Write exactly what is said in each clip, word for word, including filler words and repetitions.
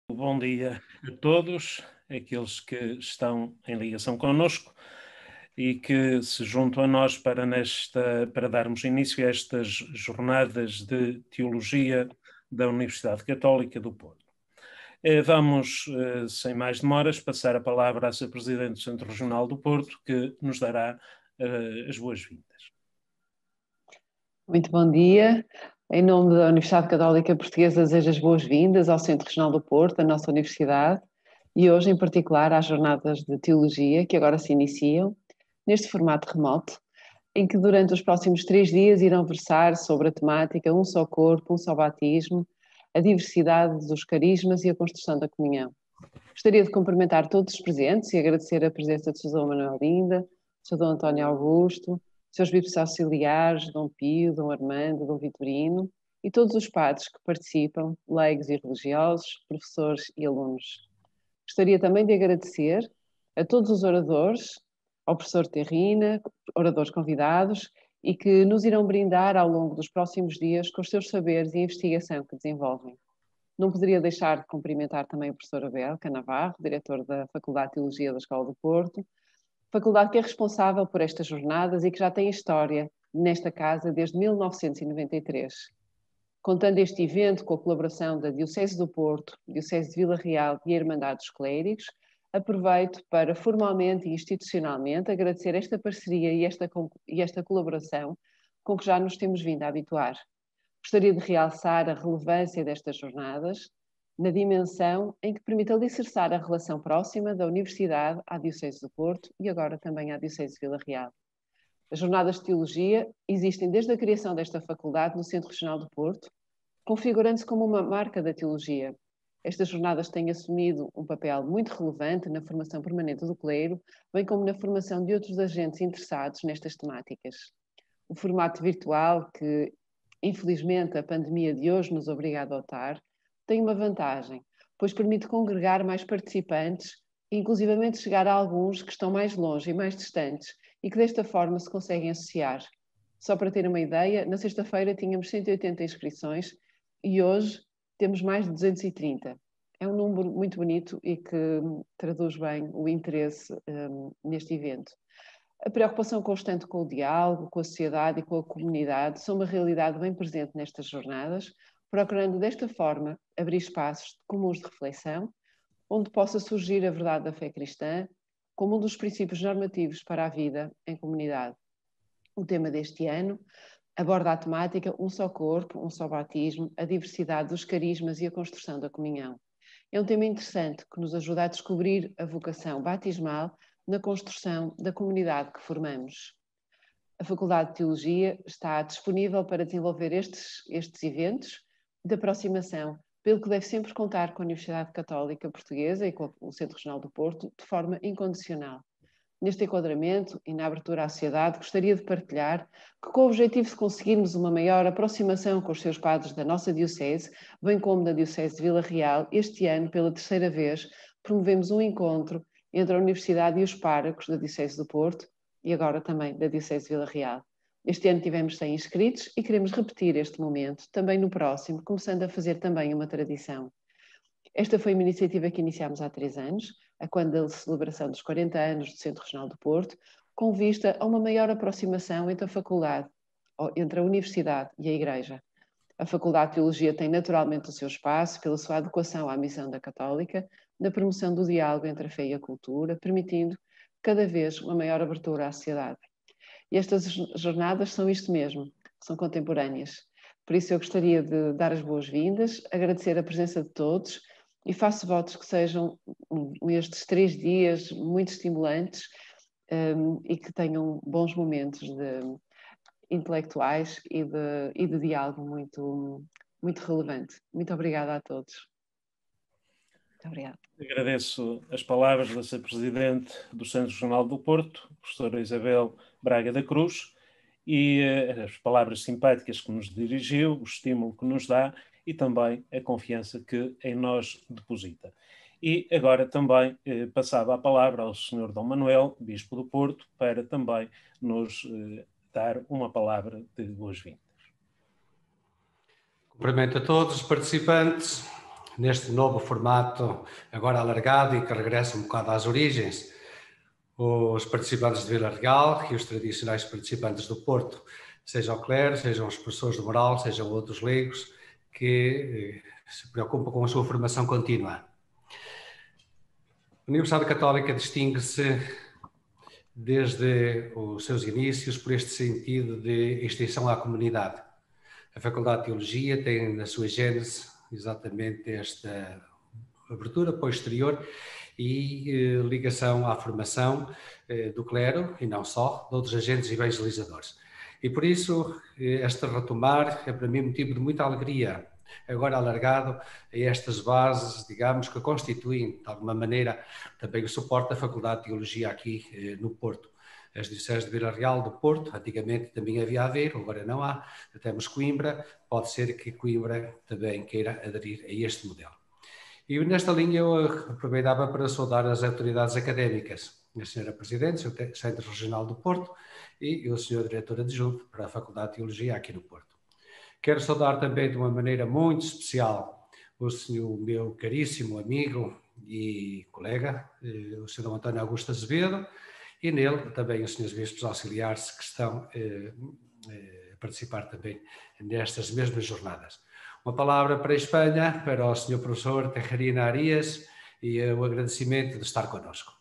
Bom dia a todos, aqueles que estão em ligação connosco e que se juntam a nós para, nesta, para darmos início a estas jornadas de Teologia da Universidade Católica do Porto. Vamos, sem mais demoras, passar a palavra à senhora Presidente do Centro Regional do Porto, que nos dará as boas-vindas. Muito bom dia. Em nome da Universidade Católica Portuguesa, desejo as boas-vindas ao Centro Regional do Porto, a nossa universidade, e hoje, em particular, às jornadas de Teologia, que agora se iniciam, neste formato remoto, em que durante os próximos três dias irão versar sobre a temática Um Só Corpo, Um Só Batismo, a diversidade dos carismas e a construção da comunhão. Gostaria de cumprimentar todos os presentes e agradecer a presença de senhor Dom Manuel Linda, senhor Dom António Augusto, seus bispos auxiliares, Dom Pio, Dom Armando, Dom Vitorino e todos os padres que participam, leigos e religiosos, professores e alunos. Gostaria também de agradecer a todos os oradores, ao professor Terrina, oradores convidados, e que nos irão brindar ao longo dos próximos dias com os seus saberes e a investigação que desenvolvem. Não poderia deixar de cumprimentar também o professor Abel Canavarro, diretor da Faculdade de Teologia da Escola do Porto, faculdade que é responsável por estas jornadas e que já tem história nesta casa desde mil novecentos e noventa e três. Contando este evento com a colaboração da Diocese do Porto, Diocese de Vila Real e a Irmandade dos Clérigos, aproveito para formalmente e institucionalmente agradecer esta parceria e esta, e esta colaboração com que já nos temos vindo a habituar. Gostaria de realçar a relevância destas jornadas na dimensão em que permite alicerçar a relação próxima da Universidade à Diocese do Porto e agora também à Diocese de Vila Real. As jornadas de Teologia existem desde a criação desta faculdade no Centro Regional do Porto, configurando-se como uma marca da teologia. Estas jornadas têm assumido um papel muito relevante na formação permanente do clero, bem como na formação de outros agentes interessados nestas temáticas. O formato virtual, que infelizmente a pandemia de hoje nos obriga a adotar, tem uma vantagem, pois permite congregar mais participantes e inclusivamente chegar a alguns que estão mais longe e mais distantes e que desta forma se conseguem associar. Só para ter uma ideia, na sexta-feira tínhamos cento e oitenta inscrições e hoje temos mais de duzentos e trinta. É um número muito bonito e que traduz bem o interesse um, neste evento. A preocupação constante com o diálogo, com a sociedade e com a comunidade são uma realidade bem presente nestas jornadas, procurando desta forma abrir espaços comuns de reflexão, onde possa surgir a verdade da fé cristã como um dos princípios normativos para a vida em comunidade. O tema deste ano aborda a temática Um Só Corpo, Um Só Batismo, a diversidade dos carismas e a construção da comunhão. É um tema interessante que nos ajuda a descobrir a vocação batismal na construção da comunidade que formamos. A Faculdade de Teologia está disponível para desenvolver estes, estes eventos de aproximação, pelo que deve sempre contar com a Universidade Católica Portuguesa e com o Centro Regional do Porto de forma incondicional. Neste enquadramento e na abertura à sociedade, gostaria de partilhar que, com o objetivo de conseguirmos uma maior aproximação com os seus padres da nossa Diocese, bem como da Diocese de Vila Real, este ano, pela terceira vez, promovemos um encontro entre a Universidade e os párocos da Diocese do Porto e agora também da Diocese de Vila Real. Este ano tivemos cem inscritos e queremos repetir este momento também no próximo, começando a fazer também uma tradição. Esta foi uma iniciativa que iniciámos há três anos, a quando da celebração dos quarenta anos do Centro Regional do Porto, com vista a uma maior aproximação entre a faculdade, entre a Universidade e a Igreja. A Faculdade de Teologia tem naturalmente o seu espaço pela sua adequação à missão da Católica, na promoção do diálogo entre a fé e a cultura, permitindo cada vez uma maior abertura à sociedade. E estas jornadas são isto mesmo, são contemporâneas. Por isso eu gostaria de dar as boas-vindas, agradecer a presença de todos e faço votos que sejam estes três dias muito estimulantes um, e que tenham bons momentos de, intelectuais e de, e de diálogo muito, muito relevante. Muito obrigada a todos. Muito obrigada. Agradeço as palavras da senhora Presidente do Centro Regional do Porto, professora Isabel Braga da Cruz, e uh, as palavras simpáticas que nos dirigiu, o estímulo que nos dá e também a confiança que em nós deposita. E agora também eh, passava a palavra ao senhor Dom Manuel, Bispo do Porto, para também nos eh, dar uma palavra de boas-vindas. Cumprimento a todos os participantes neste novo formato, agora alargado e que regressa um bocado às origens, os participantes de Vila Real e os tradicionais participantes do Porto, seja o clero, sejam os professores de moral, sejam outros leigos que se preocupam com a sua formação contínua. A Universidade Católica distingue-se desde os seus inícios por este sentido de extensão à comunidade. A Faculdade de Teologia tem na sua gênese exatamente esta abertura para o exterior e eh, ligação à formação eh, do clero, e não só, de outros agentes evangelizadores. E por isso, eh, este retomar é para mim motivo de muita alegria, agora alargado a estas bases, digamos, que constituem, de alguma maneira, também o suporte da Faculdade de Teologia aqui eh, no Porto. As dioceses de Vila Real do Porto, antigamente também havia Aveiro, agora não há, temos Coimbra, pode ser que Coimbra também queira aderir a este modelo. E nesta linha eu aproveitava para saudar as autoridades académicas, a senhora Presidente do Centro Regional do Porto e o senhor Diretor Adjunto para a Faculdade de Teologia aqui no Porto. Quero saudar também de uma maneira muito especial o senhor, meu caríssimo amigo e colega, o senhor António Augusto Azevedo, e nele também os senhores bispos auxiliares que estão eh, eh, a participar também nestas mesmas jornadas. Uma palavra para a Espanha, para o senhor professor Tejerina Arias, e o agradecimento de estar connosco.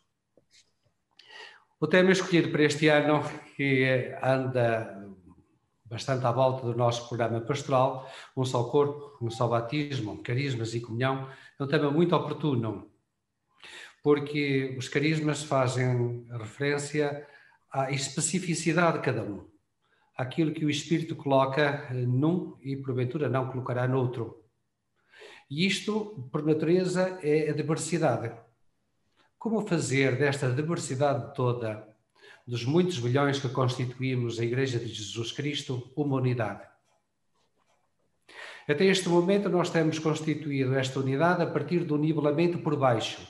O tema escolhido para este ano, que anda bastante à volta do nosso programa pastoral, um só corpo, um só batismo, carismas e comunhão, é um tema muito oportuno, porque os carismas fazem referência à especificidade de cada um, àquilo que o Espírito coloca num e porventura não colocará noutro. E isto, por natureza, é a diversidade. Como fazer desta diversidade toda, dos muitos milhões que constituímos a Igreja de Jesus Cristo, uma unidade? Até este momento nós temos constituído esta unidade a partir do nivelamento por baixo,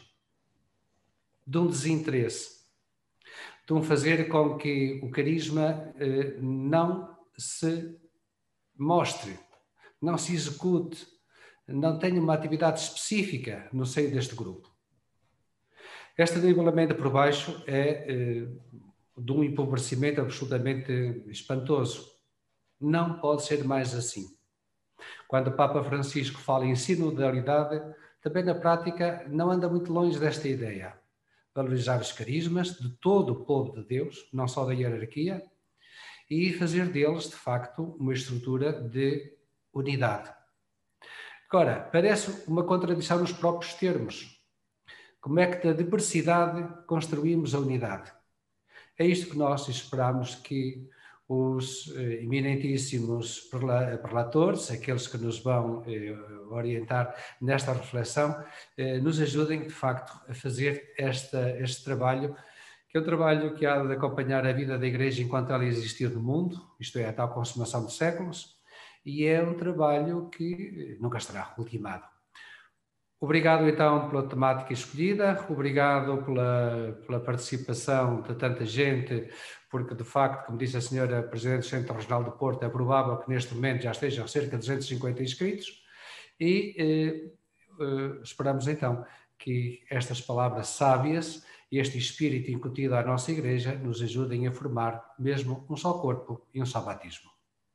de um desinteresse, de um fazer com que o carisma eh, não se mostre, não se execute, não tenha uma atividade específica no seio deste grupo. Este nivelamento por baixo é eh, de um empobrecimento absolutamente espantoso. Não pode ser mais assim. Quando o Papa Francisco fala em sinodalidade, também na prática não anda muito longe desta ideia. Valorizar os carismas de todo o povo de Deus, não só da hierarquia, e fazer deles, de facto, uma estrutura de unidade. Agora, parece uma contradição nos próprios termos. Como é que da diversidade construímos a unidade? É isto que nós esperamos que os eh, eminentíssimos prelatores, aqueles que nos vão eh, orientar nesta reflexão, eh, nos ajudem, de facto, a fazer esta, este trabalho, que é um trabalho que há de acompanhar a vida da Igreja enquanto ela existir no mundo, isto é, a tal consumação de séculos, e é um trabalho que nunca estará ultimado. Obrigado, então, pela temática escolhida, obrigado pela, pela participação de tanta gente, porque, de facto, como disse a senhora Presidente do Centro Regional do Porto, é provável que neste momento já estejam cerca de duzentos e cinquenta inscritos e eh, eh, esperamos, então, que estas palavras sábias e este espírito incutido à nossa Igreja nos ajudem a formar mesmo um só corpo e um só batismo.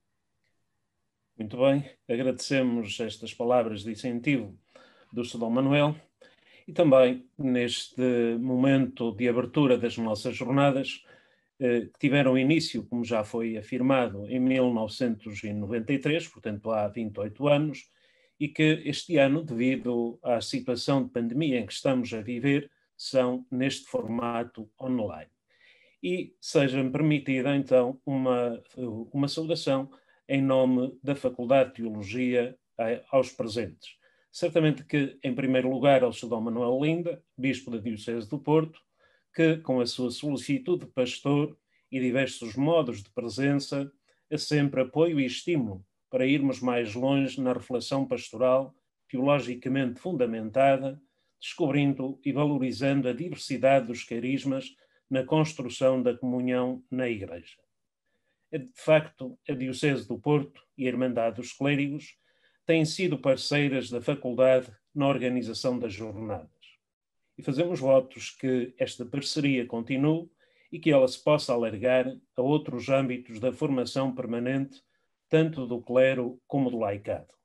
Muito bem, agradecemos estas palavras de incentivo do Sr. Dom Manuel e também neste momento de abertura das nossas jornadas, que tiveram início, como já foi afirmado, em mil novecentos e noventa e três, portanto há vinte e oito anos, e que este ano, devido à situação de pandemia em que estamos a viver, são neste formato online. E seja-me permitida, então, uma, uma saudação em nome da Faculdade de Teologia aos presentes. Certamente que, em primeiro lugar, ao senhor Dom Manuel Linda, Bispo da Diocese do Porto, que, com a sua solicitude de pastor e diversos modos de presença, é sempre apoio e estímulo para irmos mais longe na reflexão pastoral teologicamente fundamentada, descobrindo e valorizando a diversidade dos carismas na construção da comunhão na Igreja. É, de facto, a Diocese do Porto e a Irmandade dos Clérigos têm sido parceiras da Faculdade na organização das jornadas. E fazemos votos que esta parceria continue e que ela se possa alargar a outros âmbitos da formação permanente, tanto do clero como do laicado.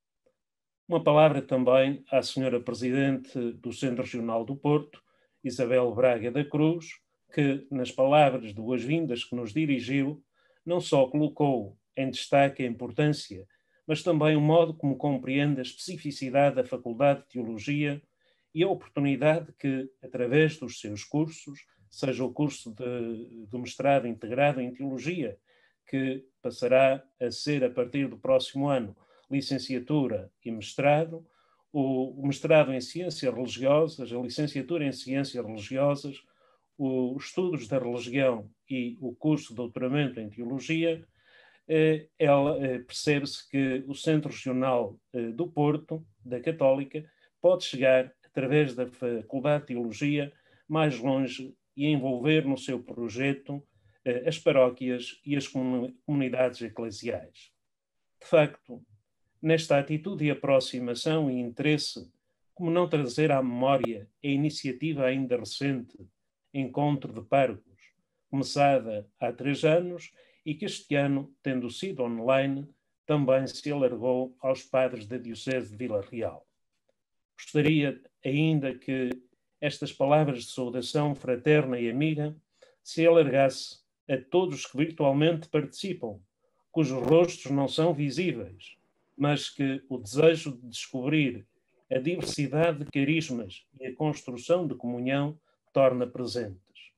Uma palavra também à senhora Presidente do Centro Regional do Porto, Isabel Braga da Cruz, que, nas palavras de boas-vindas que nos dirigiu, não só colocou em destaque a importância, mas também o modo como compreende a especificidade da Faculdade de Teologia e a oportunidade que, através dos seus cursos, seja o curso de, do mestrado integrado em Teologia, que passará a ser, a partir do próximo ano, licenciatura e mestrado, o, o mestrado em Ciências Religiosas, a licenciatura em Ciências Religiosas, os estudos da religião e o curso de doutoramento em Teologia, eh, ela eh, percebe-se que o Centro Regional eh, do Porto, da Católica, pode chegar, através da Faculdade de Teologia, mais longe e envolver no seu projeto eh, as paróquias e as comunidades eclesiais. De facto, nesta atitude de aproximação e interesse, como não trazer à memória a iniciativa ainda recente Encontro de Párocos, começada há três anos e que este ano, tendo sido online, também se alargou aos padres da Diocese de Vila Real. Gostaria ainda que estas palavras de saudação fraterna e amiga se alargasse a todos que virtualmente participam, cujos rostos não são visíveis, mas que o desejo de descobrir a diversidade de carismas e a construção de comunhão torna presentes.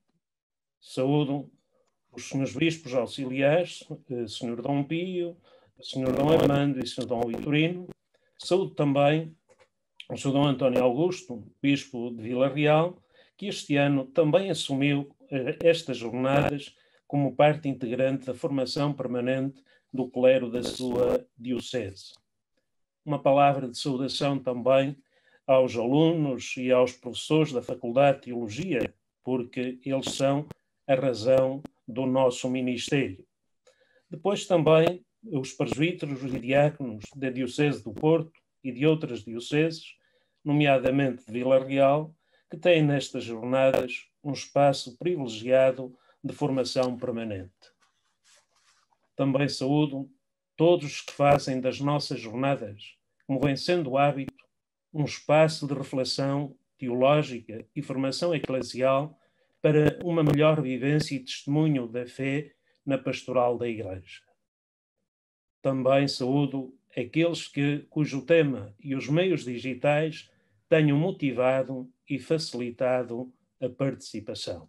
Saúdo os senhores bispos auxiliares, senhor Dom Pio, senhor Dom Armando e senhor Dom Vitorino. Saúdo também o senhor Dom António Augusto, bispo de Vila Real, que este ano também assumiu estas jornadas como parte integrante da formação permanente do clero da sua diocese. Uma palavra de saudação também aos alunos e aos professores da Faculdade de Teologia, porque eles são a razão do nosso ministério. Depois também os presbíteros e diáconos da Diocese do Porto e de outras dioceses, nomeadamente de Vila Real, que têm nestas jornadas um espaço privilegiado de formação permanente. Também saúdo todos os que fazem das nossas jornadas, como vem sendo o hábito, um espaço de reflexão teológica e formação eclesial para uma melhor vivência e testemunho da fé na pastoral da Igreja. Também saúdo aqueles que, cujo tema e os meios digitais tenham motivado e facilitado a participação.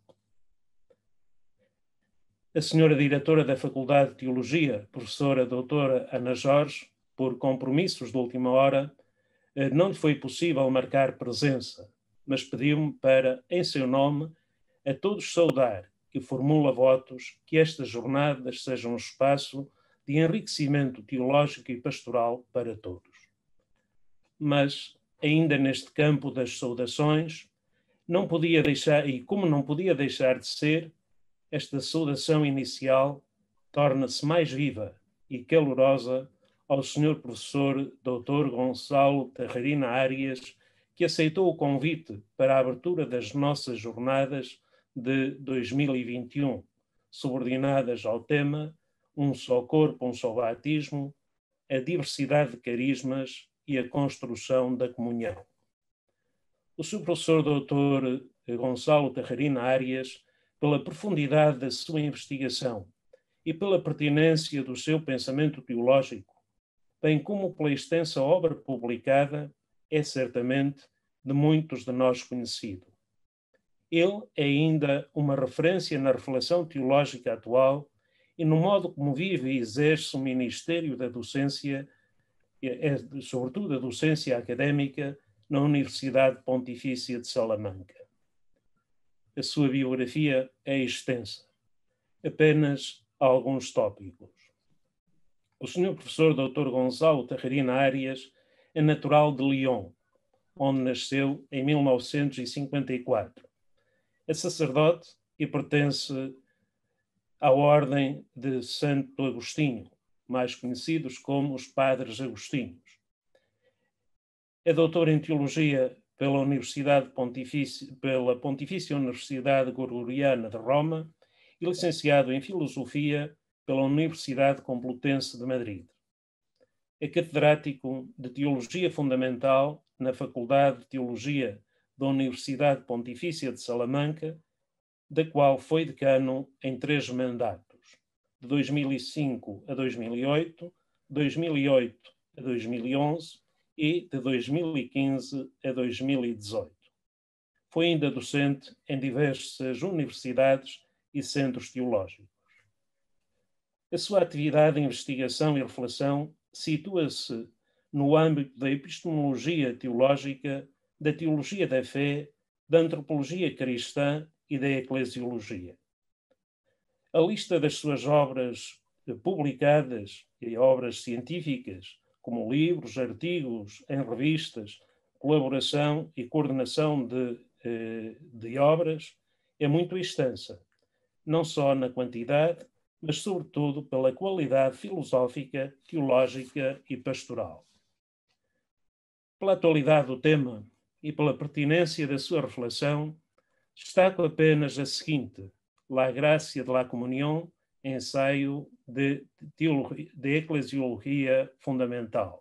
A senhora diretora da Faculdade de Teologia, professora doutora Ana Jorge, por compromissos de última hora, não lhe foi possível marcar presença, mas pediu-me para, em seu nome, a todos saudar e formula votos que estas jornadas sejam um espaço de enriquecimento teológico e pastoral para todos. Mas, ainda neste campo das saudações, não podia deixar, e como não podia deixar de ser, esta saudação inicial torna-se mais viva e calorosa ao senhor professor doutor Gonçalo Tarrarina Arias, que aceitou o convite para a abertura das nossas jornadas de dois mil e vinte e um, subordinadas ao tema Um só corpo, um só batismo, a diversidade de carismas e a construção da comunhão. O senhor professor doutor Gonçalo Tarrarina Arias, pela profundidade da sua investigação e pela pertinência do seu pensamento teológico, bem como pela extensa obra publicada, é certamente de muitos de nós conhecido. Ele é ainda uma referência na reflexão teológica atual e no modo como vive e exerce o ministério da docência, sobretudo a docência académica, na Universidade Pontifícia de Salamanca. A sua biografia é extensa. Apenas alguns tópicos. O senhor professor doutor Gonçalo Tarrarina Arias é natural de Lyon, onde nasceu em mil novecentos e cinquenta e quatro. É sacerdote e pertence à Ordem de Santo Agostinho, mais conhecidos como os Padres Agostinhos. É doutor em Teologia pela, Universidade Pontifícia, pela Pontifícia Universidade Gregoriana de Roma e licenciado em Filosofia pela Universidade Complutense de Madrid. É catedrático de Teologia Fundamental na Faculdade de Teologia da Universidade Pontifícia de Salamanca, da qual foi decano em três mandatos, de dois mil e cinco a dois mil e oito, dois mil e oito a dois mil e onze e de dois mil e quinze a dois mil e dezoito. Foi ainda docente em diversas universidades e centros teológicos. A sua atividade de investigação e reflexão situa-se no âmbito da epistemologia teológica, da teologia da fé, da antropologia cristã e da eclesiologia. A lista das suas obras publicadas e obras científicas, como livros, artigos em revistas, colaboração e coordenação de, de obras, é muito extensa, não só na quantidade, mas sobretudo pela qualidade filosófica, teológica e pastoral. Pela atualidade do tema e pela pertinência da sua reflexão, destaco apenas a seguinte: La Gracia de la Comunión, ensaio de, de Eclesiologia Fundamental.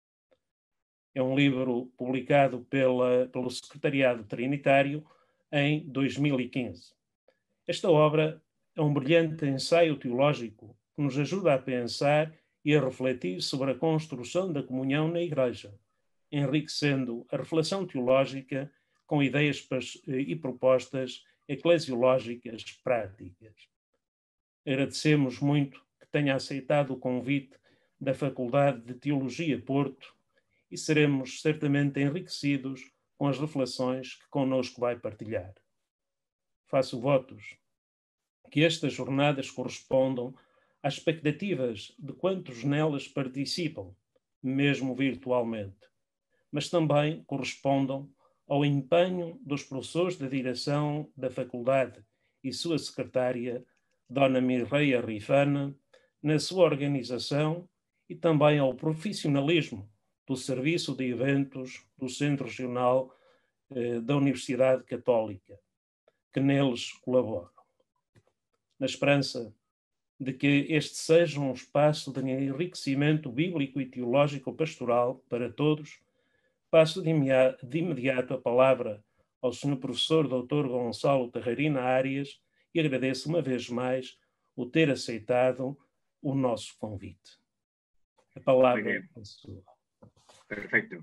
É um livro publicado pela, pelo Secretariado Trinitário em dois mil e quinze. Esta obra é um brilhante ensaio teológico que nos ajuda a pensar e a refletir sobre a construção da comunhão na Igreja, enriquecendo a reflexão teológica com ideias e propostas eclesiológicas práticas. Agradecemos muito que tenha aceitado o convite da Faculdade de Teologia Porto e seremos certamente enriquecidos com as reflexões que connosco vai partilhar. Faço votos que estas jornadas correspondam às expectativas de quantos nelas participam, mesmo virtualmente, mas também correspondam ao empenho dos professores da direção da faculdade e sua secretária, Dona Mireia Rifana, na sua organização e também ao profissionalismo do Serviço de Eventos do Centro Regional eh, da Universidade Católica, que neles colaboram. Na esperança de que este seja um espaço de enriquecimento bíblico e teológico pastoral para todos, passo de imediato a palavra ao senhor professor doutor Gonçalo Terrarina Arias e agradeço uma vez mais o ter aceitado o nosso convite. A palavra é sua. Perfecto.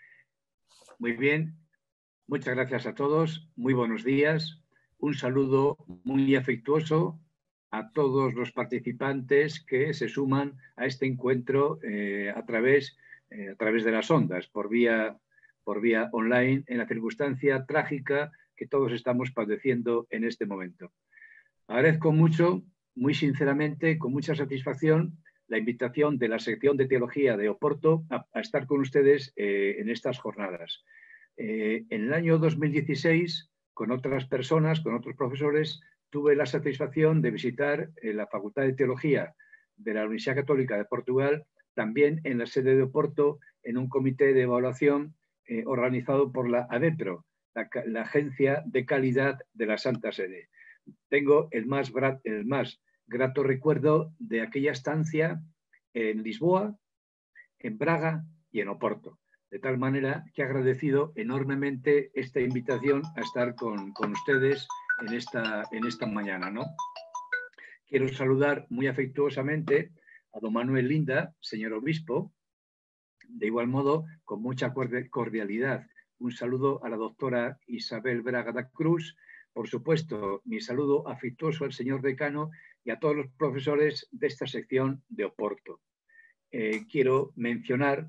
Muy bien. Muchas gracias a todos. Muy buenos días. Un saludo muy afectuoso a todos los participantes que se suman a este encuentro eh, a través Eh, a través de las ondas, por vía, por vía online, en la circunstancia trágica que todos estamos padeciendo en este momento. Agradezco mucho, muy sinceramente, con mucha satisfacción, la invitación de la sección de Teología de Oporto a, a estar con ustedes eh, en estas jornadas. Eh, en el año dos mil dieciséis, con otras personas, con otros profesores, tuve la satisfacción de visitar eh, la Facultad de Teología de la Universidad Católica de Portugal, también en la sede de Oporto, en un comité de evaluación eh, organizado por la ADEPRO, la, la Agencia de Calidad de la Santa Sede. Tengo el más, el más grato recuerdo de aquella estancia en Lisboa, en Braga y en Oporto. De tal manera que he agradecido enormemente esta invitación a estar con, con ustedes en esta, en esta mañana, ¿no? Quiero saludar muy afectuosamente a don Manuel Linda, señor obispo, de igual modo, con mucha cordialidad. Un saludo a la doctora Isabel Braga da Cruz, por supuesto, mi saludo afectuoso al señor decano y a todos los profesores de esta sección de Oporto. Eh, quiero mencionar,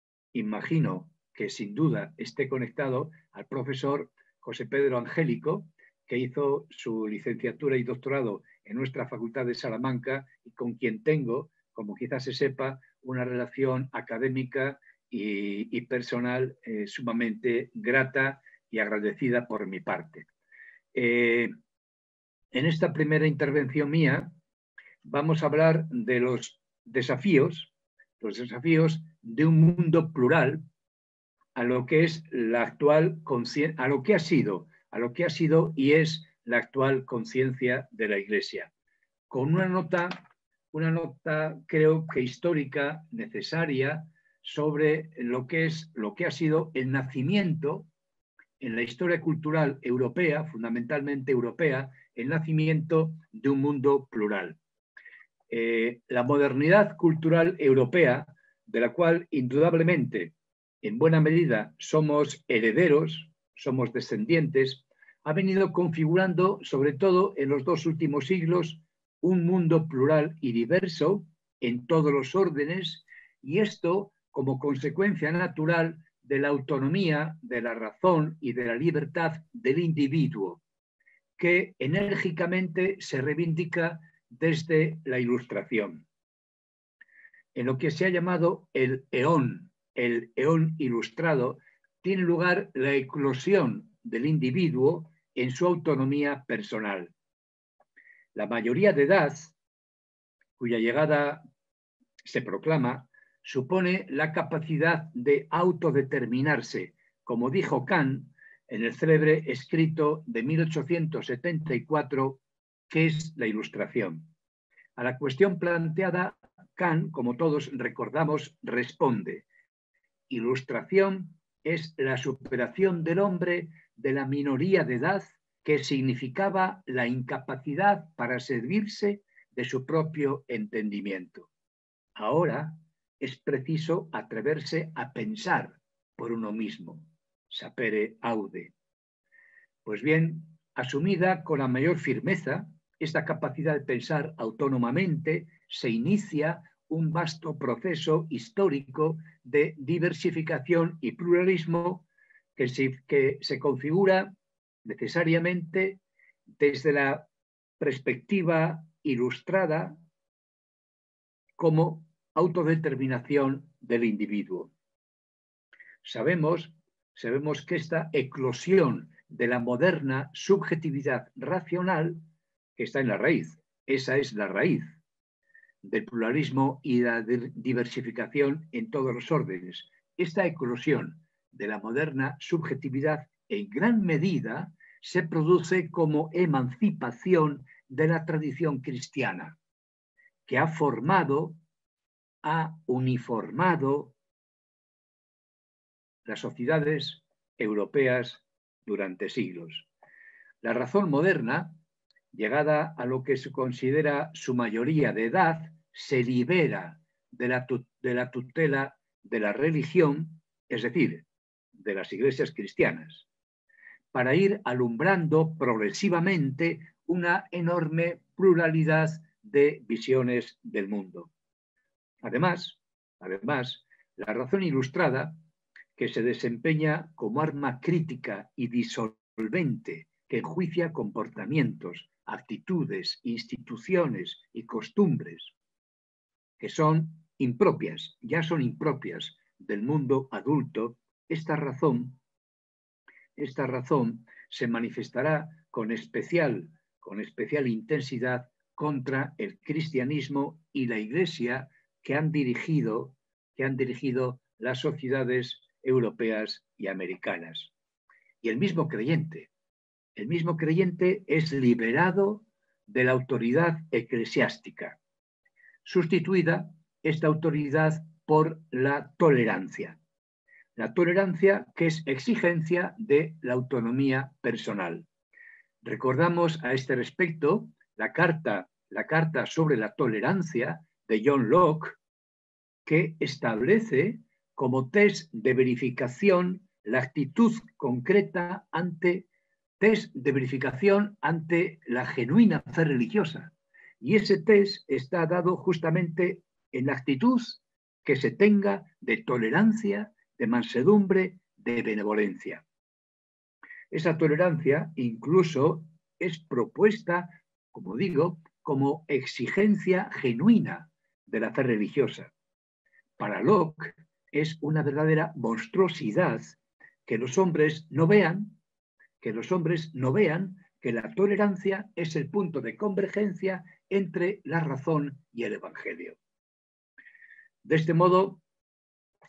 imagino que sin duda esté conectado al profesor José Pedro Angélico, que hizo su licenciatura y doctorado en nuestra Facultad de Salamanca y con quien tengo, como quizás se sepa, una relación académica y, y personal eh, sumamente grata y agradecida por mi parte. Eh, en esta primera intervención mía vamos a hablar de los desafíos, los desafíos de un mundo plural a lo que es la actual conciencia, a lo que ha sido, a lo que ha sido y es la actual conciencia de la Iglesia. Con una nota, una nota creo que histórica, necesaria, sobre lo que es, lo que ha sido el nacimiento en la historia cultural europea, fundamentalmente europea, el nacimiento de un mundo plural. Eh, la modernidad cultural europea, de la cual indudablemente en buena medida somos herederos, somos descendientes, ha venido configurando, sobre todo en los dos últimos siglos, un mundo plural y diverso en todos los órdenes, y esto como consecuencia natural de la autonomía, de la razón y de la libertad del individuo, que enérgicamente se reivindica desde la Ilustración. En lo que se ha llamado el eón, el eón ilustrado, tiene lugar la eclosión del individuo en su autonomía personal. La mayoría de edad, cuya llegada se proclama, supone la capacidad de autodeterminarse, como dijo Kant en el célebre escrito de mil ochocientos setenta y cuatro, que es la Ilustración. A la cuestión planteada, Kant, como todos recordamos, responde: Ilustración es la superación del hombre de la minoría de edad que significaba la incapacidad para servirse de su propio entendimiento. Ahora es preciso atreverse a pensar por uno mismo, sapere aude. Pues bien, asumida con la mayor firmeza, esta capacidad de pensar autónomamente, se inicia un vasto proceso histórico de diversificación y pluralismo que se, que se configura necesariamente desde la perspectiva ilustrada como autodeterminación del individuo. Sabemos, sabemos que esta eclosión de la moderna subjetividad racional que está en la raíz, esa es la raíz del pluralismo y la diversificación en todos los órdenes. Esta eclosión de la moderna subjetividad en gran medida se produce como emancipación de la tradición cristiana, que ha formado, ha uniformado las sociedades europeas durante siglos. La razón moderna, llegada a lo que se considera su mayoría de edad, se libera de la, de la tutela de la religión, es decir, de las iglesias cristianas, para ir alumbrando progresivamente una enorme pluralidad de visiones del mundo. Además, además, la razón ilustrada, que se desempeña como arma crítica y disolvente, que enjuicia comportamientos, actitudes, instituciones y costumbres que son impropias, ya son impropias del mundo adulto, esta razón, esta razón se manifestará con especial, con especial intensidad contra el cristianismo y la Iglesia que han dirigido, que han dirigido las sociedades europeas y americanas. Y el mismo creyente, el mismo creyente es liberado de la autoridad eclesiástica, sustituida esta autoridad por la tolerancia. La tolerancia que es exigencia de la autonomía personal. Recordamos a este respecto la carta, la carta sobre la tolerancia de John Locke, que establece como test de verificación la actitud concreta ante test de verificación ante la genuina fe religiosa. Y ese test está dado justamente en la actitud que se tenga de tolerancia, de mansedumbre, de benevolencia. Esa tolerancia incluso es propuesta, como digo, como exigencia genuina de la fe religiosa. Para Locke es una verdadera monstruosidad que los hombres no vean, que los hombres no vean que la tolerancia es el punto de convergencia entre la razón y el Evangelio. De este modo,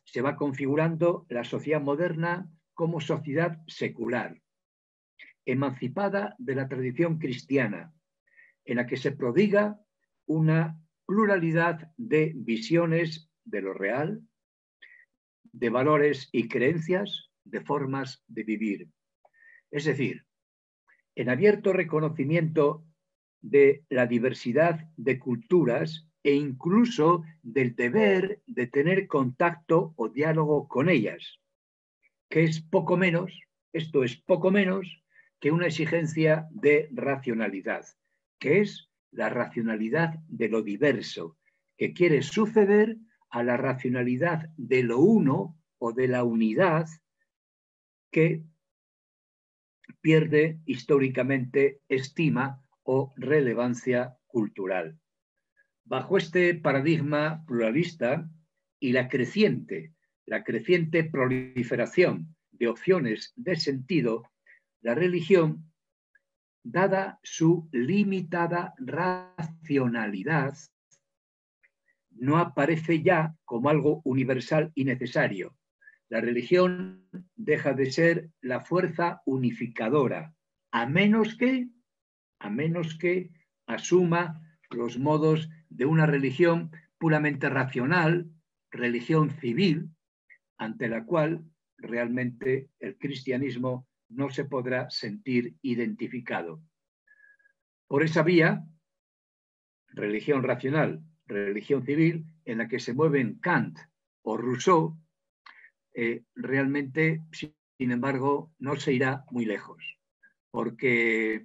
se va configurando la sociedad moderna como sociedad secular, emancipada de la tradición cristiana, en la que se prodiga una pluralidad de visiones de lo real, de valores y creencias, de formas de vivir. Es decir, en abierto reconocimiento de la diversidad de culturas e incluso del deber de tener contacto o diálogo con ellas, que es poco menos, esto es poco menos que una exigencia de racionalidad, que es la racionalidad de lo diverso, que quiere suceder a la racionalidad de lo uno o de la unidad que pierde históricamente estima o relevancia cultural. Bajo este paradigma pluralista y la creciente, la creciente proliferación de opciones de sentido, la religión, dada su limitada racionalidad, no aparece ya como algo universal y necesario. La religión deja de ser la fuerza unificadora, a menos que, a menos que asuma los modos de una religión puramente racional, religión civil, ante la cual realmente el cristianismo no se podrá sentir identificado. Por esa vía, religión racional, religión civil, en la que se mueven Kant o Rousseau, eh, realmente, sin embargo, no se irá muy lejos, porque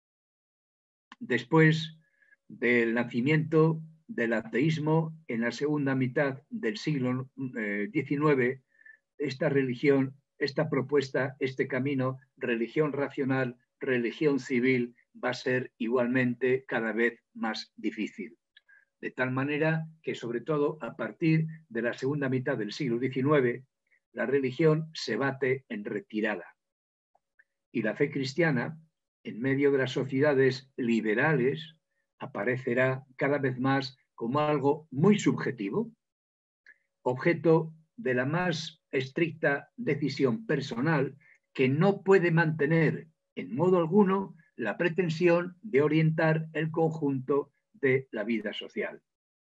después del nacimiento del ateísmo en la segunda mitad del siglo eh, diecinueve, esta religión, esta propuesta, este camino, religión racional, religión civil, va a ser igualmente cada vez más difícil. De tal manera que, sobre todo, a partir de la segunda mitad del siglo diecinueve, la religión se bate en retirada. Y la fe cristiana, en medio de las sociedades liberales, aparecerá cada vez más como algo muy subjetivo, objeto de la más estricta decisión personal, que no puede mantener en modo alguno la pretensión de orientar el conjunto de la vida social.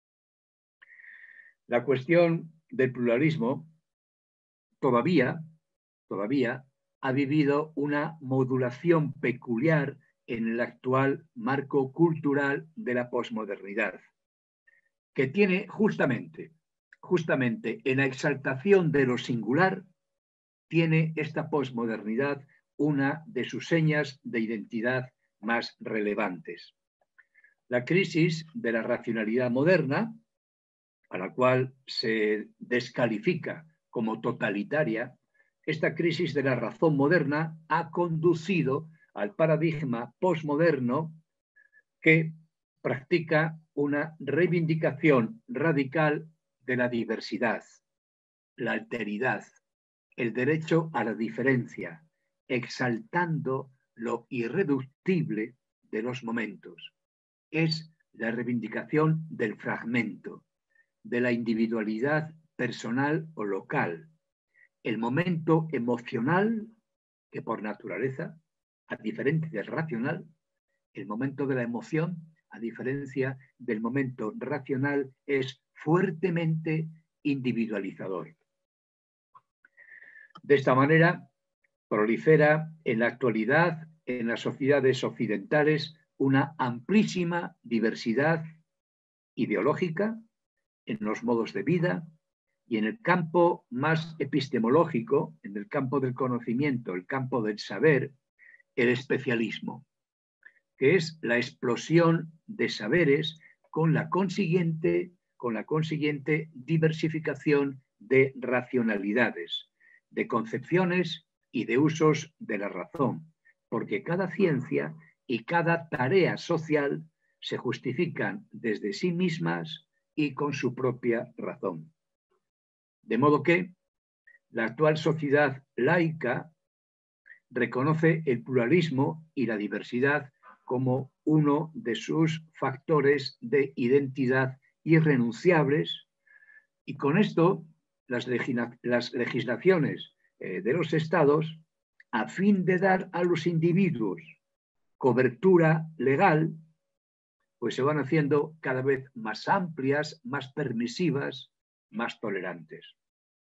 La cuestión del pluralismo todavía, todavía ha vivido una modulación peculiar en el actual marco cultural de la posmodernidad, que tiene justamente, justamente en la exaltación de lo singular, tiene esta posmodernidad una de sus señas de identidad más relevantes. La crisis de la racionalidad moderna, a la cual se descalifica como totalitaria, esta crisis de la razón moderna ha conducido al paradigma posmoderno que practica una reivindicación radical de la diversidad, la alteridad, el derecho a la diferencia, exaltando lo irreductible de los momentos. Es la reivindicación del fragmento, de la individualidad personal o local, el momento emocional que por naturaleza, a diferencia del racional, el momento de la emoción, a diferencia del momento racional, es fuertemente individualizador. De esta manera, prolifera en la actualidad en las sociedades occidentales una amplísima diversidad ideológica en los modos de vida y en el campo más epistemológico, en el campo del conocimiento, el campo del saber, el especialismo, que es la explosión de saberes con la consiguiente, con la consiguiente diversificación de racionalidades, de concepciones y de usos de la razón, porque cada ciencia y cada tarea social se justifican desde sí mismas y con su propia razón. De modo que la actual sociedad laica reconoce el pluralismo y la diversidad como uno de sus factores de identidad irrenunciables, y con esto las, legisla las legislaciones eh, de los estados a fin de dar a los individuos cobertura legal, pues se van haciendo cada vez más amplias, más permisivas, más tolerantes.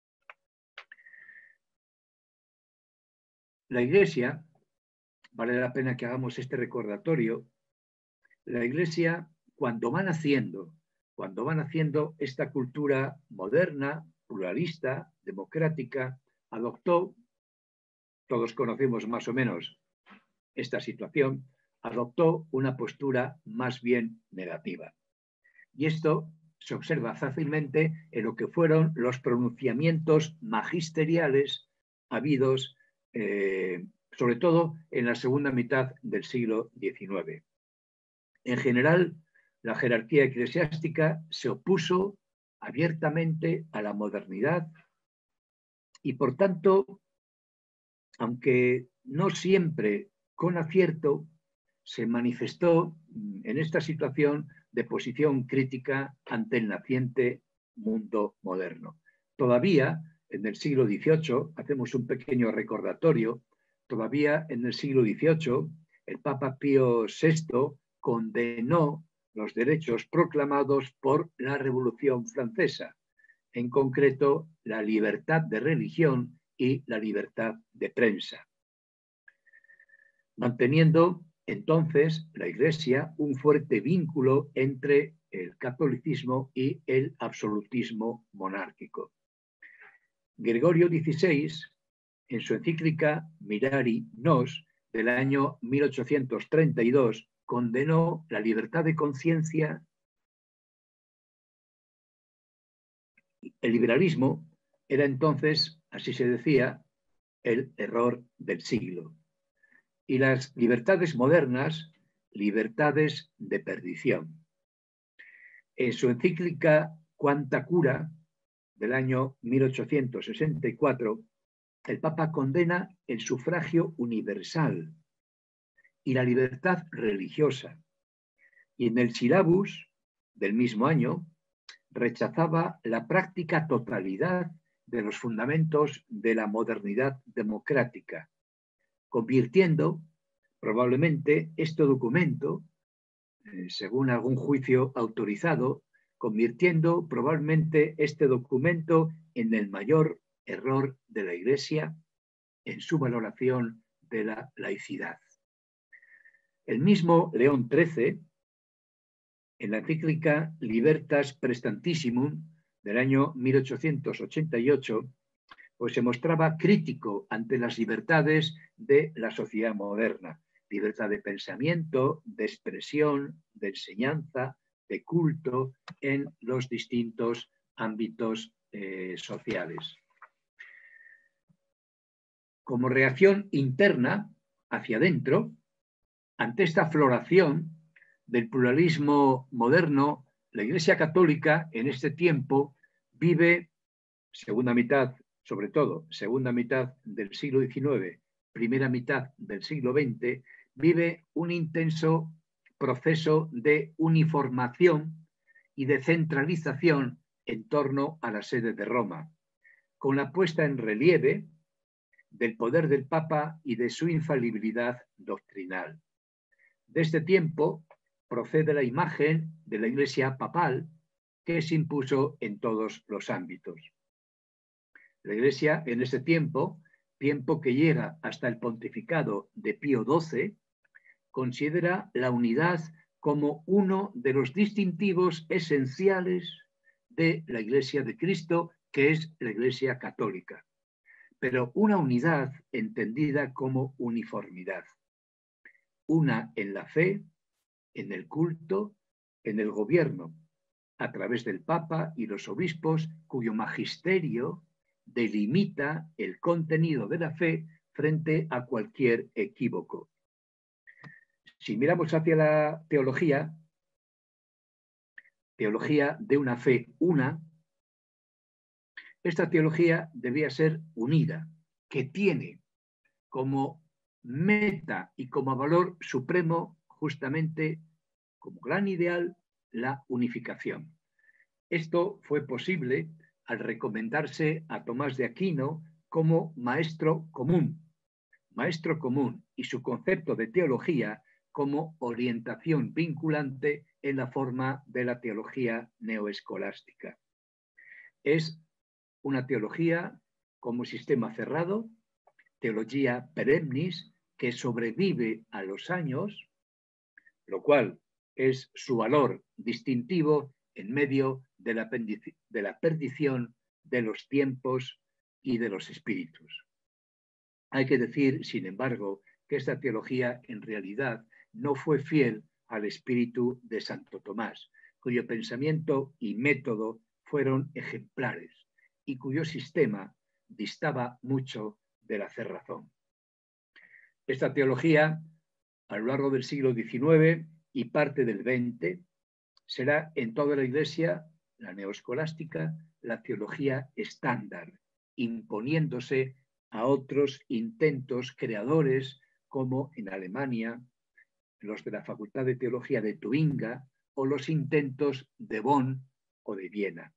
La Iglesia, vale la pena que hagamos este recordatorio, la Iglesia, cuando va naciendo, cuando va naciendo esta cultura moderna, pluralista, democrática, adoptó, todos conocemos más o menos esta situación, adoptó una postura más bien negativa. Y esto se observa fácilmente en lo que fueron los pronunciamientos magisteriales habidos, eh, sobre todo en la segunda mitad del siglo diecinueve. En general, la jerarquía eclesiástica se opuso abiertamente a la modernidad y, por tanto, aunque no siempre con acierto, se manifestó en esta situación de posición crítica ante el naciente mundo moderno. Todavía en el siglo dieciocho, hacemos un pequeño recordatorio, todavía en el siglo dieciocho, el Papa Pío sexto condenó los derechos proclamados por la Revolución Francesa, en concreto la libertad de religión y la libertad de prensa, manteniendo entonces la Iglesia un fuerte vínculo entre el catolicismo y el absolutismo monárquico. Gregorio dieciséis, en su encíclica Mirari Nos, del año mil ochocientos treinta y dos, condenó la libertad de conciencia. El liberalismo era entonces, así se decía, el error del siglo. Y las libertades modernas, libertades de perdición. En su encíclica Quanta Cura, del año mil ochocientos sesenta y cuatro, el Papa condena el sufragio universal y la libertad religiosa. Y en el Syllabus del mismo año rechazaba la práctica totalidad de los fundamentos de la modernidad democrática, convirtiendo probablemente este documento, eh, según algún juicio autorizado, convirtiendo probablemente este documento en el mayor error de la Iglesia en su valoración de la laicidad. El mismo León trece, en la encíclica Libertas Prestantissimum del año mil ochocientos ochenta y ocho, pues se mostraba crítico ante las libertades de la sociedad moderna. Libertad de pensamiento, de expresión, de enseñanza, de culto en los distintos ámbitos eh, sociales. Como reacción interna, hacia adentro, ante esta floración del pluralismo moderno, la Iglesia Católica en este tiempo vive, segunda mitad, sobre todo, segunda mitad del siglo diecinueve, primera mitad del siglo veinte, vive un intenso proceso de uniformación y de centralización en torno a la sede de Roma, con la puesta en relieve del poder del Papa y de su infalibilidad doctrinal. De este tiempo procede la imagen de la Iglesia papal que se impuso en todos los ámbitos. La Iglesia en este tiempo, tiempo que llega hasta el pontificado de Pío doce, considera la unidad como uno de los distintivos esenciales de la Iglesia de Cristo, que es la Iglesia católica, pero una unidad entendida como uniformidad. Una en la fe, en el culto, en el gobierno, a través del Papa y los obispos, cuyo magisterio delimita el contenido de la fe frente a cualquier equívoco. Si miramos hacia la teología, teología de una fe una, esta teología debía ser unida, que tiene como meta y como valor supremo justamente como gran ideal la unificación. Esto fue posible al recomendarse a Tomás de Aquino como maestro común, maestro común y su concepto de teología como orientación vinculante en la forma de la teología neoescolástica. Es una teología como sistema cerrado, teología perennis, que sobrevive a los años, lo cual es su valor distintivo en medio de la, de la perdición de los tiempos y de los espíritus. Hay que decir, sin embargo, que esta teología en realidad no fue fiel al espíritu de Santo Tomás, cuyo pensamiento y método fueron ejemplares y cuyo sistema distaba mucho de la cerrazón. Esta teología, a lo largo del siglo diecinueve y parte del veinte, será en toda la Iglesia, la neoescolástica, la teología estándar, imponiéndose a otros intentos creadores como en Alemania, los de la Facultad de Teología de Tubinga o los intentos de Bonn o de Viena.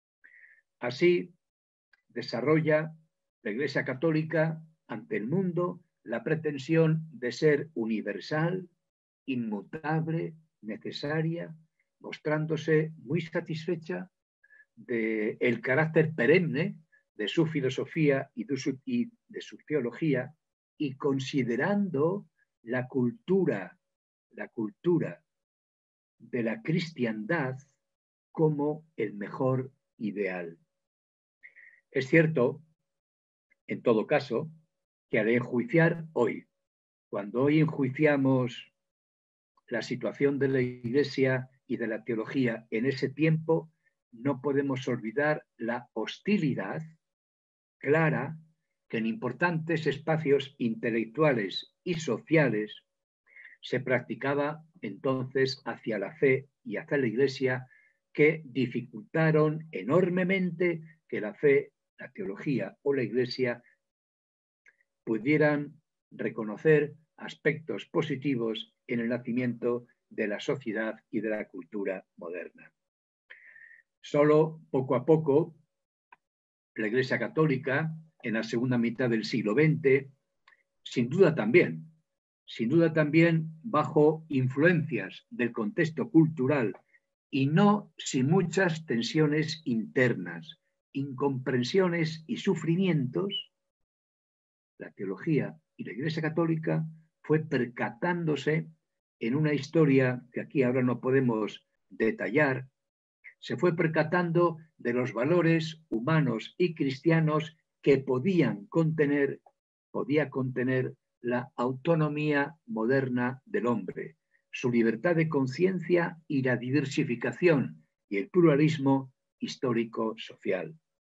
Así desarrolla la Iglesia Católica ante el mundo la pretensión de ser universal, inmutable, necesaria, mostrándose muy satisfecha del carácter perenne de su filosofía y de su, y de su teología, y considerando la cultura, la cultura de la cristiandad como el mejor ideal. Es cierto, en todo caso, que al enjuiciar hoy, cuando hoy enjuiciamos la situación de la Iglesia y de la teología en ese tiempo, no podemos olvidar la hostilidad clara que en importantes espacios intelectuales y sociales se practicaba entonces hacia la fe y hacia la Iglesia, que dificultaron enormemente que la fe, la teología o la Iglesia pudieran reconocer aspectos positivos en el nacimiento de la sociedad y de la cultura moderna. Solo poco a poco, la Iglesia Católica, en la segunda mitad del siglo veinte, sin duda también, sin duda también bajo influencias del contexto cultural y no sin muchas tensiones internas, incomprensiones y sufrimientos, la teología y la Iglesia Católica fue percatándose en una historia que aquí ahora no podemos detallar, se fue percatando de los valores humanos y cristianos que podían contener, podía contener la autonomía moderna del hombre, su libertad de conciencia y la diversificación y el pluralismo histórico-social.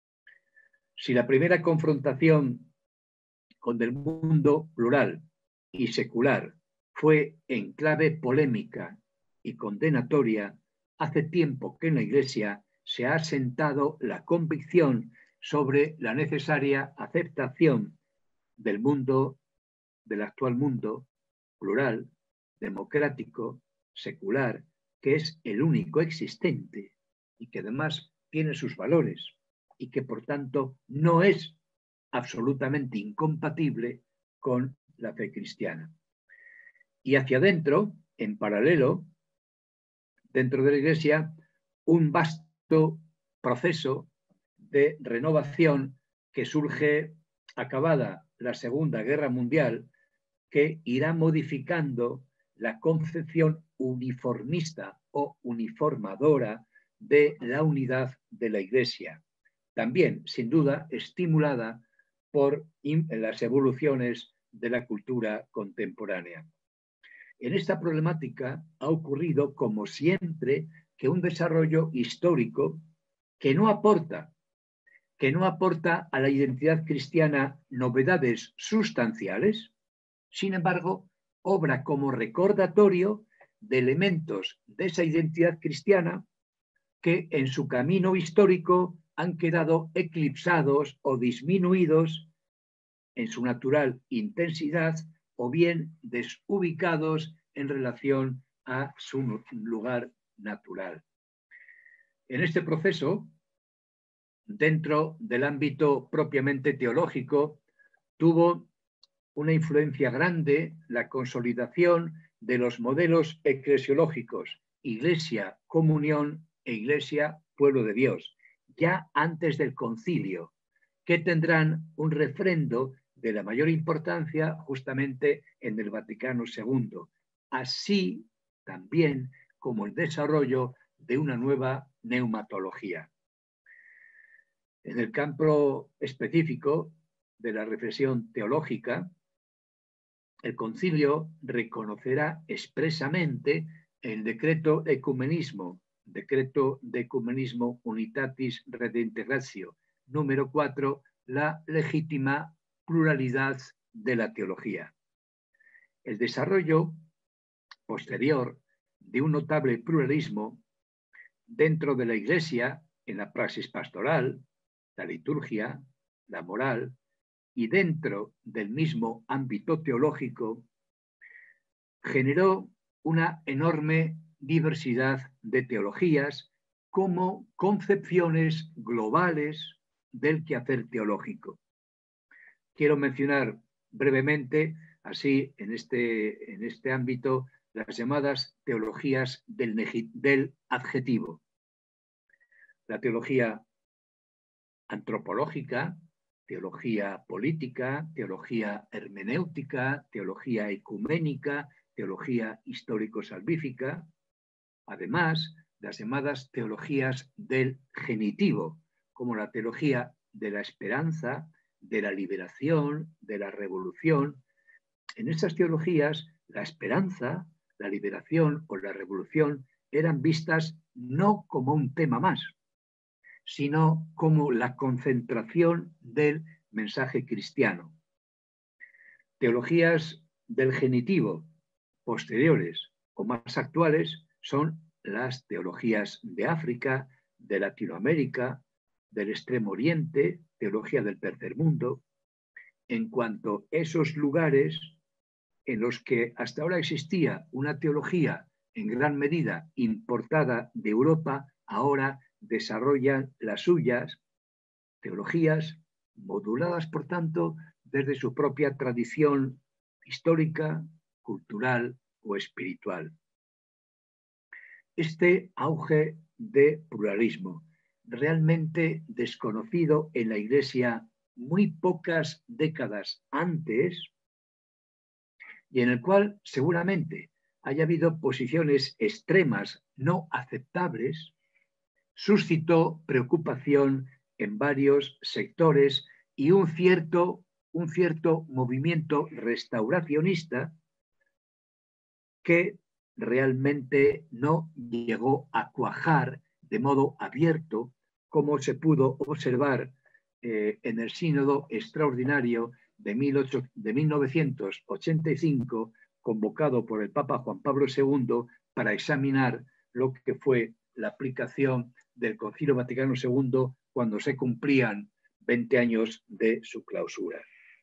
Si la primera confrontación con el mundo plural y secular fue en clave polémica y condenatoria, hace tiempo que en la Iglesia se ha asentado la convicción sobre la necesaria aceptación del mundo, del actual mundo plural, democrático, secular, que es el único existente y que además tiene sus valores y que por tanto no es absolutamente incompatible con la fe cristiana. Y hacia adentro, en paralelo, dentro de la Iglesia, un vasto proceso de renovación que surge acabada la Segunda Guerra Mundial, que irá modificando la concepción uniformista o uniformadora de la unidad de la Iglesia. También, sin duda, estimulada por las evoluciones de la cultura contemporánea. En esta problemática ha ocurrido, como siempre, que un desarrollo histórico que no aporta, que no aporta a la identidad cristiana novedades sustanciales, sin embargo, obra como recordatorio de elementos de esa identidad cristiana que en su camino histórico han quedado eclipsados o disminuidos en su natural intensidad o bien desubicados en relación a su lugar natural. En este proceso, dentro del ámbito propiamente teológico, tuvo una influencia grande la consolidación de los modelos eclesiológicos, Iglesia, comunión e Iglesia, pueblo de Dios, ya antes del concilio, que tendrán un refrendo de la mayor importancia justamente en el Vaticano segundo, así también como el desarrollo de una nueva neumatología. En el campo específico de la reflexión teológica, el concilio reconocerá expresamente el decreto ecumenismo, decreto de ecumenismo Unitatis Redintegratio, número cuatro, la legítima pluralidad de la teología. El desarrollo posterior de un notable pluralismo dentro de la Iglesia, en la praxis pastoral, la liturgia, la moral, y dentro del mismo ámbito teológico, generó una enorme diversidad de teologías como concepciones globales del quehacer teológico. Quiero mencionar brevemente, así en este, en este ámbito, las llamadas teologías del, del adjetivo. La teología antropológica, teología política, teología hermenéutica, teología ecuménica, teología histórico-salvífica, además las llamadas teologías del genitivo, como la teología de la esperanza, de la liberación, de la revolución. En estas teologías, la esperanza, la liberación o la revolución eran vistas no como un tema más, sino como la concentración del mensaje cristiano. Teologías del genitivo posteriores o más actuales son las teologías de África, de Latinoamérica, del Extremo Oriente, teología del tercer mundo, en cuanto a esos lugares en los que hasta ahora existía una teología en gran medida importada de Europa, ahora desarrollan las suyas, teologías moduladas, por tanto, desde su propia tradición histórica, cultural o espiritual. Este auge de pluralismo, realmente desconocido en la Iglesia muy pocas décadas antes, y en el cual seguramente haya habido posiciones extremas no aceptables, suscitó preocupación en varios sectores y un cierto, un cierto movimiento restauracionista que realmente no llegó a cuajar de modo abierto, como se pudo observar eh, en el sínodo extraordinario de, de mil novecientos ochenta y cinco, convocado por el Papa Juan Pablo segundo para examinar lo que fue la aplicación del Concilio Vaticano segundo cuando se cumplían veinte años de su clausura.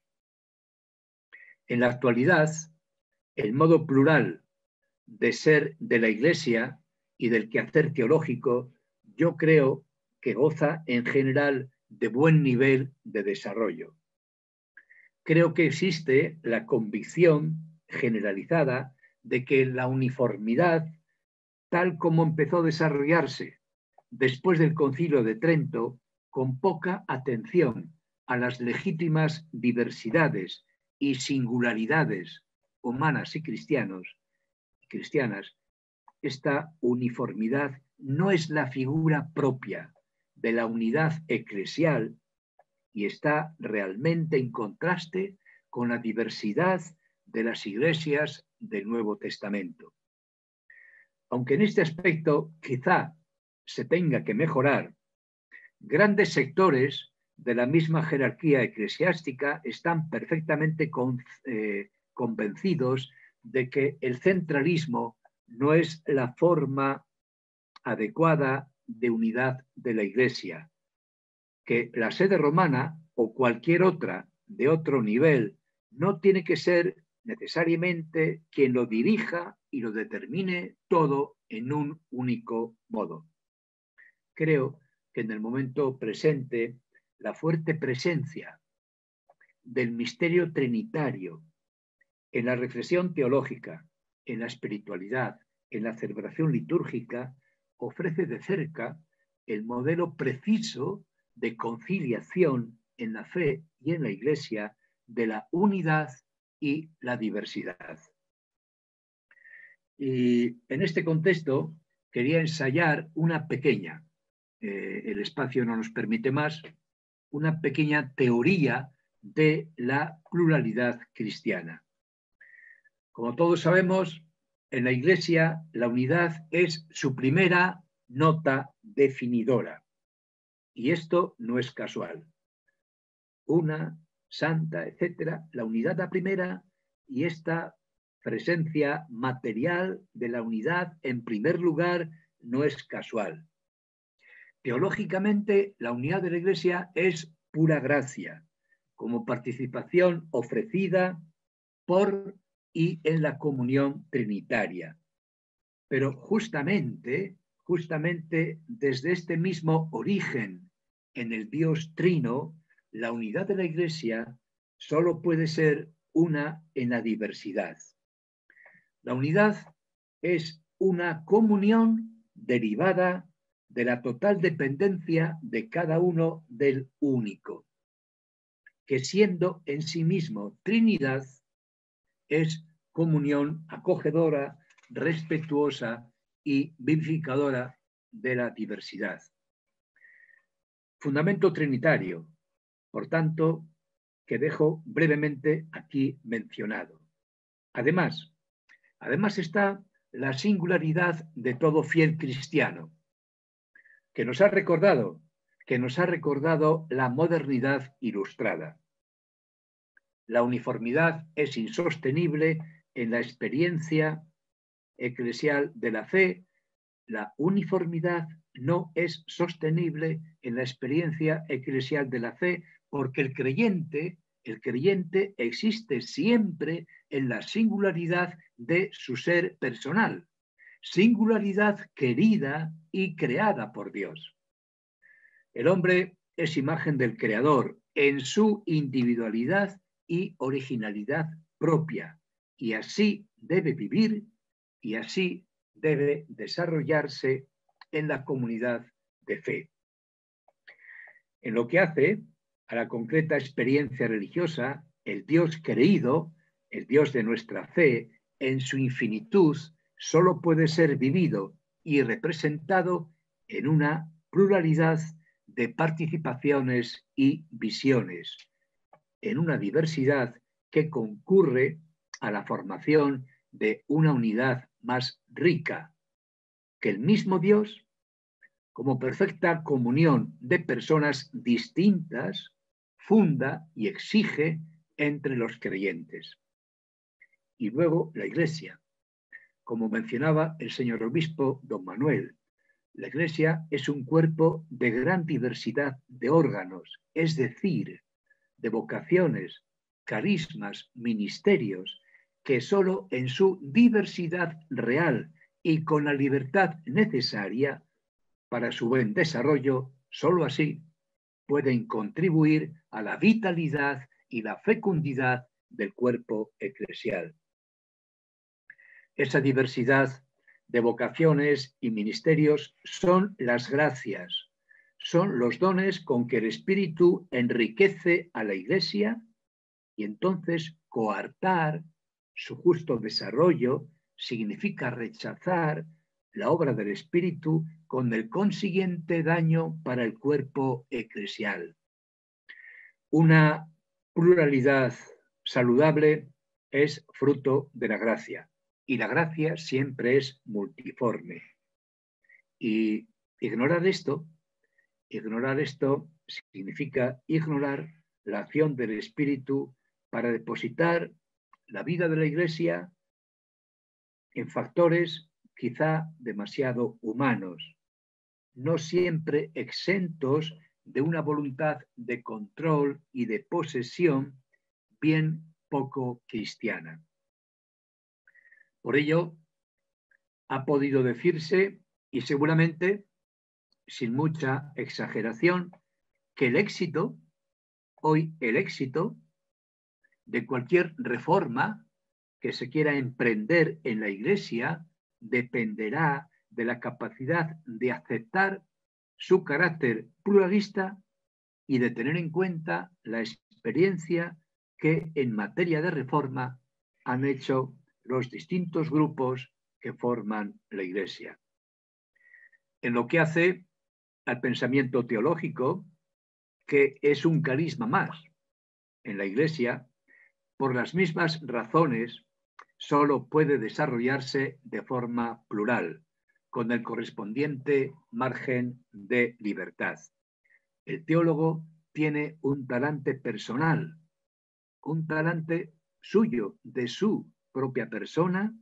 En la actualidad, el modo plural de ser de la Iglesia y del quehacer teológico, yo creo que goza en general de buen nivel de desarrollo. Creo que existe la convicción generalizada de que la uniformidad, tal como empezó a desarrollarse después del Concilio de Trento, con poca atención a las legítimas diversidades y singularidades humanas y cristianos, cristianas, esta uniformidad no es la figura propia de la unidad eclesial y está realmente en contraste con la diversidad de las iglesias del Nuevo Testamento. Aunque en este aspecto quizá se tenga que mejorar, grandes sectores de la misma jerarquía eclesiástica están perfectamente con, eh, convencidos de que el centralismo no es la forma adecuada de unidad de la Iglesia, que la sede romana o cualquier otra de otro nivel no tiene que ser necesariamente quien lo dirija y lo determine todo en un único modo. Creo que en el momento presente la fuerte presencia del misterio trinitario en la reflexión teológica, en la espiritualidad, en la celebración litúrgica, ofrece de cerca el modelo preciso de conciliación en la fe y en la Iglesia de la unidad y la diversidad. Y en este contexto quería ensayar una pequeña, eh, el espacio no nos permite más, una pequeña teoría de la pluralidad cristiana. Como todos sabemos, en la Iglesia la unidad es su primera nota definidora. Y esto no es casual. Una, santa, etcétera, la unidad la primera y esta presencia material de la unidad en primer lugar no es casual. Teológicamente, la unidad de la Iglesia es pura gracia, como participación ofrecida por y en la comunión trinitaria. Pero justamente, justamente desde este mismo origen en el Dios Trino, la unidad de la Iglesia solo puede ser una en la diversidad. La unidad es una comunión derivada de la total dependencia de cada uno del único, que siendo en sí mismo Trinidad, es comunión acogedora, respetuosa y vivificadora de la diversidad. Fundamento trinitario, por tanto, que dejo brevemente aquí mencionado. Además, además está la singularidad de todo fiel cristiano, que nos ha recordado, que nos ha recordado la modernidad ilustrada. La uniformidad es insostenible en la experiencia eclesial de la fe. La uniformidad no es sostenible en la experiencia eclesial de la fe porque el creyente, el creyente existe siempre en la singularidad de su ser personal, singularidad querida y creada por Dios. El hombre es imagen del Creador en su individualidad y originalidad propia, y así debe vivir y así debe desarrollarse en la comunidad de fe. En lo que hace a la concreta experiencia religiosa, el Dios creído, el Dios de nuestra fe, en su infinitud, solo puede ser vivido y representado en una pluralidad de participaciones y visiones, en una diversidad que concurre a la formación de una unidad más rica, que el mismo Dios, como perfecta comunión de personas distintas, funda y exige entre los creyentes. Y luego la Iglesia, como mencionaba el señor obispo don Manuel, la Iglesia es un cuerpo de gran diversidad de órganos, es decir, de vocaciones, carismas, ministerios, que solo en su diversidad real y con la libertad necesaria para su buen desarrollo, solo así pueden contribuir a la vitalidad y la fecundidad del cuerpo eclesial. Esa diversidad de vocaciones y ministerios son las gracias, son los dones con que el Espíritu enriquece a la Iglesia y entonces coartar su justo desarrollo significa rechazar la obra del Espíritu con el consiguiente daño para el cuerpo eclesial. Una pluralidad saludable es fruto de la gracia y la gracia siempre es multiforme. Y ignorar esto, ignorar esto significa ignorar la acción del Espíritu para depositar la vida de la Iglesia en factores quizá demasiado humanos, no siempre exentos de una voluntad de control y de posesión bien poco cristiana. Por ello, ha podido decirse, y seguramente sin mucha exageración, que el éxito, hoy el éxito de cualquier reforma que se quiera emprender en la Iglesia dependerá de la capacidad de aceptar su carácter pluralista y de tener en cuenta la experiencia que en materia de reforma han hecho los distintos grupos que forman la Iglesia. En lo que hace al pensamiento teológico, que es un carisma más en la Iglesia, por las mismas razones, solo puede desarrollarse de forma plural, con el correspondiente margen de libertad. El teólogo tiene un talante personal, un talante suyo, de su propia persona,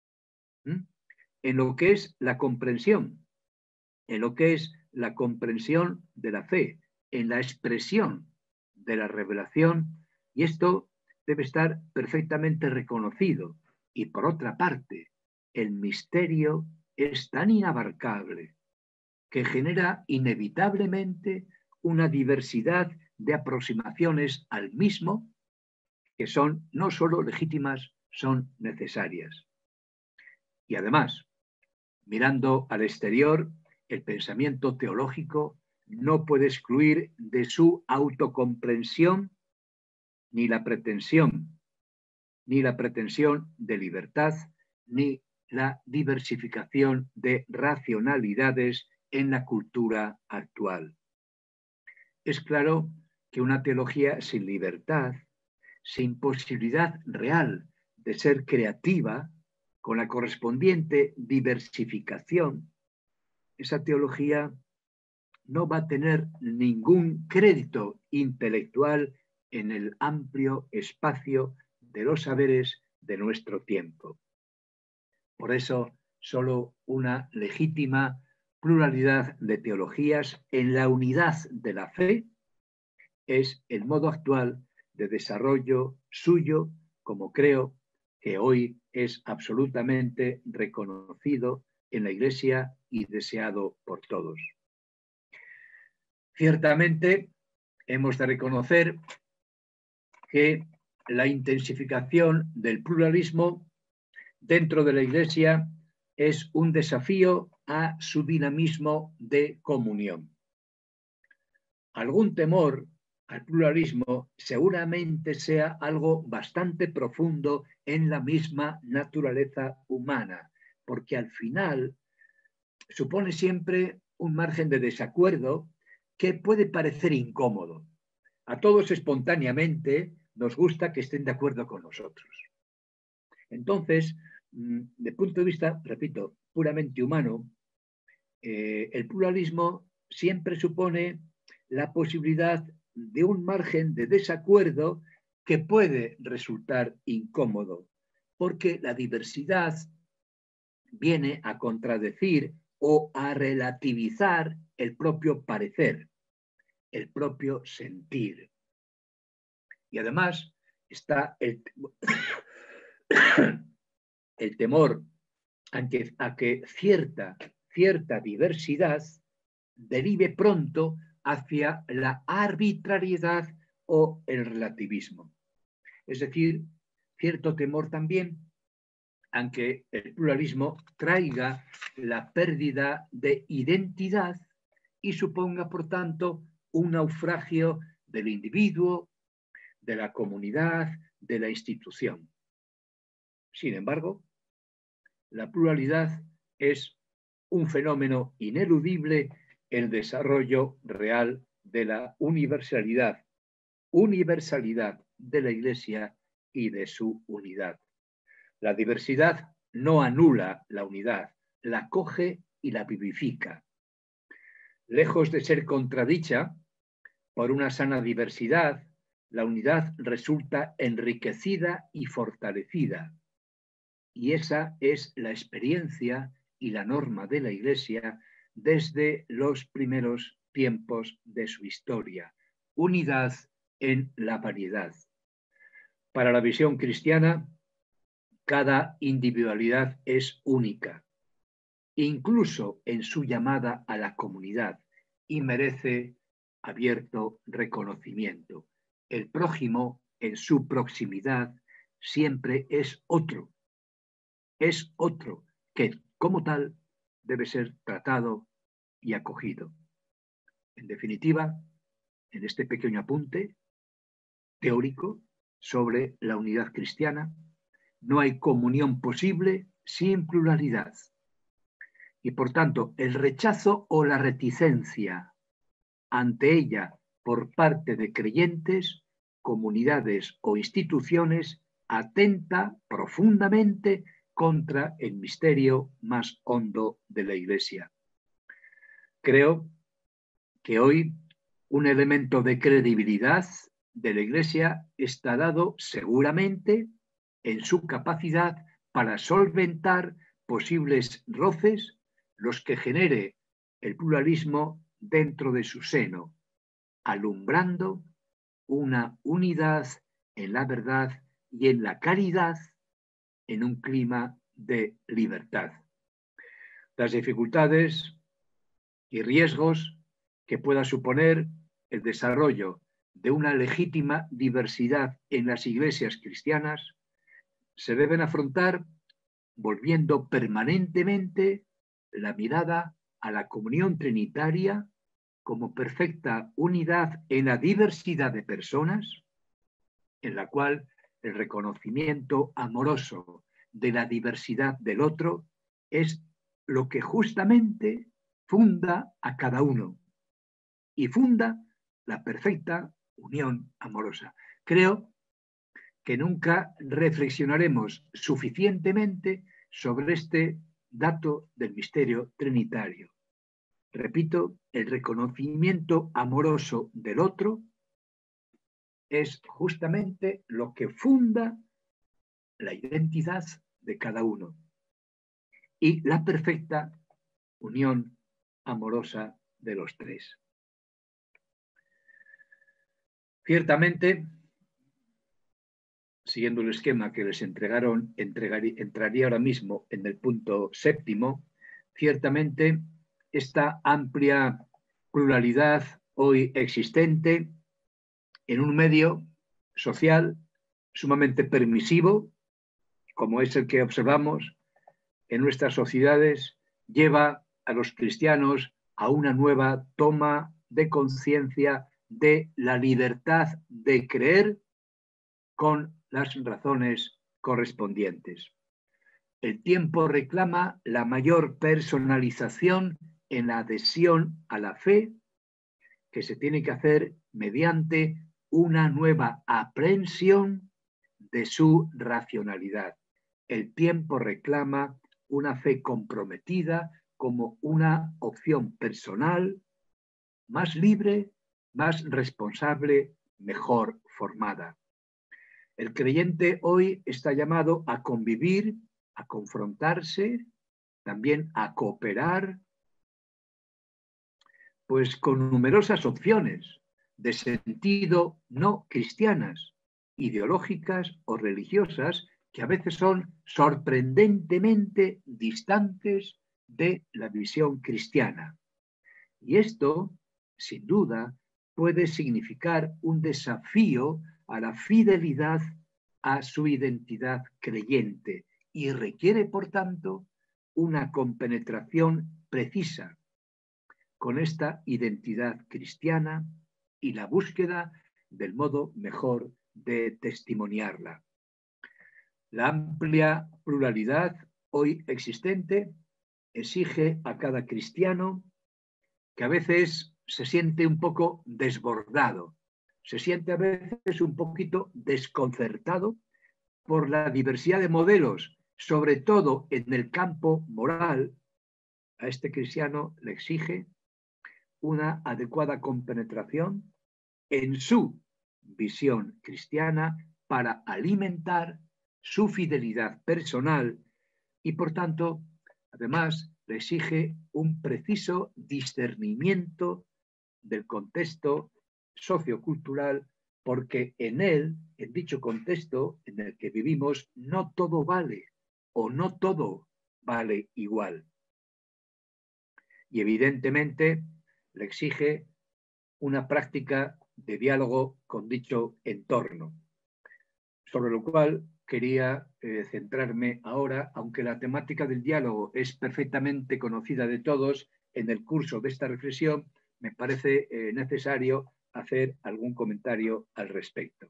¿m? en lo que es la comprensión, en lo que es la comprensión de la fe, en la expresión de la revelación, y esto debe estar perfectamente reconocido. Y por otra parte, el misterio es tan inabarcable que genera inevitablemente una diversidad de aproximaciones al mismo que son no solo legítimas, son necesarias. Y además, mirando al exterior, el pensamiento teológico no puede excluir de su autocomprensión ni la pretensión, ni la pretensión de libertad, ni la diversificación de racionalidades en la cultura actual. Es claro que una teología sin libertad, sin posibilidad real de ser creativa, con la correspondiente diversificación, esa teología no va a tener ningún crédito intelectual en el amplio espacio de los saberes de nuestro tiempo. Por eso, solo una legítima pluralidad de teologías en la unidad de la fe es el modo actual de desarrollo suyo, como creo que hoy es absolutamente reconocido en la Iglesia y deseado por todos. Ciertamente, hemos de reconocer que la intensificación del pluralismo dentro de la Iglesia es un desafío a su dinamismo de comunión. Algún temor al pluralismo seguramente sea algo bastante profundo en la misma naturaleza humana, porque al final supone siempre un margen de desacuerdo que puede parecer incómodo. A todos espontáneamente nos gusta que estén de acuerdo con nosotros. Entonces, de punto de vista, repito, puramente humano, eh, el pluralismo siempre supone la posibilidad de un margen de desacuerdo que puede resultar incómodo, porque la diversidad viene a contradecir o a relativizar el propio parecer, el propio sentir. Y además está el, el temor a que, a que cierta, cierta diversidad derive pronto hacia la arbitrariedad o el relativismo. Es decir, cierto temor también a que el pluralismo traiga la pérdida de identidad y suponga, por tanto, un naufragio del individuo, de la comunidad, de la institución. Sin embargo, la pluralidad es un fenómeno ineludible, el desarrollo real de la universalidad, universalidad de la Iglesia y de su unidad. La diversidad no anula la unidad, la coge y la vivifica. Lejos de ser contradicha por una sana diversidad, la unidad resulta enriquecida y fortalecida. Y esa es la experiencia y la norma de la Iglesia desde los primeros tiempos de su historia. Unidad en la variedad. Para la visión cristiana, cada individualidad es única. incluso en su llamada a la comunidad, y merece abierto reconocimiento. El prójimo en su proximidad siempre es otro, es otro que como tal debe ser tratado y acogido. En definitiva, en este pequeño apunte teórico sobre la unidad cristiana, no hay comunión posible sin pluralidad. Y por tanto, el rechazo o la reticencia ante ella por parte de creyentes, comunidades o instituciones atenta profundamente contra el misterio más hondo de la Iglesia. Creo que hoy un elemento de credibilidad de la Iglesia está dado seguramente en su capacidad para solventar posibles roces, los que genere el pluralismo dentro de su seno, alumbrando una unidad en la verdad y en la caridad en un clima de libertad. Las dificultades y riesgos que pueda suponer el desarrollo de una legítima diversidad en las iglesias cristianas se deben afrontar volviendo permanentemente la mirada a la comunión trinitaria como perfecta unidad en la diversidad de personas, en la cual el reconocimiento amoroso de la diversidad del otro es lo que justamente funda a cada uno y funda la perfecta unión amorosa. Creo que nunca reflexionaremos suficientemente sobre este dato del misterio trinitario. Repito, el reconocimiento amoroso del otro es justamente lo que funda la identidad de cada uno y la perfecta unión amorosa de los tres. Ciertamente, siguiendo el esquema que les entregaron, entregaría, entraría ahora mismo en el punto séptimo, ciertamente esta amplia pluralidad hoy existente en un medio social sumamente permisivo, como es el que observamos en nuestras sociedades, lleva a los cristianos a una nueva toma de conciencia de la libertad de creer con las razones correspondientes. El tiempo reclama la mayor personalización en la adhesión a la fe, que se tiene que hacer mediante una nueva aprehensión de su racionalidad. El tiempo reclama una fe comprometida como una opción personal, más libre, más responsable, mejor formada. El creyente hoy está llamado a convivir, a confrontarse, también a cooperar, pues con numerosas opciones de sentido no cristianas, ideológicas o religiosas, que a veces son sorprendentemente distantes de la visión cristiana. Y esto, sin duda, puede significar un desafío a la fidelidad a su identidad creyente y requiere, por tanto, una compenetración precisa con esta identidad cristiana y la búsqueda del modo mejor de testimoniarla. La amplia pluralidad hoy existente exige a cada cristiano que a veces se siente un poco desbordado, se siente a veces un poquito desconcertado por la diversidad de modelos, sobre todo en el campo moral. A este cristiano le exige una adecuada compenetración en su visión cristiana para alimentar su fidelidad personal y, por tanto, además, le exige un preciso discernimiento del contexto sociocultural, porque en él, en dicho contexto en el que vivimos, no todo vale o no todo vale igual. y evidentemente le exige una práctica de diálogo con dicho entorno, sobre lo cual quería eh, centrarme ahora, aunque la temática del diálogo es perfectamente conocida de todos en el curso de esta reflexión, me parece eh, necesario hacer algún comentario al respecto.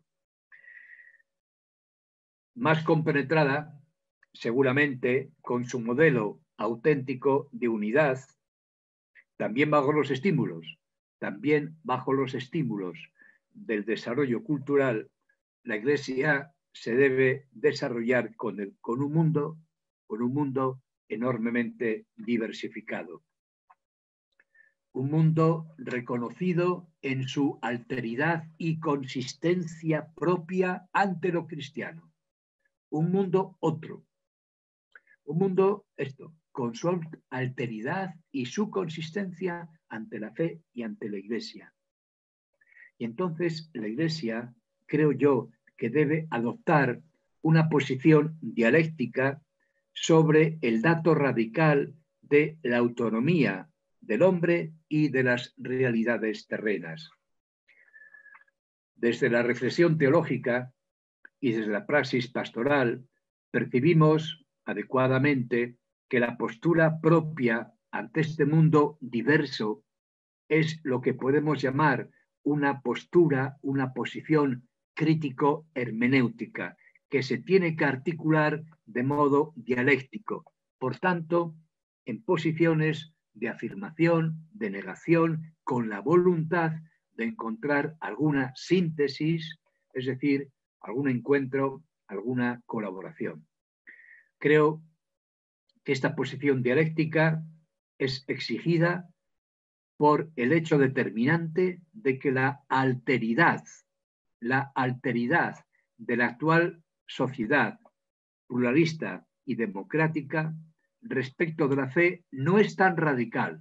Más compenetrada, seguramente, con su modelo auténtico de unidad, también bajo los estímulos, también bajo los estímulos del desarrollo cultural, la Iglesia se debe desarrollar con, el, con, un mundo, con un mundo enormemente diversificado. Un mundo reconocido en su alteridad y consistencia propia ante lo cristiano. Un mundo otro. Un mundo, esto, con su alteridad y su consistencia ante la fe y ante la Iglesia. Y entonces la Iglesia, creo yo, que debe adoptar una posición dialéctica sobre el dato radical de la autonomía del hombre y de las realidades terrenas. Desde la reflexión teológica y desde la praxis pastoral, percibimos adecuadamente que la postura propia ante este mundo diverso es lo que podemos llamar una postura, una posición crítico-hermenéutica, que se tiene que articular de modo dialéctico, por tanto, en posiciones de afirmación, de negación, con la voluntad de encontrar alguna síntesis, es decir, algún encuentro, alguna colaboración. Creo que esta posición dialéctica es exigida por el hecho determinante de que la alteridad, la alteridad de la actual sociedad pluralista y democrática respecto de la fe no es tan radical.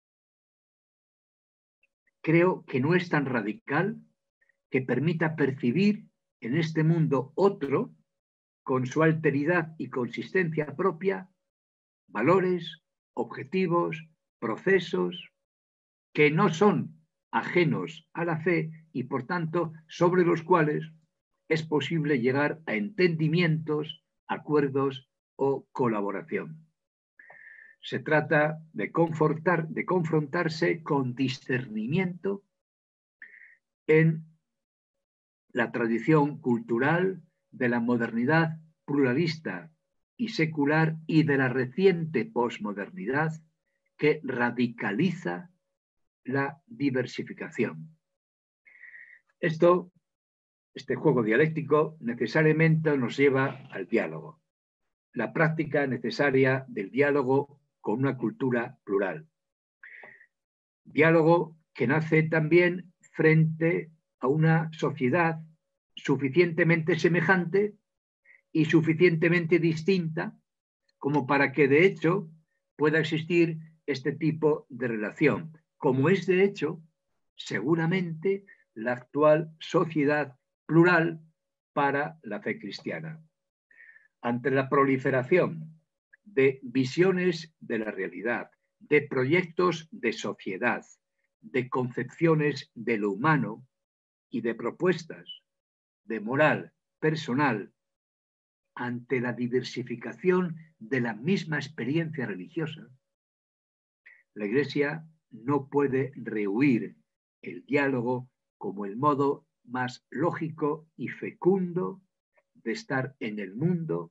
Creo que no es tan radical que permita percibir en este mundo otro, con su alteridad y consistencia propia, valores, objetivos, procesos, que no son ajenos a la fe y, por tanto, sobre los cuales es posible llegar a entendimientos, acuerdos o colaboración. Se trata de, confortar, de confrontarse con discernimiento en la tradición cultural de la modernidad pluralista y secular y de la reciente posmodernidad que radicaliza la diversificación. Esto, este juego dialéctico, necesariamente nos lleva al diálogo, la práctica necesaria del diálogo con una cultura plural. Diálogo que nace también frente a una sociedad suficientemente semejante y suficientemente distinta como para que, de hecho, pueda existir este tipo de relación, como es, de hecho, seguramente la actual sociedad plural para la fe cristiana. Ante la proliferación de visiones de la realidad, de proyectos de sociedad, de concepciones de lo humano y de propuestas de moral personal, ante la diversificación de la misma experiencia religiosa, la Iglesia no puede rehuir el diálogo como el modo más lógico y fecundo de estar en el mundo,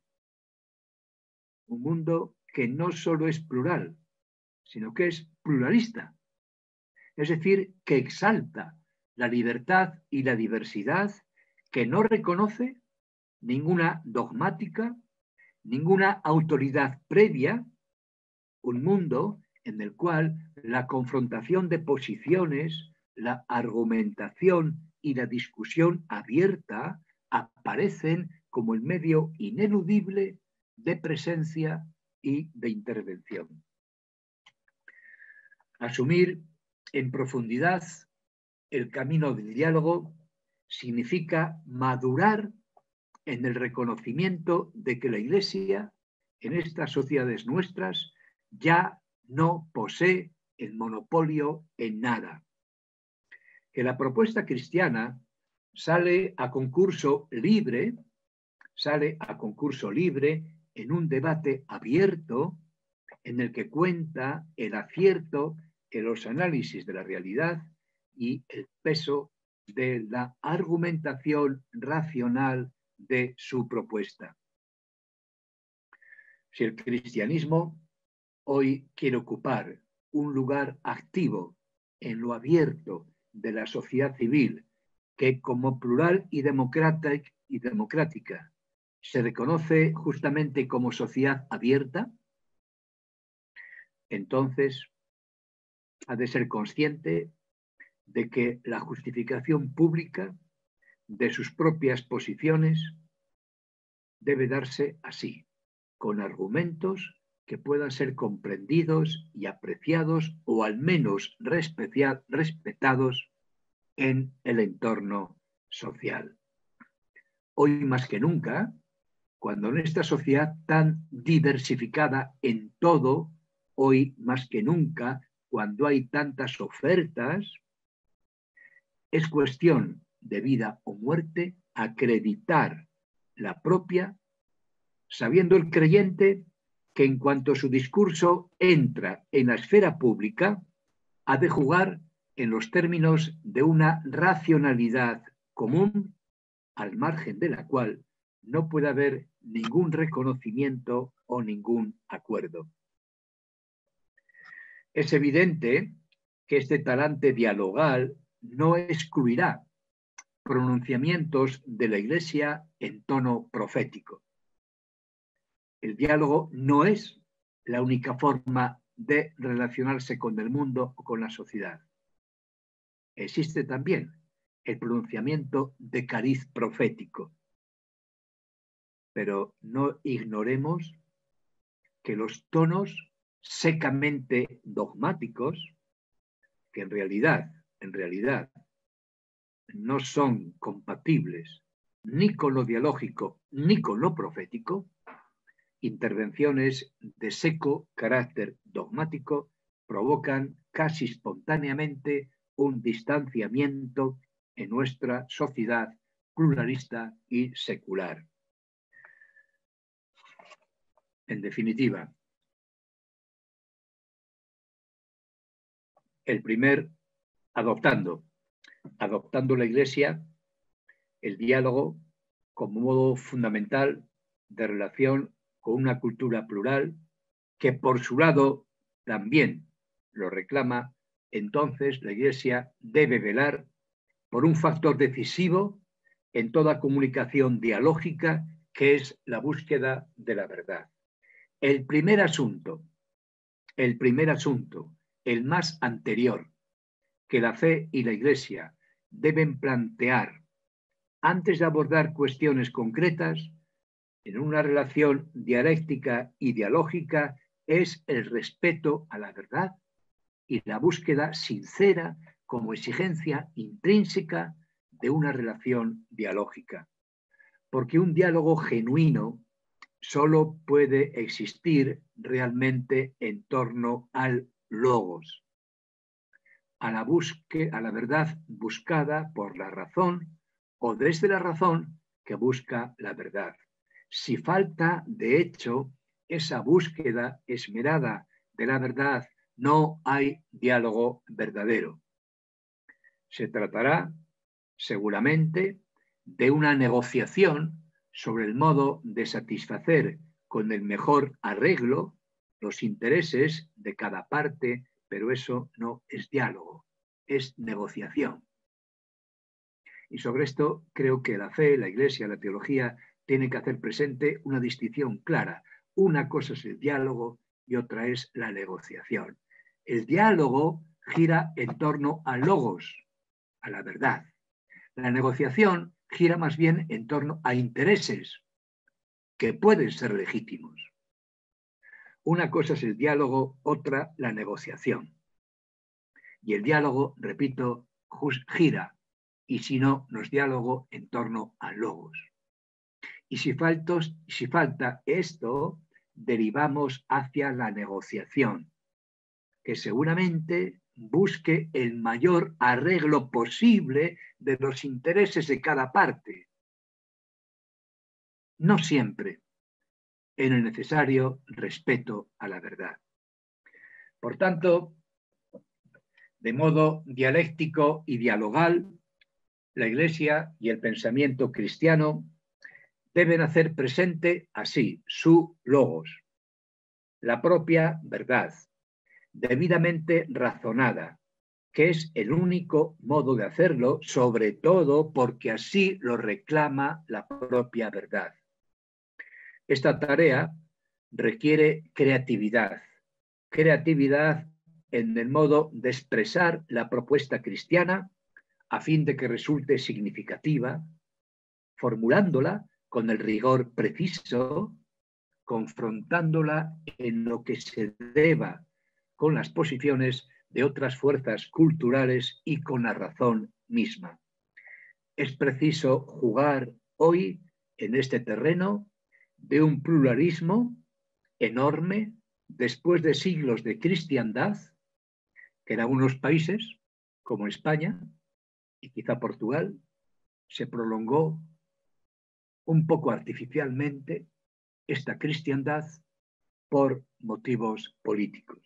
un mundo que no solo es plural, sino que es pluralista, es decir, que exalta la libertad y la diversidad, que no reconoce ninguna dogmática, ninguna autoridad previa, un mundo en el cual la confrontación de posiciones, la argumentación y la discusión abierta aparecen como el medio ineludible de presencia y de intervención. Asumir en profundidad el camino del diálogo significa madurar en el reconocimiento de que la Iglesia, en estas sociedades nuestras, ya no posee el monopolio en nada. Que la propuesta cristiana sale a concurso libre, sale a concurso libre en un debate abierto en el que cuenta el acierto en los análisis de la realidad y el peso de la argumentación racional de su propuesta. Si el cristianismo hoy quiere ocupar un lugar activo en lo abierto de la sociedad civil, que como plural y democrática, y democrática se reconoce justamente como sociedad abierta, entonces ha de ser consciente de que la justificación pública de sus propias posiciones debe darse así, con argumentos que puedan ser comprendidos y apreciados o al menos respetados en el entorno social. Hoy más que nunca, cuando en esta sociedad tan diversificada en todo, hoy más que nunca, cuando hay tantas ofertas, es cuestión de vida o muerte acreditar la propia, sabiendo el creyente que en cuanto su discurso entra en la esfera pública, ha de jugar en los términos de una racionalidad común, al margen de la cual no puede haber ningún reconocimiento o ningún acuerdo. Es evidente que este talante dialogal no excluirá pronunciamientos de la Iglesia en tono profético. El diálogo no es la única forma de relacionarse con el mundo o con la sociedad. Existe también el pronunciamiento de cariz profético. Pero no ignoremos que los tonos secamente dogmáticos, que en realidad, en realidad, no son compatibles ni con lo dialógico ni con lo profético, intervenciones de seco carácter dogmático provocan casi espontáneamente un distanciamiento en nuestra sociedad pluralista y secular. En definitiva, el primer, adoptando, adoptando la Iglesia, el diálogo como modo fundamental de relación con una cultura plural que por su lado también lo reclama, entonces la Iglesia debe velar por un factor decisivo en toda comunicación dialógica, que es la búsqueda de la verdad. El primer asunto, el primer asunto, el más anterior, que la fe y la Iglesia deben plantear antes de abordar cuestiones concretas en una relación dialéctica y dialógica, es el respeto a la verdad y la búsqueda sincera como exigencia intrínseca de una relación dialógica. Porque un diálogo genuino solo puede existir realmente en torno al logos, a la, busque, a la verdad buscada por la razón o desde la razón que busca la verdad. Si falta, de hecho, esa búsqueda esmerada de la verdad, no hay diálogo verdadero. Se tratará, seguramente, de una negociación sobre el modo de satisfacer con el mejor arreglo los intereses de cada parte, pero eso no es diálogo, es negociación. Y sobre esto creo que la fe, la Iglesia, la teología tienen que hacer presente una distinción clara. Una cosa es el diálogo y otra es la negociación. El diálogo gira en torno a logos, a la verdad. La negociación gira más bien en torno a intereses que pueden ser legítimos. Una cosa es el diálogo, otra la negociación. Y el diálogo, repito, gira, y si no, no es diálogo en torno a logos. Y si, faltos, si falta esto, derivamos hacia la negociación, que seguramente busque el mayor arreglo posible de los intereses de cada parte. No siempre en el necesario respeto a la verdad. Por tanto, de modo dialéctico y dialogal, la Iglesia y el pensamiento cristiano deben hacer presente así su logos, la propia verdad, debidamente razonada, que es el único modo de hacerlo, sobre todo porque así lo reclama la propia verdad. Esta tarea requiere creatividad, creatividad en el modo de expresar la propuesta cristiana a fin de que resulte significativa, formulándola con el rigor preciso, confrontándola en lo que se deba con las posiciones de otras fuerzas culturales y con la razón misma. Es preciso jugar hoy en este terreno de un pluralismo enorme después de siglos de cristiandad, que en algunos países, como España y quizá Portugal, se prolongó un poco artificialmente esta cristiandad por motivos políticos.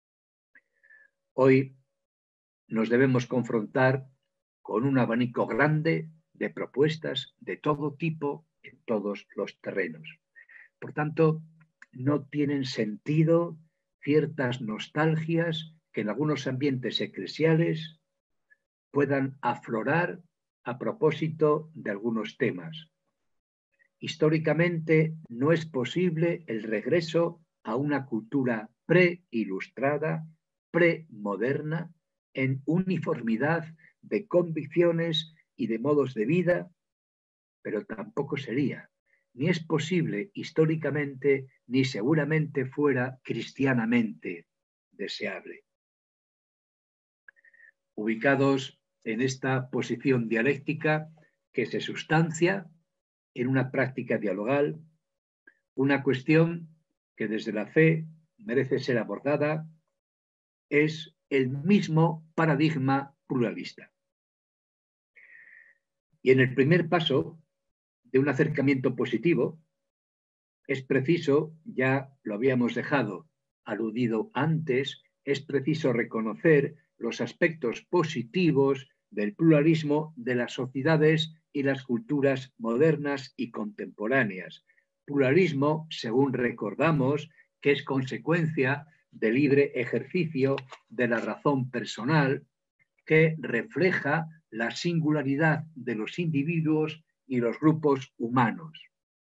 Hoy nos debemos confrontar con un abanico grande de propuestas de todo tipo en todos los terrenos. Por tanto, no tienen sentido ciertas nostalgias que en algunos ambientes eclesiales puedan aflorar a propósito de algunos temas. Históricamente no es posible el regreso a una cultura pre-ilustrada, pre-moderna, en uniformidad de convicciones y de modos de vida, pero tampoco sería, ni es posible históricamente, ni seguramente fuera cristianamente deseable. Ubicados en esta posición dialéctica que se sustancia en una práctica dialogal, una cuestión que desde la fe merece ser abordada es el mismo paradigma pluralista. Y en el primer paso de un acercamiento positivo, es preciso, ya lo habíamos dejado aludido antes, es preciso reconocer los aspectos positivos del pluralismo de las sociedades y las culturas modernas y contemporáneas. Pluralismo, según recordamos, que es consecuencia del libre ejercicio de la razón personal, que refleja la singularidad de los individuos y los grupos humanos,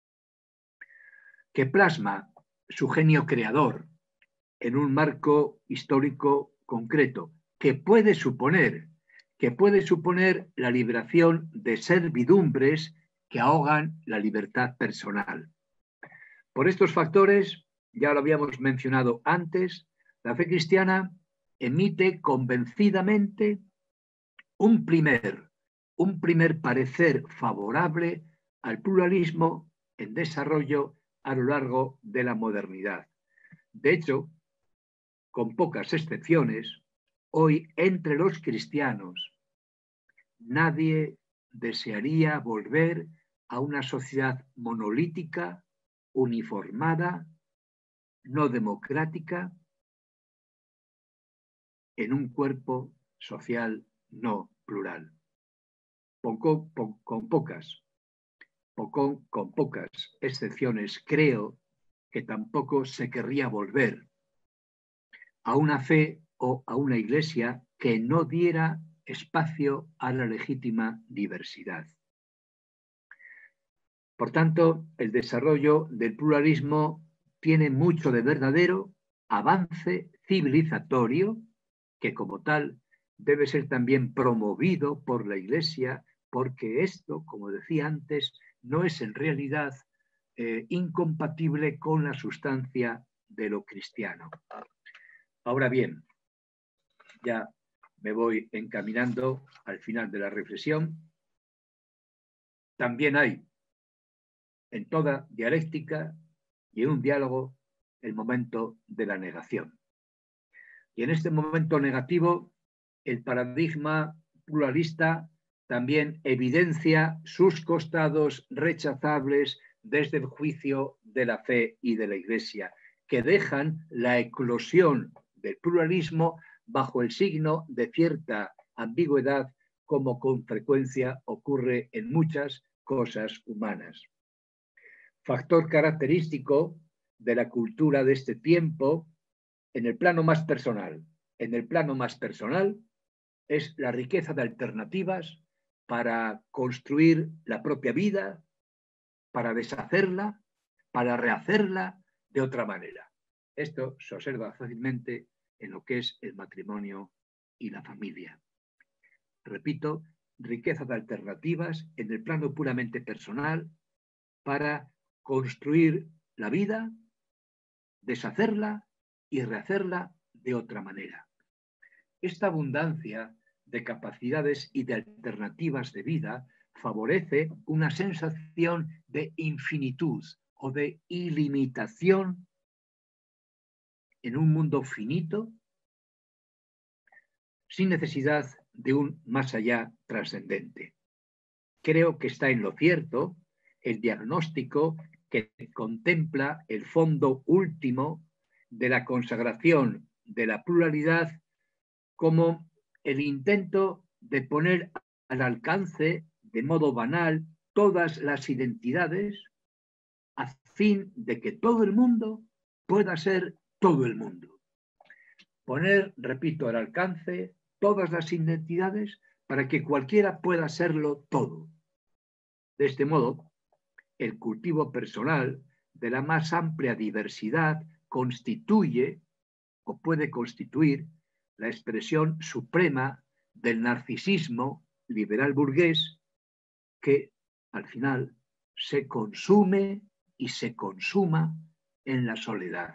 que plasma su genio creador en un marco histórico concreto, que puede suponer, que puede suponer la liberación de servidumbres que ahogan la libertad personal. Por estos factores, ya lo habíamos mencionado antes, la fe cristiana emite convencidamente un primer, un primer parecer favorable al pluralismo en desarrollo a lo largo de la modernidad. De hecho, con pocas excepciones, hoy entre los cristianos nadie desearía volver a una sociedad monolítica, uniformada, no democrática, en un cuerpo social no plural. Poco, po, con pocas, poco, con pocas excepciones, creo que tampoco se querría volver a una fe o a una iglesia que no diera espacio a la legítima diversidad. Por tanto, el desarrollo del pluralismo tiene mucho de verdadero avance civilizatorio, que como tal debe ser también promovido por la Iglesia, porque esto, como decía antes, no es en realidad eh, incompatible con la sustancia de lo cristiano. Ahora bien, ya me voy encaminando al final de la reflexión. También hay en toda dialéctica y en un diálogo el momento de la negación. Y en este momento negativo, el paradigma pluralista también evidencia sus costados rechazables desde el juicio de la fe y de la Iglesia, que dejan la eclosión del pluralismo bajo el signo de cierta ambigüedad, como con frecuencia ocurre en muchas cosas humanas. Factor característico de la cultura de este tiempo en el plano más personal. En el plano más personal es la riqueza de alternativas para construir la propia vida, para deshacerla, para rehacerla de otra manera. Esto se observa fácilmente en lo que es el matrimonio y la familia. Repito, riqueza de alternativas en el plano puramente personal para construir la vida, deshacerla y rehacerla de otra manera. Esta abundancia de capacidades y de alternativas de vida favorece una sensación de infinitud o de ilimitación en un mundo finito, sin necesidad de un más allá trascendente. Creo que está en lo cierto el diagnóstico que contempla el fondo último de la consagración de la pluralidad como el intento de poner al alcance de modo banal todas las identidades a fin de que todo el mundo pueda ser todo el mundo. Poner, repito, al alcance todas las identidades para que cualquiera pueda serlo todo. De este modo, el cultivo personal de la más amplia diversidad constituye o puede constituir la expresión suprema del narcisismo liberal burgués que al final se consume y se consuma en la soledad.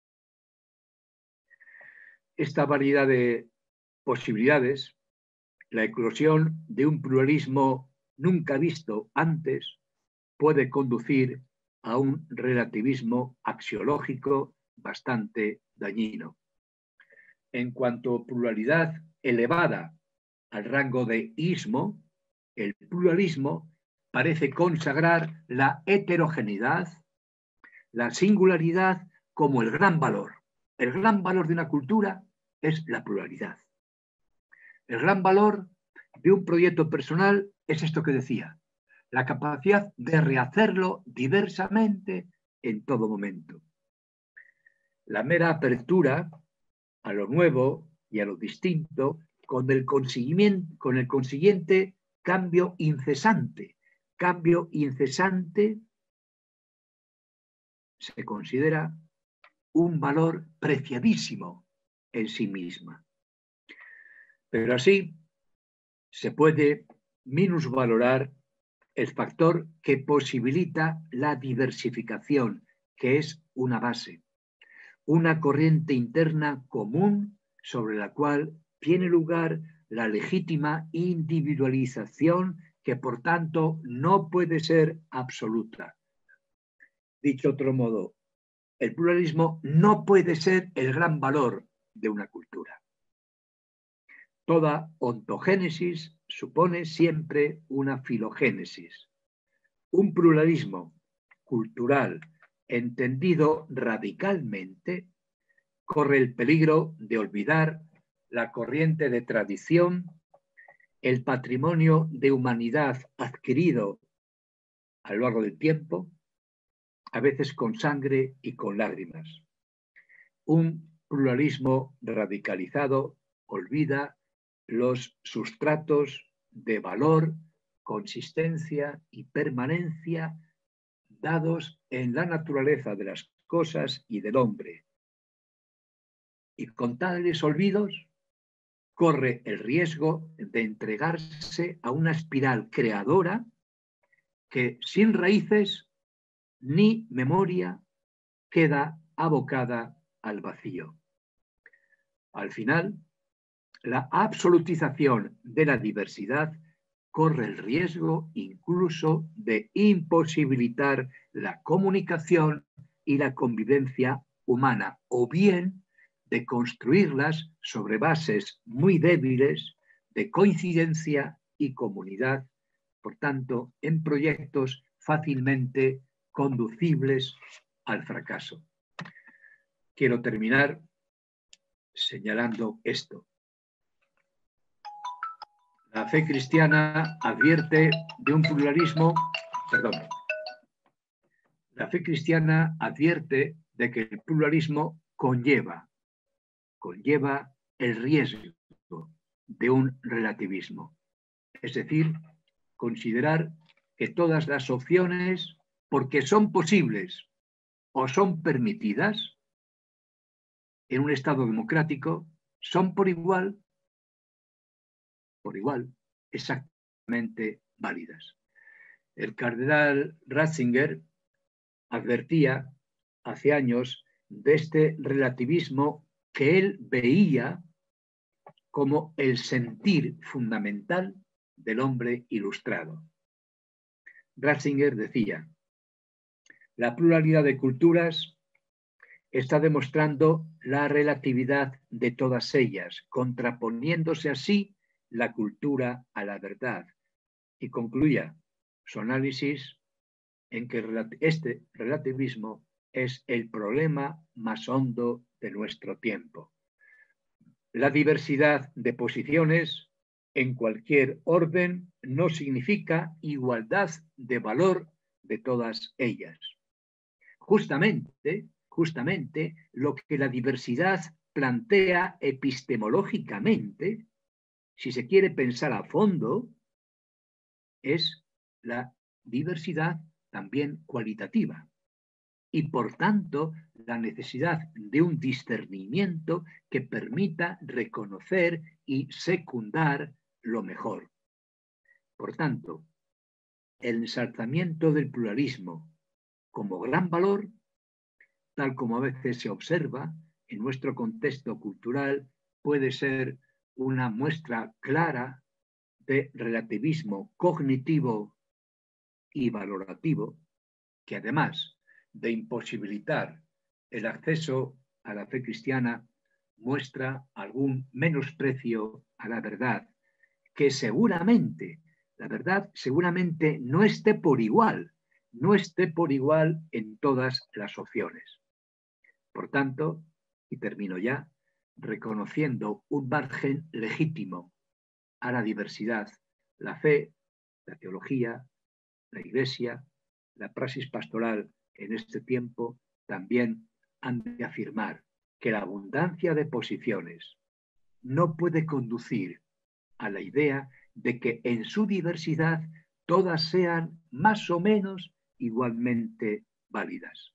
Esta variedad de posibilidades, la eclosión de un pluralismo nunca visto antes, puede conducir a un relativismo axiológico bastante dañino. En cuanto a pluralidad elevada al rango de ismo, el pluralismo parece consagrar la heterogeneidad, la singularidad como el gran valor. El gran valor de una cultura es la pluralidad. El gran valor de un proyecto personal es esto que decía, la capacidad de rehacerlo diversamente en todo momento. La mera apertura a lo nuevo y a lo distinto con el consiguiente, con el consiguiente cambio incesante. Cambio incesante se considera un valor preciadísimo en sí misma. Pero así se puede minusvalorar el factor que posibilita la diversificación, que es una base, una corriente interna común sobre la cual tiene lugar la legítima individualización que por tanto no puede ser absoluta. Dicho de otro modo, el pluralismo no puede ser el gran valor de una cultura. Toda ontogénesis supone siempre una filogénesis. Un pluralismo cultural entendido radicalmente corre el peligro de olvidar la corriente de tradición, el patrimonio de humanidad adquirido a lo largo del tiempo, a veces con sangre y con lágrimas. Un pluralismo radicalizado olvida los sustratos de valor, consistencia y permanencia dados en la naturaleza de las cosas y del hombre. Y con tales olvidos corre el riesgo de entregarse a una espiral creadora que sin raíces ni memoria queda abocada al vacío. Al final, la absolutización de la diversidad corre el riesgo incluso de imposibilitar la comunicación y la convivencia humana, o bien de construirlas sobre bases muy débiles de coincidencia y comunidad, por tanto, en proyectos fácilmente conducibles al fracaso. Quiero terminar señalando esto. La fe cristiana advierte de un pluralismo, perdón, la fe cristiana advierte de que el pluralismo conlleva, conlleva el riesgo de un relativismo. Es decir, considerar que todas las opciones, porque son posibles o son permitidas en un Estado democrático, son por igual, por igual, exactamente válidas. El cardenal Ratzinger advertía hace años de este relativismo que él veía como el sentir fundamental del hombre ilustrado. Ratzinger decía: la pluralidad de culturas está demostrando la relatividad de todas ellas, contraponiéndose así la cultura a la verdad. Y concluía su análisis en que este relativismo es el problema más hondo de nuestro tiempo. La diversidad de posiciones en cualquier orden no significa igualdad de valor de todas ellas. Justamente, justamente lo que la diversidad plantea epistemológicamente, si se quiere pensar a fondo, es la diversidad también cualitativa y, por tanto, la necesidad de un discernimiento que permita reconocer y secundar lo mejor. Por tanto, el ensalzamiento del pluralismo como gran valor, tal como a veces se observa en nuestro contexto cultural, puede ser una muestra clara de relativismo cognitivo y valorativo, que además de imposibilitar el acceso a la fe cristiana, muestra algún menosprecio a la verdad, que seguramente, la verdad seguramente no esté por igual, no esté por igual en todas las opciones. Por tanto, y termino ya, reconociendo un margen legítimo a la diversidad, la fe, la teología, la Iglesia, la praxis pastoral en este tiempo también han de afirmar que la abundancia de posiciones no puede conducir a la idea de que en su diversidad todas sean más o menos igualmente válidas.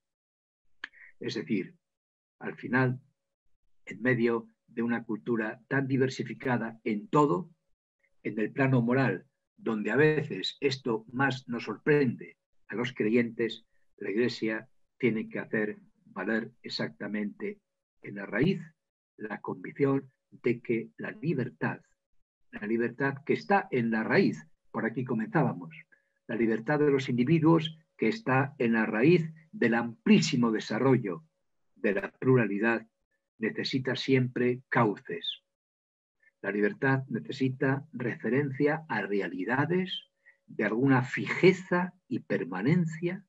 Es decir, al final, en medio de una cultura tan diversificada en todo, en el plano moral, donde a veces esto más nos sorprende a los creyentes, la Iglesia tiene que hacer valer exactamente en la raíz la convicción de que la libertad, la libertad que está en la raíz, por aquí comenzábamos, la libertad de los individuos que está en la raíz del amplísimo desarrollo de la pluralidad, necesita siempre cauces. La libertad necesita referencia a realidades de alguna fijeza y permanencia,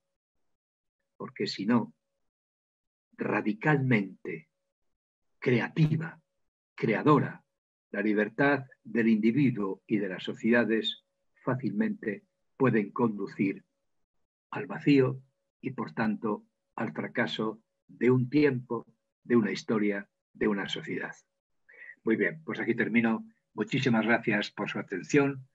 porque si no, radicalmente creativa, creadora, la libertad del individuo y de las sociedades fácilmente pueden conducir al vacío y, por tanto, al fracaso de un tiempo, de una historia, de una sociedad. Muy bien, pues aquí termino. Muchísimas gracias por su atención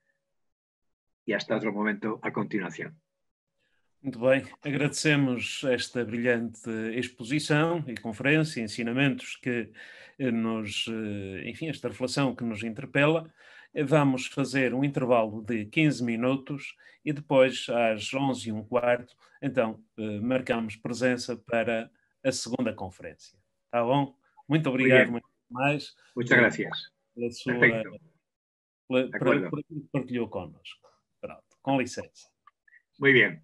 e hasta outro momento a continuação. Muito bem, agradecemos esta brilhante exposição e conferência, ensinamentos que nos, enfim, esta reflexão que nos interpela. Vamos fazer um intervalo de quinze minutos e depois, às onze e um quarto, então, marcamos presença para a segunda conferência. Está bom? Muito obrigado, muito mais. Muchas gracias. Pela sua, Perfecto. pela, por, por aquilo que partilhou connosco. Pronto, com licença. Muy bien.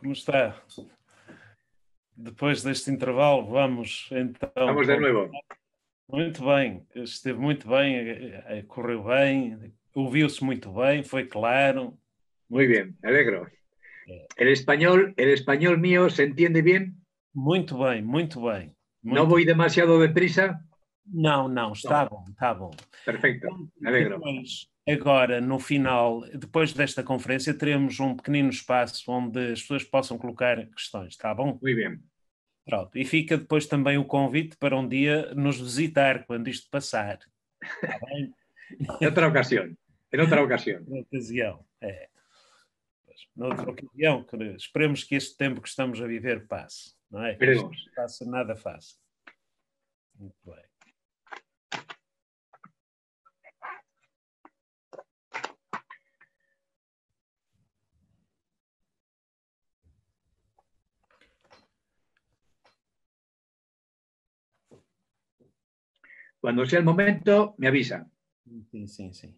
como está? Depois deste intervalo, vamos então... Vamos de novo. Muito bem, esteve muito bem, correu bem, ouviu-se muito bem, foi claro. Muy bien, me alegro. El español, el español mío se entiende bien. Muito bem, muito bem. Muito ¿No voy demasiado deprisa? Não, não, está bom, está bom. Perfecto, me alegro. Depois, agora, no final, depois desta conferência, teremos um pequenino espaço onde as pessoas possam colocar questões, está bom? Muy bien. Pronto, e fica depois também o convite para um dia nos visitar, quando isto passar. Está bem? En otra ocasión, en otra ocasión. Noutra ocasião, é. Noutra ocasião, que esperemos que este tempo que estamos a viver passe, não é? Esperemos. Isto não passa nada fácil. Muito bem. Cuando sea el momento, me avisa. Sim, sim, sim.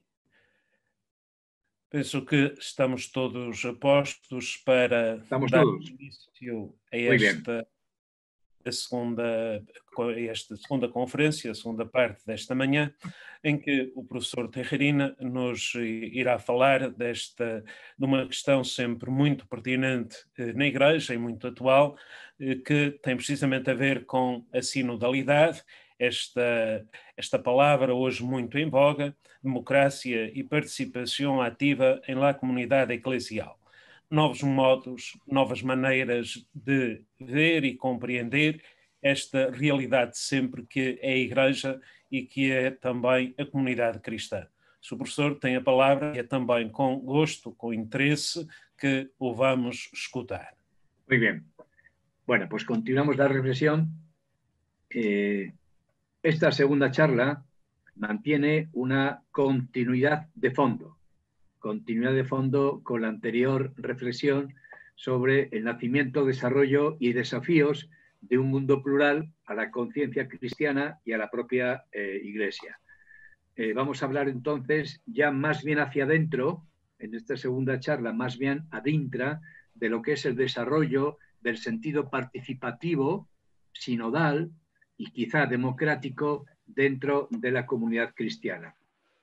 Penso que estamos todos a postos para Estamos dar todos. início a Muy bien. esta, a segunda, a esta segunda conferência, a segunda parte desta manhã, em que o professor Tejerina nos irá falar desta, de uma questão sempre muito pertinente eh, na Igreja e muito atual, eh, que tem precisamente a ver com a sinodalidade, esta, esta palavra hoje muito em voga, democracia e participação ativa em la comunidade eclesial. Novos modos, novas maneiras de ver e compreender esta realidade sempre que é a Igreja e que é também a comunidade cristã. Se o professor tem a palavra, é também com gosto, com interesse, que o vamos escutar. Muy bien. Bueno, pues continuamos la reflexión. Eh, esta segunda charla mantiene una continuidad de fondo. Continuidad de fondo con la anterior reflexión sobre el nacimiento, desarrollo y desafíos de un mundo plural a la conciencia cristiana y a la propia eh, Iglesia. Eh, vamos a hablar entonces ya más bien hacia adentro, en esta segunda charla, más bien adintra de lo que es el desarrollo del sentido participativo, sinodal y quizá democrático dentro de la comunidad cristiana.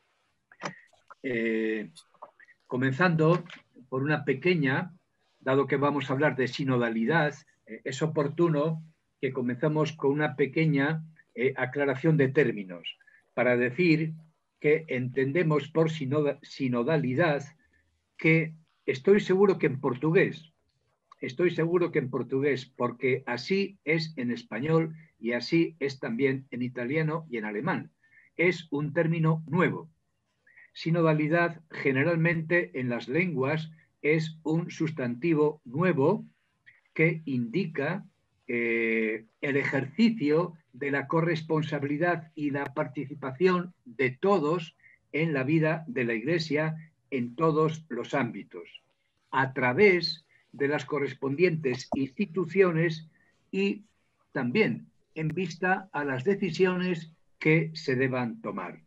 Eh, comenzando por una pequeña, dado que vamos a hablar de sinodalidad, eh, es oportuno que comencemos con una pequeña eh, aclaración de términos para decir que entendemos por sinodalidad que estoy seguro que en portugués, estoy seguro que en portugués, porque así es en español y así es también en italiano y en alemán. Es un término nuevo. Sinodalidad generalmente en las lenguas es un sustantivo nuevo que indica eh, el ejercicio de la corresponsabilidad y la participación de todos en la vida de la Iglesia en todos los ámbitos, a través de las correspondientes instituciones y también en vista a las decisiones que se deban tomar.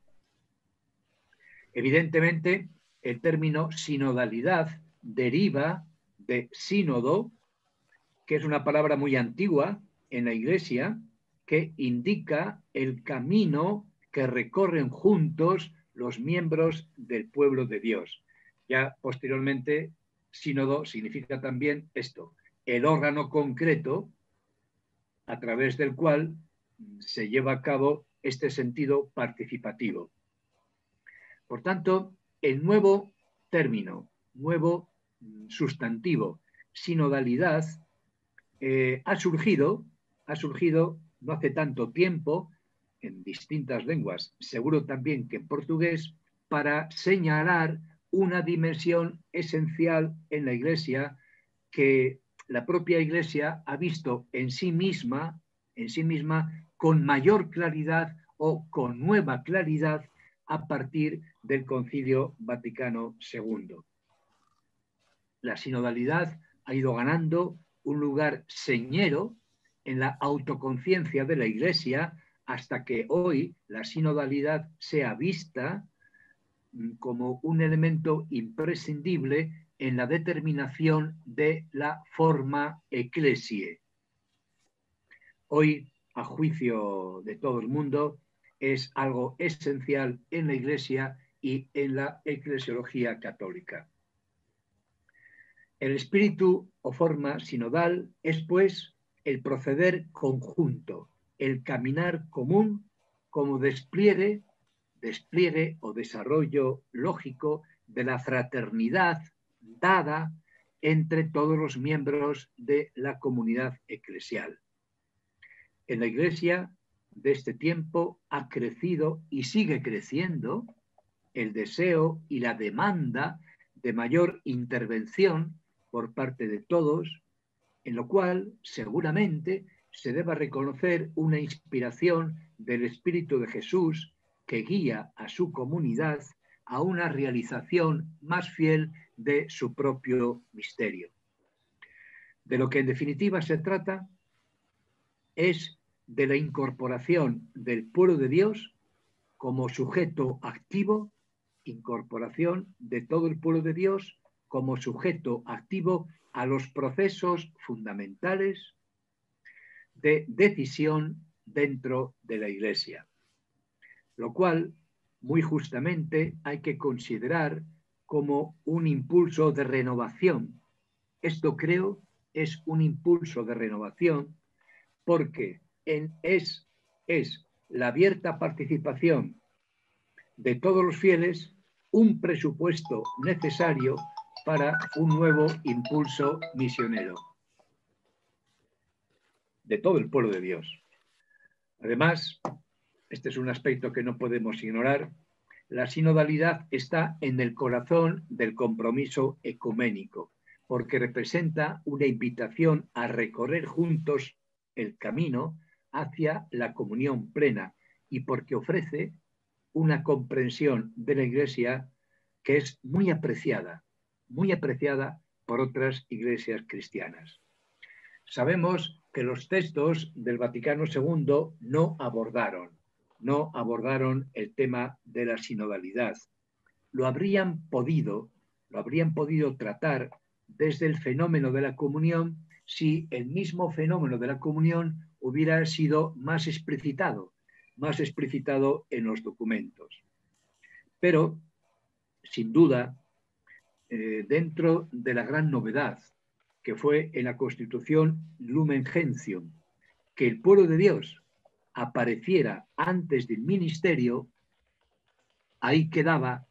Evidentemente, el término sinodalidad deriva de sínodo, que es una palabra muy antigua en la Iglesia, que indica el camino que recorren juntos los miembros del pueblo de Dios. Ya posteriormente, sínodo significa también esto, el órgano concreto a través del cual se lleva a cabo este sentido participativo. Por tanto, el nuevo término, nuevo sustantivo, sinodalidad, eh, ha surgido, ha surgido no hace tanto tiempo, en distintas lenguas, seguro también que en portugués, para señalar una dimensión esencial en la Iglesia que la propia Iglesia ha visto en sí misma, en sí misma, con mayor claridad o con nueva claridad a partir del Concilio Vaticano segundo. La sinodalidad ha ido ganando un lugar señero en la autoconciencia de la Iglesia hasta que hoy la sinodalidad sea vista como un elemento imprescindible en la determinación de la forma ecclesiae. Hoy, a juicio de todo el mundo, es algo esencial en la Iglesia y en la eclesiología católica. El espíritu o forma sinodal es, pues, el proceder conjunto, el caminar común como despliegue, despliegue o desarrollo lógico de la fraternidad dada entre todos los miembros de la comunidad eclesial. En la Iglesia de este tiempo ha crecido y sigue creciendo el deseo y la demanda de mayor intervención por parte de todos, en lo cual seguramente se deba reconocer una inspiración del Espíritu de Jesús que guía a su comunidad a una realización más fiel de su propio misterio. De lo que en definitiva se trata es de la incorporación del pueblo de Dios como sujeto activo, incorporación de todo el pueblo de Dios como sujeto activo a los procesos fundamentales de decisión dentro de la Iglesia, lo cual muy justamente hay que considerar como un impulso de renovación. Esto creo es un impulso de renovación porque en, es, es la abierta participación de todos los fieles un presupuesto necesario para un nuevo impulso misionero de todo el pueblo de Dios. Además, este es un aspecto que no podemos ignorar, la sinodalidad está en el corazón del compromiso ecuménico, porque representa una invitación a recorrer juntos el camino hacia la comunión plena y porque ofrece una comprensión de la Iglesia que es muy apreciada, muy apreciada por otras iglesias cristianas. Sabemos que los textos del Vaticano segundo no abordaron, no abordaron el tema de la sinodalidad. Lo habrían podido, lo habrían podido tratar desde el fenómeno de la comunión si el mismo fenómeno de la comunión hubiera sido más explicitado, más explicitado en los documentos. Pero, sin duda, eh, dentro de la gran novedad que fue en la Constitución Lumen Gentium, que el pueblo de Dios apareciera antes del ministerio, ahí quedaba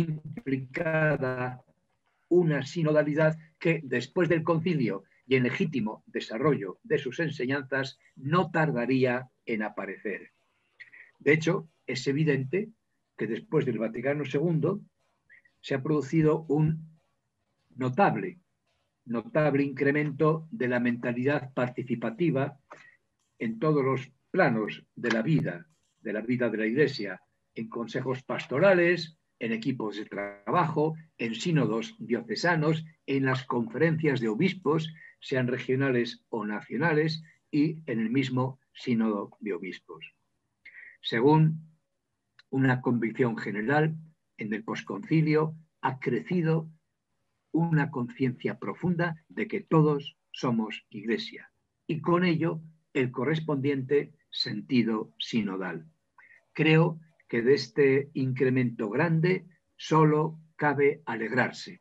implicada una sinodalidad que después del concilio y en legítimo desarrollo de sus enseñanzas no tardaría en aparecer. De hecho, es evidente que después del Vaticano segundo se ha producido un notable, notable incremento de la mentalidad participativa en todos los planos de la vida, de la vida de la Iglesia, en consejos pastorales, en equipos de trabajo, en sínodos diocesanos, en las conferencias de obispos, sean regionales o nacionales, y en el mismo sínodo de obispos. Según una convicción general, en el posconcilio ha crecido una conciencia profunda de que todos somos Iglesia y con ello el correspondiente sentido sinodal. Creo que de este incremento grande solo cabe alegrarse,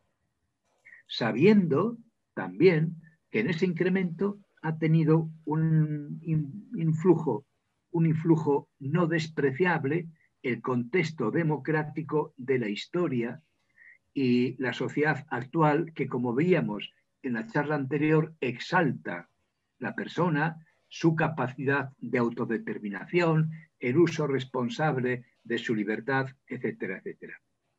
sabiendo también que en ese incremento ha tenido un influjo, un influjo no despreciable el contexto democrático de la historia y la sociedad actual que, como veíamos en la charla anterior, exalta la persona, su capacidad de autodeterminación, el uso responsable de su libertad, etcétera, etcétera.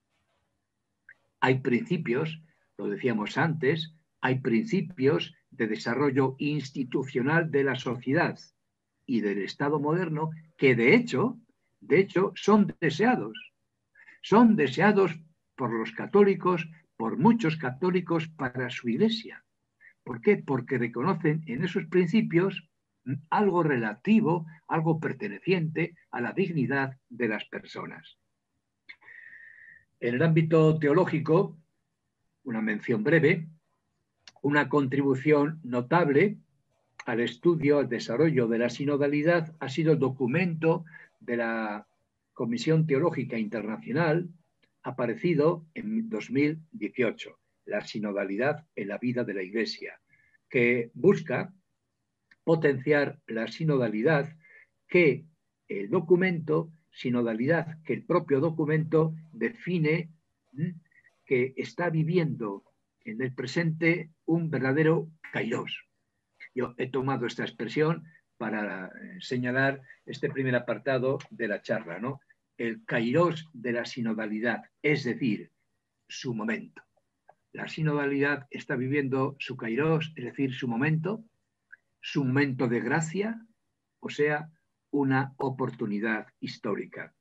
Hay principios, lo decíamos antes, hay principios de desarrollo institucional de la sociedad y del Estado moderno que de hecho, de hecho son deseados. Son deseados por los católicos, por muchos católicos para su Iglesia. ¿Por qué? Porque reconocen en esos principios algo relativo, algo perteneciente a la dignidad de las personas. En el ámbito teológico, una mención breve, una contribución notable al estudio, al desarrollo de la sinodalidad ha sido el documento de la Comisión Teológica Internacional aparecido en dos mil dieciocho, la sinodalidad en la vida de la Iglesia, que busca potenciar la sinodalidad que el documento, sinodalidad que el propio documento define ¿m? que está viviendo en el presente un verdadero kairos. Yo he tomado esta expresión para señalar este primer apartado de la charla, ¿no? El kairos de la sinodalidad, es decir, su momento. La sinodalidad está viviendo su kairos, es decir, su momento, su momento de gracia, o sea, una oportunidad histórica.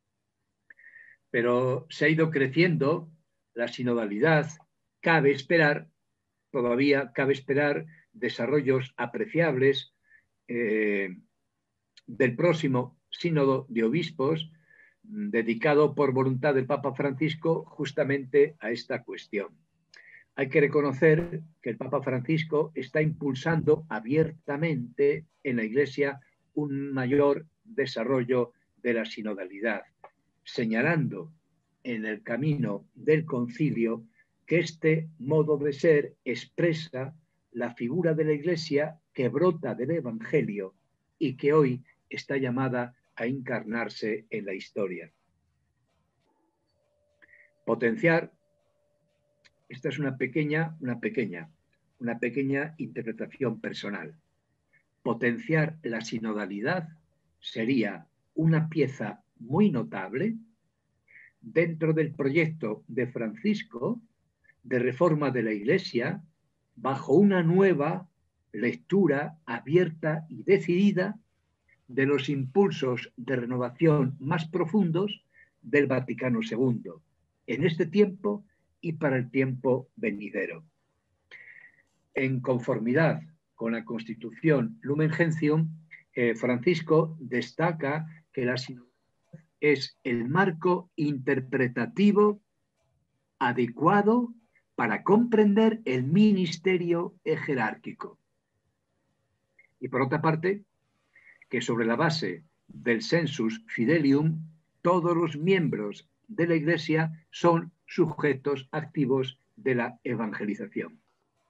Pero se ha ido creciendo la sinodalidad, cabe esperar, todavía cabe esperar desarrollos apreciables eh, del próximo sínodo de obispos dedicado por voluntad del Papa Francisco justamente a esta cuestión. Hay que reconocer que el Papa Francisco está impulsando abiertamente en la Iglesia un mayor desarrollo de la sinodalidad, señalando en el camino del concilio que este modo de ser expresa la figura de la Iglesia que brota del Evangelio y que hoy está llamada a encarnarse en la historia. Potenciar, esta es una pequeña, una pequeña, una pequeña interpretación personal. Potenciar la sinodalidad sería una pieza muy notable dentro del proyecto de Francisco de reforma de la Iglesia bajo una nueva lectura abierta y decidida de los impulsos de renovación más profundos del Vaticano segundo, en este tiempo y para el tiempo venidero. En conformidad con la Constitución Lumen Gentium, eh, Francisco destaca que la sinodalidad es el marco interpretativo adecuado para comprender el ministerio jerárquico. Y por otra parte, que sobre la base del sensus fidelium, todos los miembros de la Iglesia son sujetos activos de la evangelización.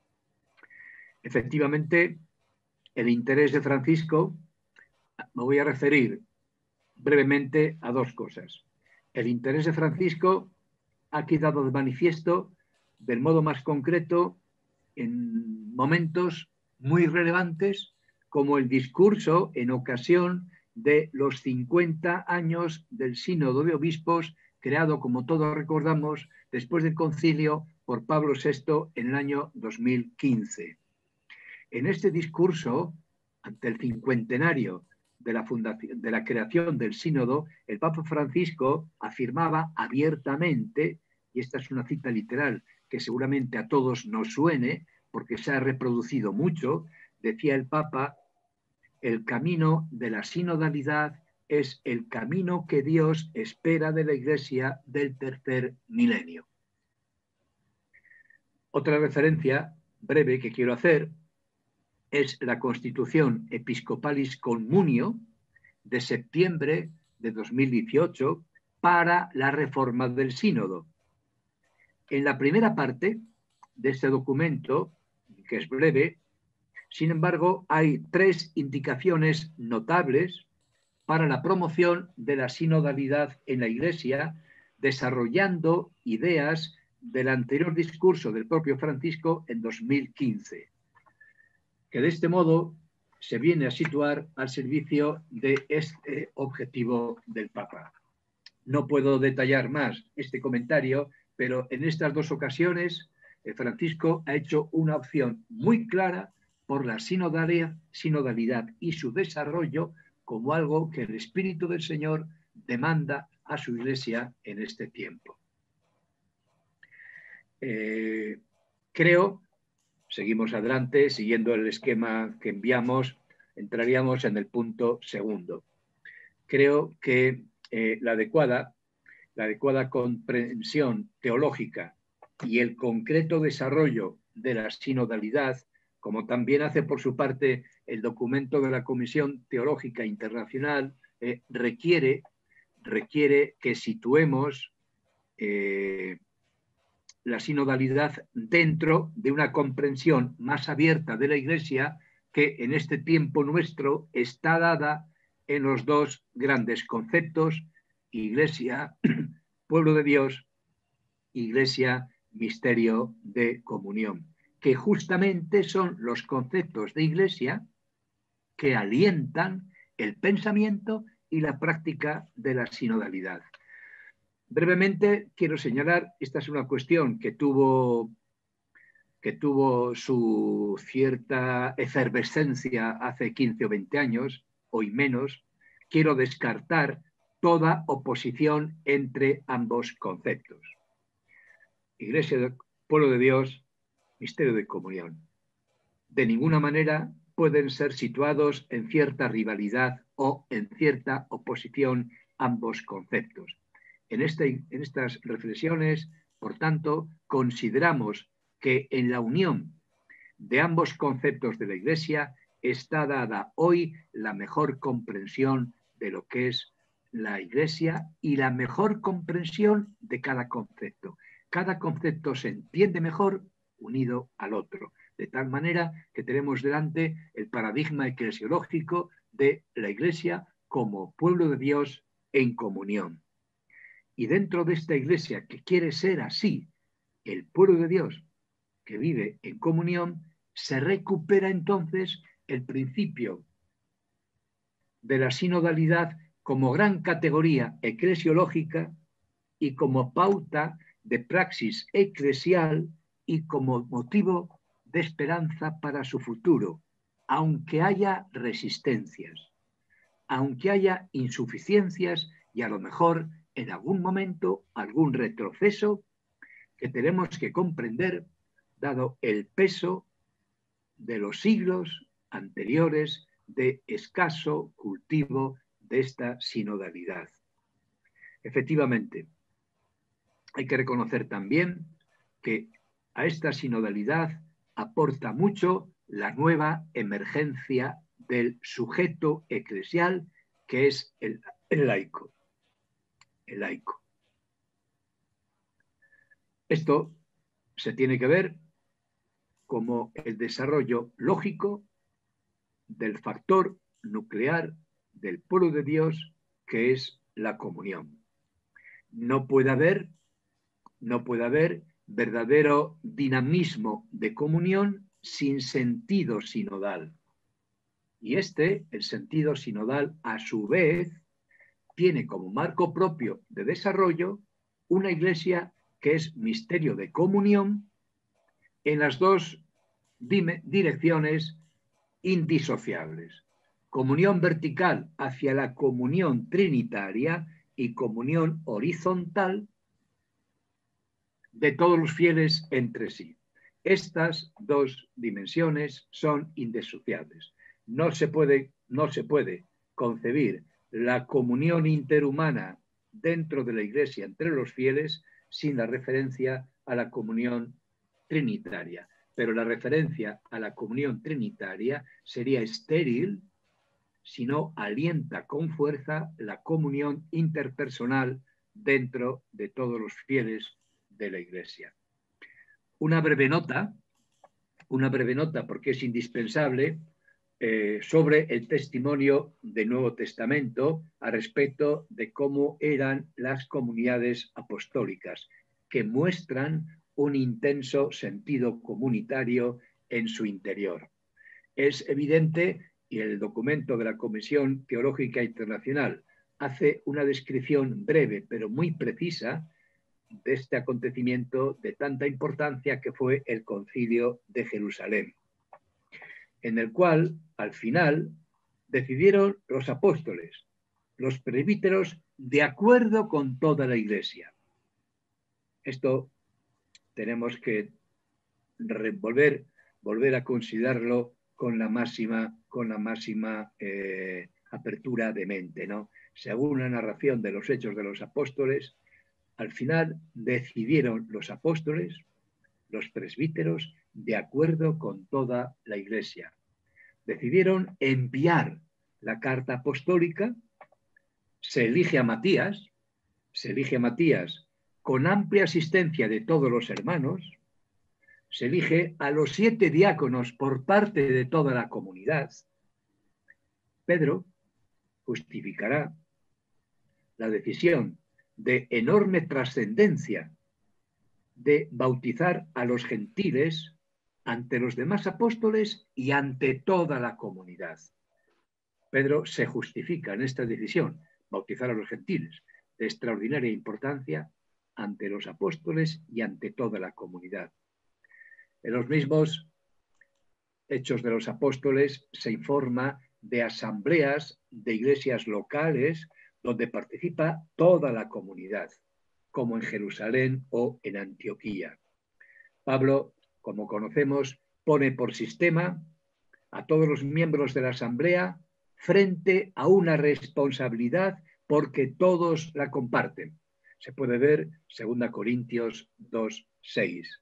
Efectivamente, el interés de Francisco, me voy a referir brevemente a dos cosas. El interés de Francisco ha quedado de manifiesto del modo más concreto en momentos muy relevantes, como el discurso en ocasión de los cincuenta años del Sínodo de Obispos, creado, como todos recordamos, después del concilio por Pablo sexto en el año dos mil quince. En este discurso, ante el cincuentenario de la, fundación, de la creación del Sínodo, el Papa Francisco afirmaba abiertamente, y esta es una cita literal que seguramente a todos nos suene, porque se ha reproducido mucho, decía el Papa: el camino de la sinodalidad es el camino que Dios espera de la Iglesia del tercer milenio. Otra referencia breve que quiero hacer es la Constitución Episcopalis Communio de septiembre de dos mil dieciocho para la reforma del sínodo. En la primera parte de este documento, que es breve, sin embargo, hay tres indicaciones notables para la promoción de la sinodalidad en la Iglesia, desarrollando ideas del anterior discurso del propio Francisco en dos mil quince, que de este modo se viene a situar al servicio de este objetivo del Papa. No puedo detallar más este comentario, pero en estas dos ocasiones Francisco ha hecho una opción muy clara por la sinodalidad, sinodalidad y su desarrollo como algo que el Espíritu del Señor demanda a su Iglesia en este tiempo. Eh, creo, seguimos adelante, siguiendo el esquema que enviamos, entraríamos en el punto segundo. Creo que eh, la adecuada, la adecuada comprensión teológica y el concreto desarrollo de la sinodalidad, como también hace por su parte el documento de la Comisión Teológica Internacional, eh, requiere, requiere que situemos eh, la sinodalidad dentro de una comprensión más abierta de la Iglesia que en este tiempo nuestro está dada en los dos grandes conceptos: Iglesia, pueblo de Dios, Iglesia, misterio de comunión, que justamente son los conceptos de Iglesia que alientan el pensamiento y la práctica de la sinodalidad. Brevemente quiero señalar, esta es una cuestión que tuvo, que tuvo su cierta efervescencia hace quince o veinte años, hoy menos. Quiero descartar toda oposición entre ambos conceptos. Iglesia, pueblo de Dios, misterio de comunión. De ninguna manera pueden ser situados en cierta rivalidad o en cierta oposición ambos conceptos. En, este, en estas reflexiones, por tanto, consideramos que en la unión de ambos conceptos de la Iglesia está dada hoy la mejor comprensión de lo que es la Iglesia y la mejor comprensión de cada concepto. Cada concepto se entiende mejor unido al otro, de tal manera que tenemos delante el paradigma eclesiológico de la Iglesia como pueblo de Dios en comunión. Y dentro de esta Iglesia que quiere ser así, el pueblo de Dios que vive en comunión, se recupera entonces el principio de la sinodalidad como gran categoría eclesiológica y como pauta de praxis eclesial y como motivo de esperanza para su futuro, aunque haya resistencias, aunque haya insuficiencias y a lo mejor en algún momento algún retroceso que tenemos que comprender dado el peso de los siglos anteriores de escaso cultivo de esta sinodalidad. Efectivamente, hay que reconocer también que a esta sinodalidad aporta mucho la nueva emergencia del sujeto eclesial, que es el, el laico. El laico. Esto se tiene que ver como el desarrollo lógico del factor nuclear del pueblo de Dios, que es la comunión. No puede haber, no puede haber verdadero dinamismo de comunión sin sentido sinodal. Y este, el sentido sinodal, a su vez, tiene como marco propio de desarrollo una iglesia que es misterio de comunión en las dos direcciones indisociables. Comunión vertical hacia la comunión trinitaria y comunión horizontal de todos los fieles entre sí. Estas dos dimensiones son indisociables. No se puede, no se puede concebir la comunión interhumana dentro de la Iglesia entre los fieles sin la referencia a la comunión trinitaria. Pero la referencia a la comunión trinitaria sería estéril si no alienta con fuerza la comunión interpersonal dentro de todos los fieles de la Iglesia. Una breve nota, una breve nota porque es indispensable eh, sobre el testimonio del Nuevo Testamento a respecto de cómo eran las comunidades apostólicas, que muestran un intenso sentido comunitario en su interior. Es evidente, y el documento de la Comisión Teológica Internacional hace una descripción breve pero muy precisa de este acontecimiento de tanta importancia que fue el Concilio de Jerusalén, en el cual, al final, decidieron los apóstoles, los presbíteros, de acuerdo con toda la Iglesia. Esto tenemos que volver, volver a considerarlo con la máxima, con la máxima eh, apertura de mente, ¿no? Según la narración de los Hechos de los Apóstoles, al final decidieron los apóstoles, los presbíteros, de acuerdo con toda la Iglesia. Decidieron enviar la carta apostólica, se elige a Matías, se elige a Matías con amplia asistencia de todos los hermanos, se elige a los siete diáconos por parte de toda la comunidad. Pedro justificará la decisión de enorme trascendencia de bautizar a los gentiles ante los demás apóstoles y ante toda la comunidad. Pedro se justifica en esta decisión, bautizar a los gentiles, de extraordinaria importancia ante los apóstoles y ante toda la comunidad. En los mismos Hechos de los Apóstoles se informa de asambleas de iglesias locales donde participa toda la comunidad, como en Jerusalén o en Antioquía. Pablo, como conocemos, pone por sistema a todos los miembros de la asamblea frente a una responsabilidad porque todos la comparten. Se puede ver segunda Corintios dos, seis.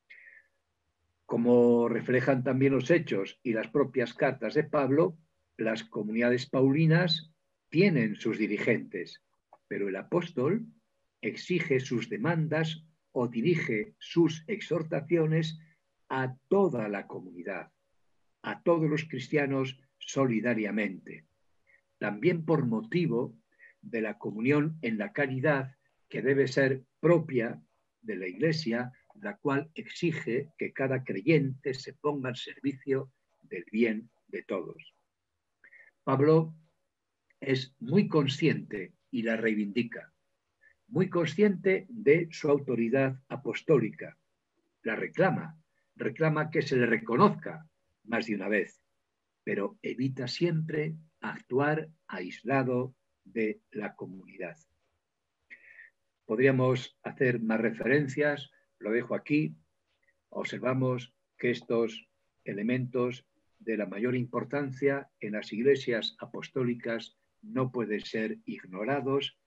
Como reflejan también los hechos y las propias cartas de Pablo, las comunidades paulinas tienen sus dirigentes, pero el apóstol exige sus demandas o dirige sus exhortaciones a toda la comunidad, a todos los cristianos solidariamente, también por motivo de la comunión en la caridad que debe ser propia de la Iglesia, la cual exige que cada creyente se ponga al servicio del bien de todos. Pablo es muy consciente y la reivindica, muy consciente de su autoridad apostólica. La reclama, reclama que se le reconozca más de una vez, pero evita siempre actuar aislado de la comunidad. Podríamos hacer más referencias, lo dejo aquí. Observamos que estos elementos de la mayor importancia en las iglesias apostólicas no pueden ser ignorados.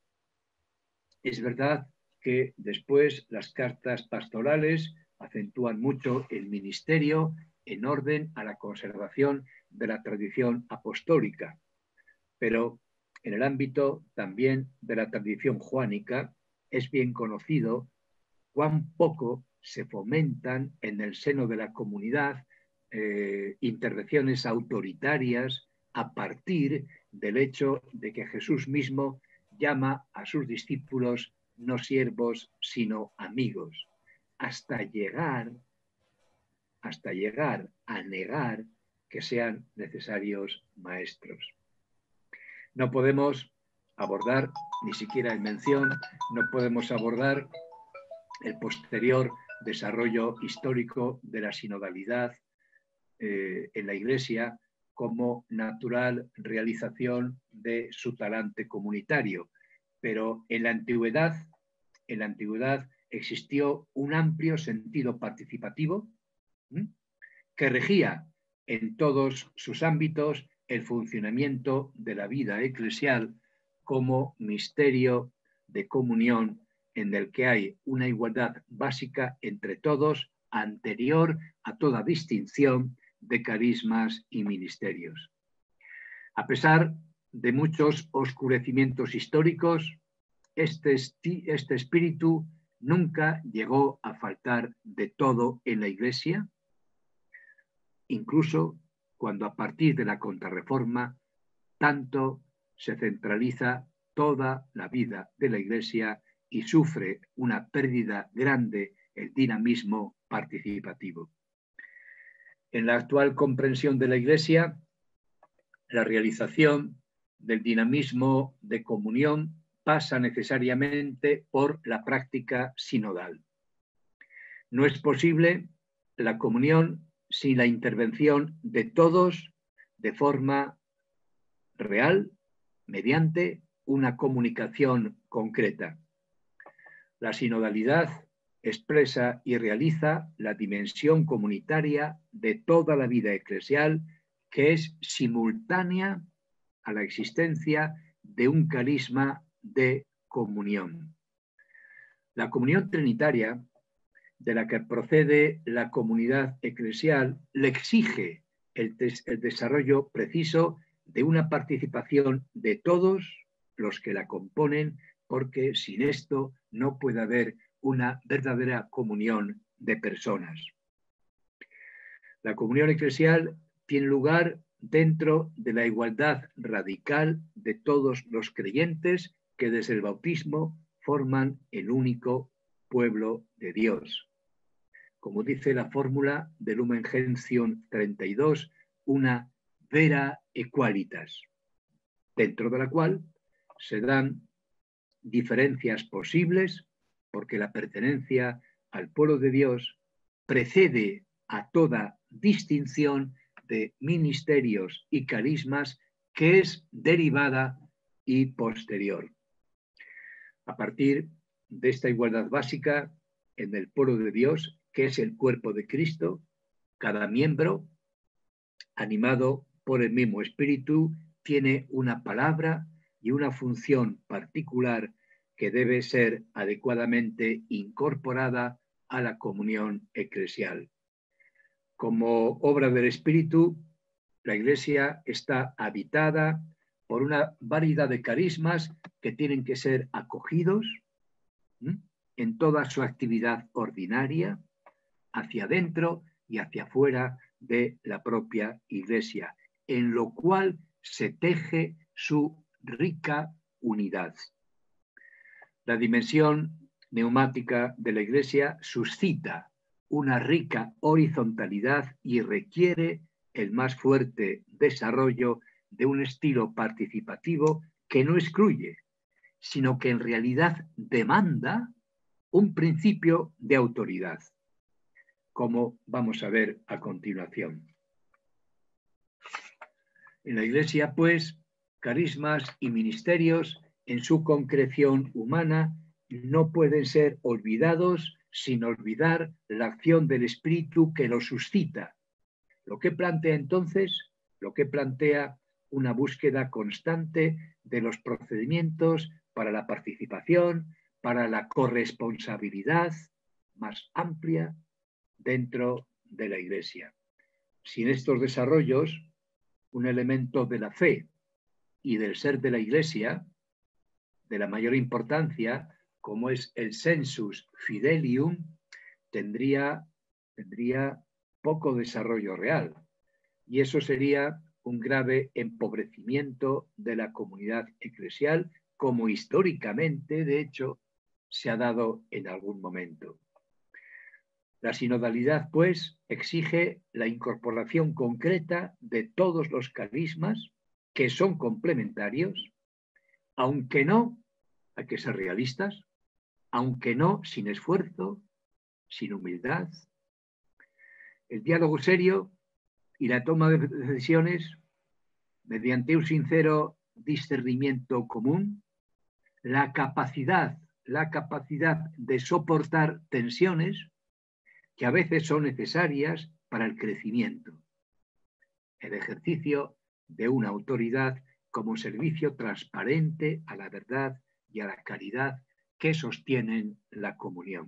Es verdad que después las cartas pastorales acentúan mucho el ministerio en orden a la conservación de la tradición apostólica, pero en el ámbito también de la tradición juánica es bien conocido cuán poco se fomentan en el seno de la comunidad eh, intervenciones autoritarias a partir del hecho de que Jesús mismo llama a sus discípulos no siervos, sino amigos, hasta llegar, hasta llegar a negar que sean necesarios maestros. No podemos abordar, ni siquiera en mención, no podemos abordar el posterior desarrollo histórico de la sinodalidad eh, en la Iglesia como natural realización de su talante comunitario. Pero en la antigüedad, en la antigüedad existió un amplio sentido participativo ¿sí? que regía en todos sus ámbitos el funcionamiento de la vida eclesial como misterio de comunión en el que hay una igualdad básica entre todos anterior a toda distinción de carismas y ministerios. A pesar de muchos oscurecimientos históricos, este, este espíritu nunca llegó a faltar de todo en la Iglesia, incluso cuando a partir de la Contrarreforma tanto se centraliza toda la vida de la Iglesia y sufre una pérdida grande el dinamismo participativo. En la actual comprensión de la Iglesia, la realización del dinamismo de comunión pasa necesariamente por la práctica sinodal. No es posible la comunión sin la intervención de todos de forma real, mediante una comunicación concreta. La sinodalidad expresa y realiza la dimensión comunitaria de toda la vida eclesial, que es simultánea a la existencia de un carisma de comunión. La comunión trinitaria de la que procede la comunidad eclesial le exige el, el desarrollo preciso de una participación de todos los que la componen, porque sin esto no puede haber una verdadera comunión de personas. La comunión eclesial tiene lugar dentro de la igualdad radical de todos los creyentes que desde el bautismo forman el único pueblo de Dios. Como dice la fórmula de Lumen Gentium treinta y dos, una vera equalitas, dentro de la cual se dan diferencias posibles, porque la pertenencia al pueblo de Dios precede a toda distinción de ministerios y carismas que es derivada y posterior. A partir de esta igualdad básica en el pueblo de Dios, que es el cuerpo de Cristo, cada miembro, animado por el mismo espíritu, tiene una palabra y una función particular que debe ser adecuadamente incorporada a la comunión eclesial. Como obra del Espíritu, la Iglesia está habitada por una variedad de carismas que tienen que ser acogidos ¿sí? en toda su actividad ordinaria, hacia adentro y hacia afuera de la propia Iglesia, en lo cual se teje su rica unidad. La dimensión neumática de la Iglesia suscita una rica horizontalidad y requiere el más fuerte desarrollo de un estilo participativo que no excluye, sino que en realidad demanda un principio de autoridad, como vamos a ver a continuación. En la Iglesia, pues, carismas y ministerios en su concreción humana no pueden ser olvidados sin olvidar la acción del Espíritu que lo suscita. Lo que plantea entonces, lo que plantea una búsqueda constante de los procedimientos para la participación, para la corresponsabilidad más amplia dentro de la Iglesia. Sin estos desarrollos, un elemento de la fe y del ser de la Iglesia, de la mayor importancia, como es el sensus fidelium, tendría, tendría poco desarrollo real. Y eso sería un grave empobrecimiento de la comunidad eclesial, como históricamente, de hecho, se ha dado en algún momento. La sinodalidad, pues, exige la incorporación concreta de todos los carismas que son complementarios, aunque no, hay que ser realistas, aunque no sin esfuerzo, sin humildad. El diálogo serio y la toma de decisiones mediante un sincero discernimiento común, la capacidad, la capacidad de soportar tensiones que a veces son necesarias para el crecimiento. El ejercicio de una autoridad como servicio transparente a la verdad y a la caridad que sostienen la comunión.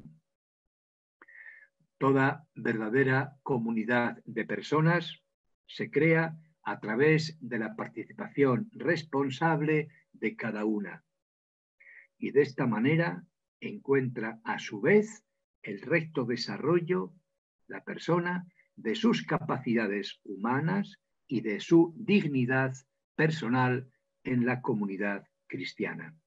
Toda verdadera comunidad de personas se crea a través de la participación responsable de cada una. Y de esta manera encuentra a su vez el recto desarrollo, la persona, de sus capacidades humanas y de su dignidad personal en la comunidad cristiana.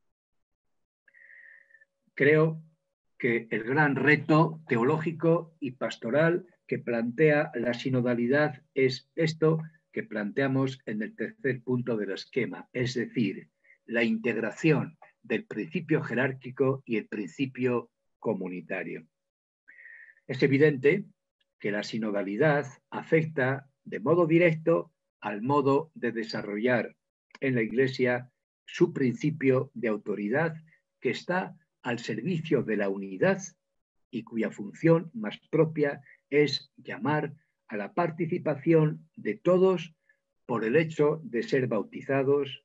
Creo que el gran reto teológico y pastoral que plantea la sinodalidad es esto que planteamos en el tercer punto del esquema, es decir, la integración del principio jerárquico y el principio comunitario. Es evidente que la sinodalidad afecta de modo directo al modo de desarrollar en la Iglesia su principio de autoridad que está al servicio de la unidad y cuya función más propia es llamar a la participación de todos por el hecho de ser bautizados,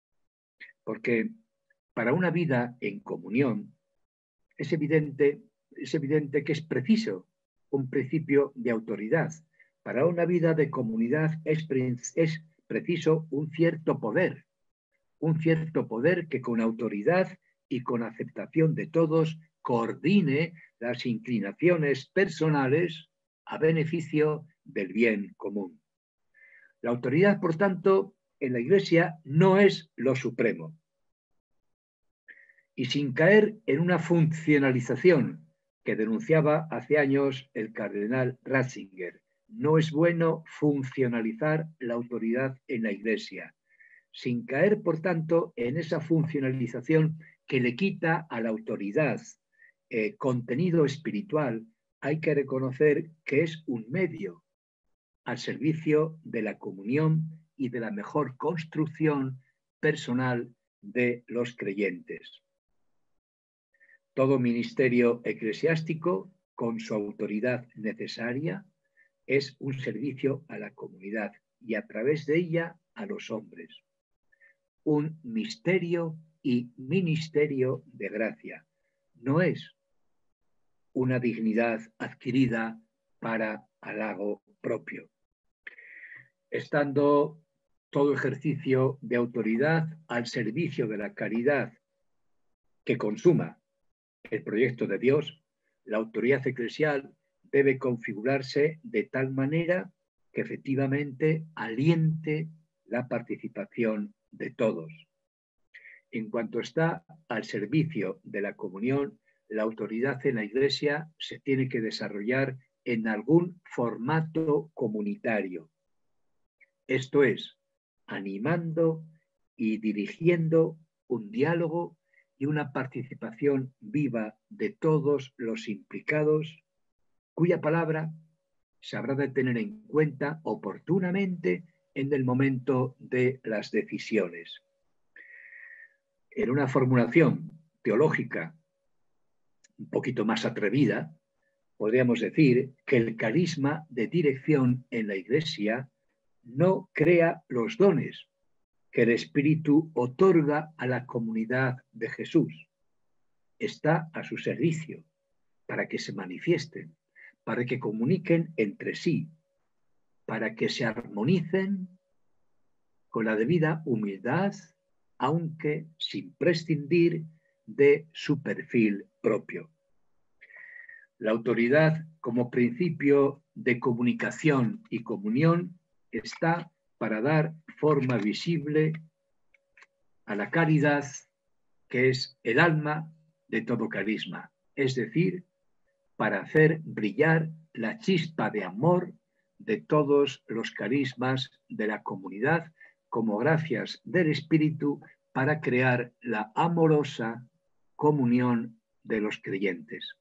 porque para una vida en comunión es evidente es evidente que es preciso un principio de autoridad. Para una vida de comunidad es, es preciso un cierto poder, un cierto poder que con autoridad y con aceptación de todos coordine las inclinaciones personales a beneficio del bien común. La autoridad, por tanto, en la Iglesia no es lo supremo. Y sin caer en una funcionalización que denunciaba hace años el cardenal Ratzinger, no es bueno funcionalizar la autoridad en la Iglesia, sin caer, por tanto, en esa funcionalización que le quita a la autoridad eh, contenido espiritual. Hay que reconocer que es un medio al servicio de la comunión y de la mejor construcción personal de los creyentes. Todo ministerio eclesiástico, con su autoridad necesaria, es un servicio a la comunidad y a través de ella a los hombres. Un misterio y ministerio de gracia. No es una dignidad adquirida para halago propio. Estando todo ejercicio de autoridad al servicio de la caridad que consuma el proyecto de Dios, la autoridad eclesial debe configurarse de tal manera que efectivamente aliente la participación de todos. En cuanto está al servicio de la comunión, la autoridad en la Iglesia se tiene que desarrollar en algún formato comunitario. Esto es, animando y dirigiendo un diálogo y una participación viva de todos los implicados, cuya palabra se habrá de tener en cuenta oportunamente en el momento de las decisiones. En una formulación teológica un poquito más atrevida, podríamos decir que el carisma de dirección en la Iglesia no crea los dones que el Espíritu otorga a la comunidad de Jesús. Está a su servicio para que se manifiesten, para que comuniquen entre sí, para que se armonicen con la debida humildad, aunque sin prescindir de su perfil propio. La autoridad como principio de comunicación y comunión está para dar forma visible a la caridad, que es el alma de todo carisma, es decir, para hacer brillar la chispa de amor de todos los carismas de la comunidad como gracias del Espíritu para crear la amorosa comunión de los creyentes.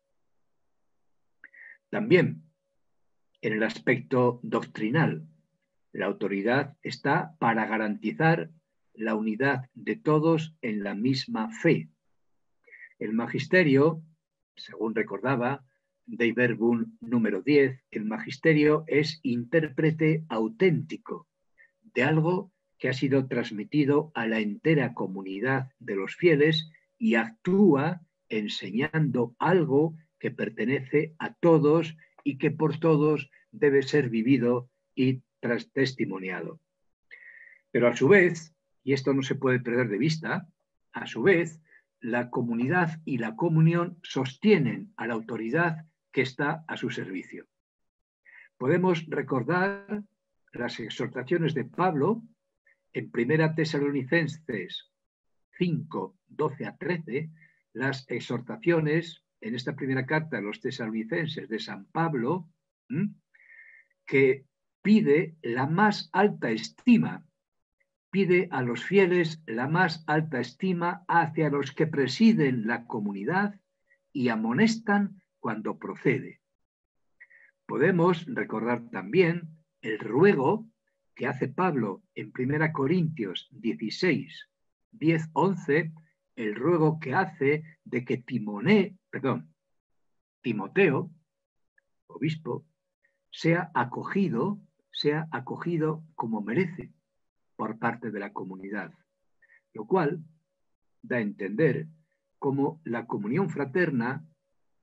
También en el aspecto doctrinal, la autoridad está para garantizar la unidad de todos en la misma fe. El magisterio, según recordaba Dei Verbum número diez, el magisterio es intérprete auténtico de algo que ha sido transmitido a la entera comunidad de los fieles y actúa enseñando algo que pertenece a todos y que por todos debe ser vivido y testimoniado. Pero a su vez, y esto no se puede perder de vista, a su vez, la comunidad y la comunión sostienen a la autoridad que está a su servicio. Podemos recordar las exhortaciones de Pablo en Primera Tesalonicenses cinco, doce a trece, las exhortaciones en esta primera carta a los tesalonicenses de San Pablo, ¿m? que pide la más alta estima, pide a los fieles la más alta estima hacia los que presiden la comunidad y amonestan cuando procede. Podemos recordar también el ruego que hace Pablo en Primera Corintios dieciséis, diez, once, el ruego que hace de que Timoné, perdón, Timoteo, obispo, sea acogido, sea acogido como merece por parte de la comunidad, lo cual da a entender cómo la comunión fraterna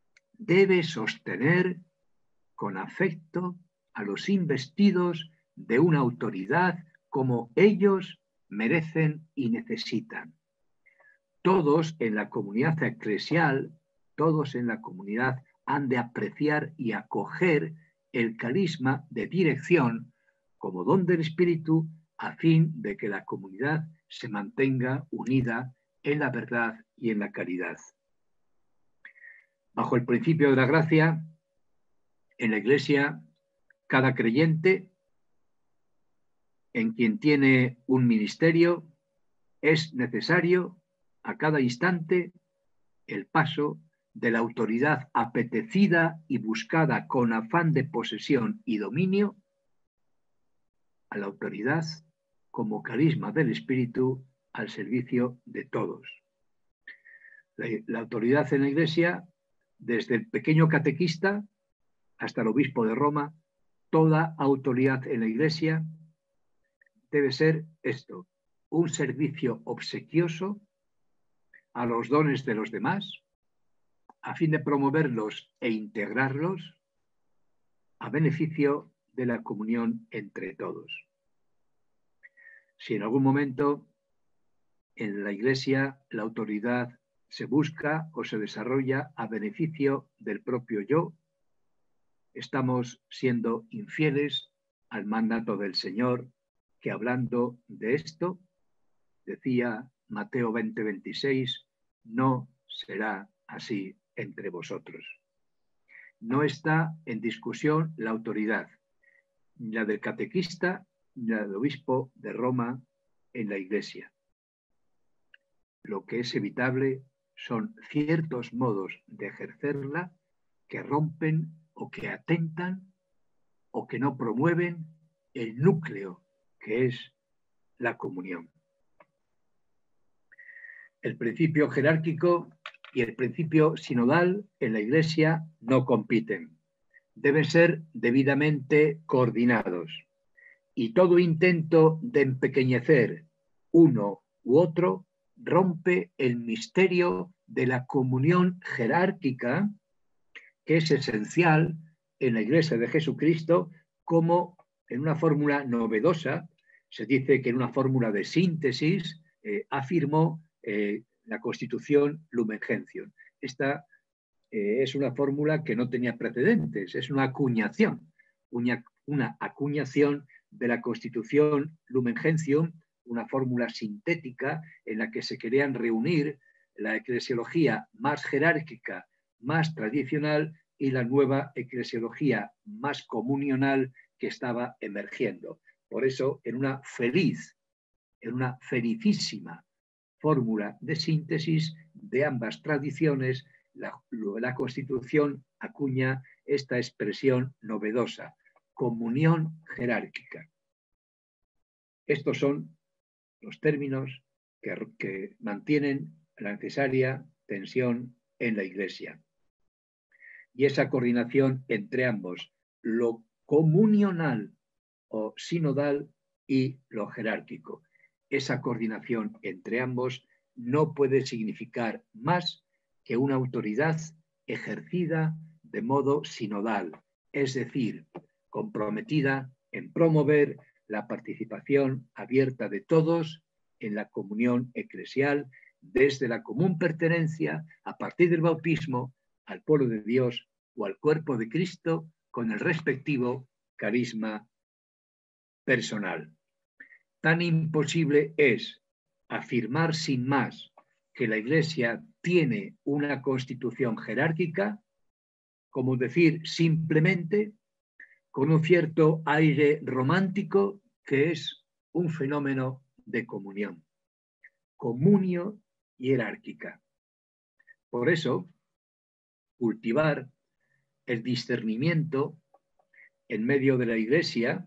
debe sostener con afecto a los investidos de una autoridad como ellos merecen y necesitan. Todos en la comunidad eclesial, todos en la comunidad han de apreciar y acoger el carisma de dirección como don del Espíritu a fin de que la comunidad se mantenga unida en la verdad y en la caridad. Bajo el principio de la gracia, en la Iglesia, cada creyente en quien tiene un ministerio es necesario a cada instante el paso de la autoridad apetecida y buscada con afán de posesión y dominio a la autoridad como carisma del Espíritu al servicio de todos. La, la autoridad en la Iglesia, desde el pequeño catequista hasta el obispo de Roma, toda autoridad en la Iglesia debe ser esto, un servicio obsequioso a los dones de los demás, a fin de promoverlos e integrarlos a beneficio de la comunión entre todos. Si en algún momento en la Iglesia la autoridad se busca o se desarrolla a beneficio del propio yo, estamos siendo infieles al mandato del Señor, que hablando de esto, decía Mateo veinte veintiséis, no será así entre vosotros. No está en discusión la autoridad, ni la del catequista, ni la del obispo de Roma en la Iglesia. Lo que es evitable son ciertos modos de ejercerla que rompen o que atentan o que no promueven el núcleo que es la comunión. El principio jerárquico y el principio sinodal en la Iglesia no compiten. Deben ser debidamente coordinados. Y todo intento de empequeñecer uno u otro rompe el misterio de la comunión jerárquica, que es esencial en la Iglesia de Jesucristo, como en una fórmula novedosa, se dice que en una fórmula de síntesis, eh, afirmó eh, la Constitución Lumen Gentium. Esta eh, es una fórmula que no tenía precedentes, es una acuñación, una, una acuñación de la Constitución Lumen Gentium, una fórmula sintética en la que se querían reunir la eclesiología más jerárquica, más tradicional y la nueva eclesiología más comunional que estaba emergiendo. Por eso, en una feliz, en una felicísima fórmula de síntesis de ambas tradiciones, la, la Constitución acuña esta expresión novedosa, comunión jerárquica. Estos son los términos que, que mantienen la necesaria tensión en la Iglesia. Y esa coordinación entre ambos, lo comunional o sinodal y lo jerárquico. Esa coordinación entre ambos no puede significar más que una autoridad ejercida de modo sinodal, es decir, comprometida en promover la participación abierta de todos en la comunión eclesial desde la común pertenencia a partir del bautismo al pueblo de Dios o al cuerpo de Cristo con el respectivo carisma personal. Tan imposible es afirmar sin más que la Iglesia tiene una constitución jerárquica como decir simplemente con un cierto aire romántico que es un fenómeno de comunión, comunio jerárquica. Por eso, cultivar el discernimiento en medio de la Iglesia,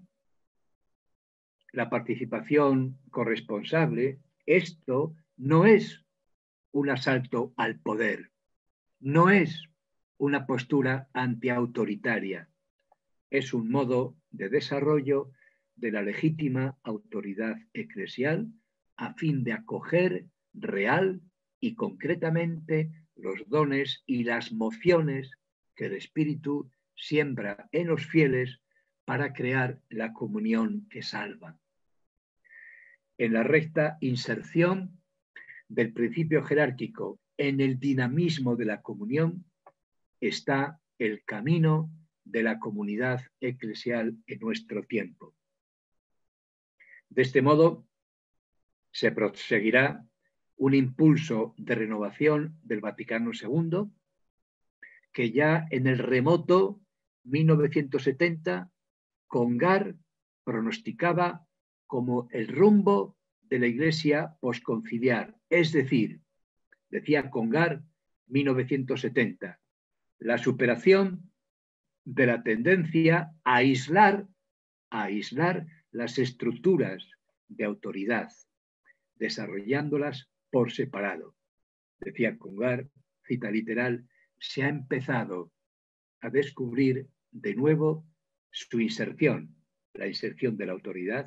la participación corresponsable, esto no es un asalto al poder, no es una postura antiautoritaria, es un modo de desarrollo de la legítima autoridad eclesial a fin de acoger real y concretamente los dones y las mociones que el Espíritu siembra en los fieles para crear la comunión que salva. En la recta inserción del principio jerárquico en el dinamismo de la comunión está el camino de la comunidad eclesial en nuestro tiempo. De este modo, se proseguirá un impulso de renovación del Vaticano segundo, que ya en el remoto mil novecientos setenta, Congar pronosticaba como el rumbo de la Iglesia posconciliar. Es decir, decía Congar, mil novecientos setenta, la superación de la tendencia a aislar, a aislar las estructuras de autoridad, desarrollándolas por separado. Decía Congar, cita literal, se ha empezado a descubrir de nuevo su inserción, la inserción de la autoridad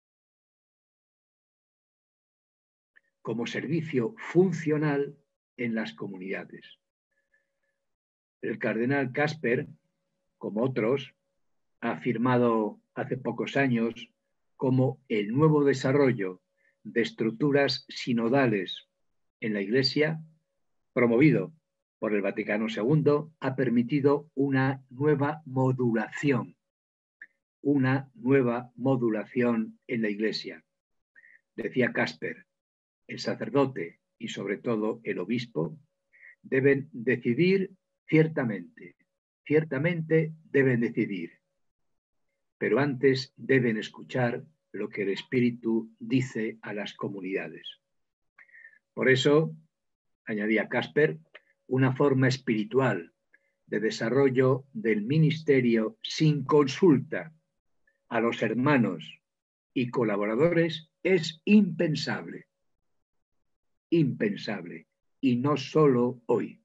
como servicio funcional en las comunidades. El cardenal Casper, como otros, ha afirmado hace pocos años como el nuevo desarrollo de estructuras sinodales en la Iglesia, promovido por el Vaticano segundo, ha permitido una nueva modulación, una nueva modulación en la Iglesia. Decía Casper, el sacerdote y sobre todo el obispo deben decidir ciertamente, ciertamente deben decidir, pero antes deben escuchar lo que el Espíritu dice a las comunidades. Por eso, añadía Casper, una forma espiritual de desarrollo del ministerio sin consulta a los hermanos y colaboradores es impensable, impensable, y no solo hoy.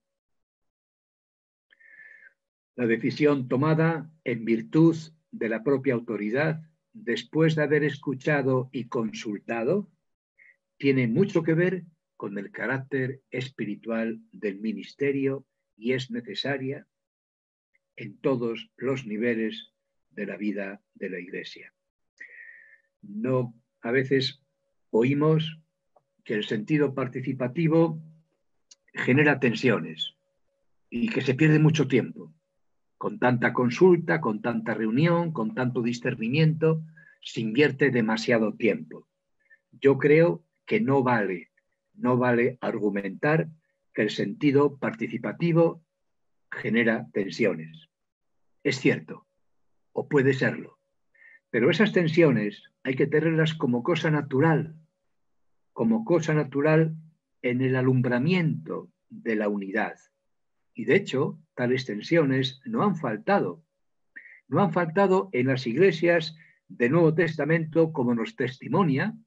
La decisión tomada en virtud de la propia autoridad, después de haber escuchado y consultado, tiene mucho que ver con el carácter espiritual del ministerio y es necesaria en todos los niveles de la vida de la Iglesia. No, a veces oímos que el sentido participativo genera tensiones y que se pierde mucho tiempo. Con tanta consulta, con tanta reunión, con tanto discernimiento, se invierte demasiado tiempo. Yo creo que no vale, no vale argumentar que el sentido participativo genera tensiones. Es cierto, o puede serlo, pero esas tensiones hay que tenerlas como cosa natural, como cosa natural en el alumbramiento de la unidad. Y de hecho, tales tensiones no han faltado. No han faltado en las iglesias del Nuevo Testamento, como nos testimonia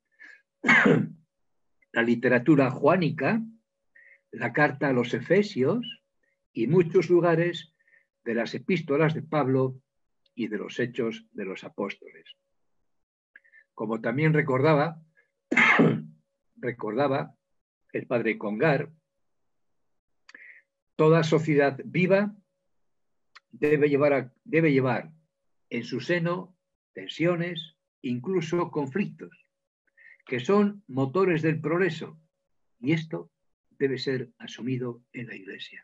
la literatura juánica, la carta a los Efesios y muchos lugares de las epístolas de Pablo y de los Hechos de los Apóstoles. Como también recordaba, recordaba el padre Congar, toda sociedad viva debe llevar, a, debe llevar en su seno tensiones, incluso conflictos, que son motores del progreso, y esto debe ser asumido en la Iglesia.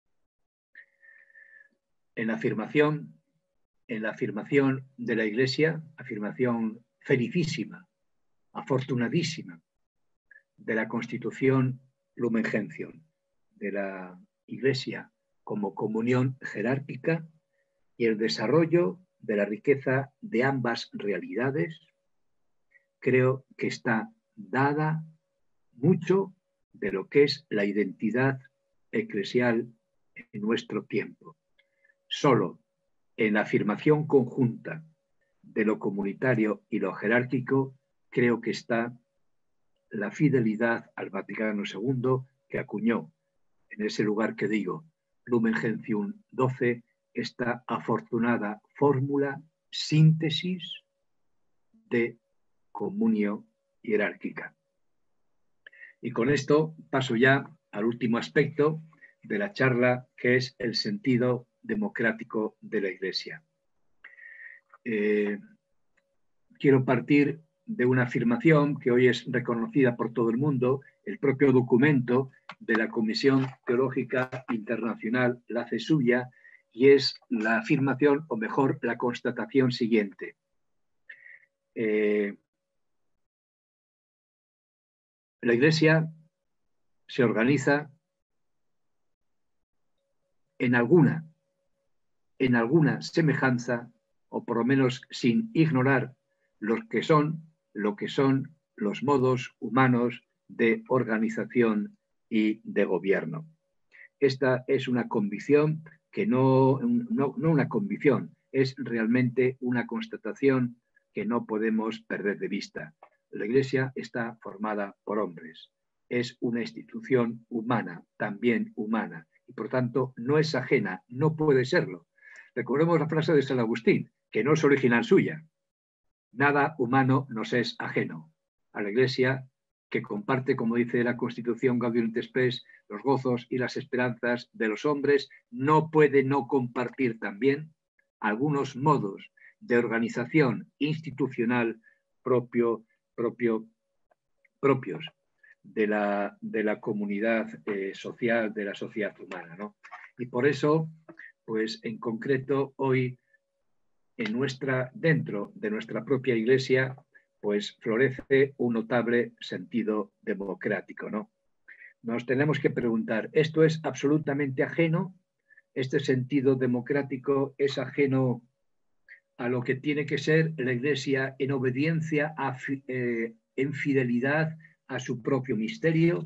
En la afirmación, en la afirmación de la Iglesia, afirmación felicísima, afortunadísima, de la Constitución Lumen Gentium, de la Iglesia como comunión jerárquica y el desarrollo de la riqueza de ambas realidades, creo que está dada mucho de lo que es la identidad eclesial en nuestro tiempo. Solo en la afirmación conjunta de lo comunitario y lo jerárquico, creo que está la fidelidad al Vaticano segundo que acuñó en ese lugar que digo, Lumen Gentium doce, esta afortunada fórmula, síntesis de comunión jerárquica. Y con esto paso ya al último aspecto de la charla, que es el sentido democrático de la Iglesia. Eh, quiero partir de una afirmación que hoy es reconocida por todo el mundo, el propio documento de la Comisión Teológica Internacional la hace suya, y es la afirmación, o mejor, la constatación siguiente. Eh, la Iglesia se organiza en alguna, en alguna semejanza, o por lo menos sin ignorar los que son, lo que son los modos humanos de organización y de gobierno. Esta es una convicción que no, no, no una convicción, es realmente una constatación que no podemos perder de vista. La Iglesia está formada por hombres, es una institución humana, también humana, y por tanto no es ajena, no puede serlo. Recordemos la frase de San Agustín, que no es original suya. Nada humano nos es ajeno. A la Iglesia, que comparte, como dice la Constitución Gaudium et Spes, los gozos y las esperanzas de los hombres, no puede no compartir también algunos modos de organización institucional propio, propio, propios de la, de la comunidad eh, social, de la sociedad humana, ¿no? Y por eso, pues en concreto, hoy en nuestra, dentro de nuestra propia Iglesia, pues florece un notable sentido democrático, ¿no? Nos tenemos que preguntar, ¿esto es absolutamente ajeno? ¿Este sentido democrático es ajeno a lo que tiene que ser la Iglesia en obediencia, a, eh, en fidelidad a su propio misterio?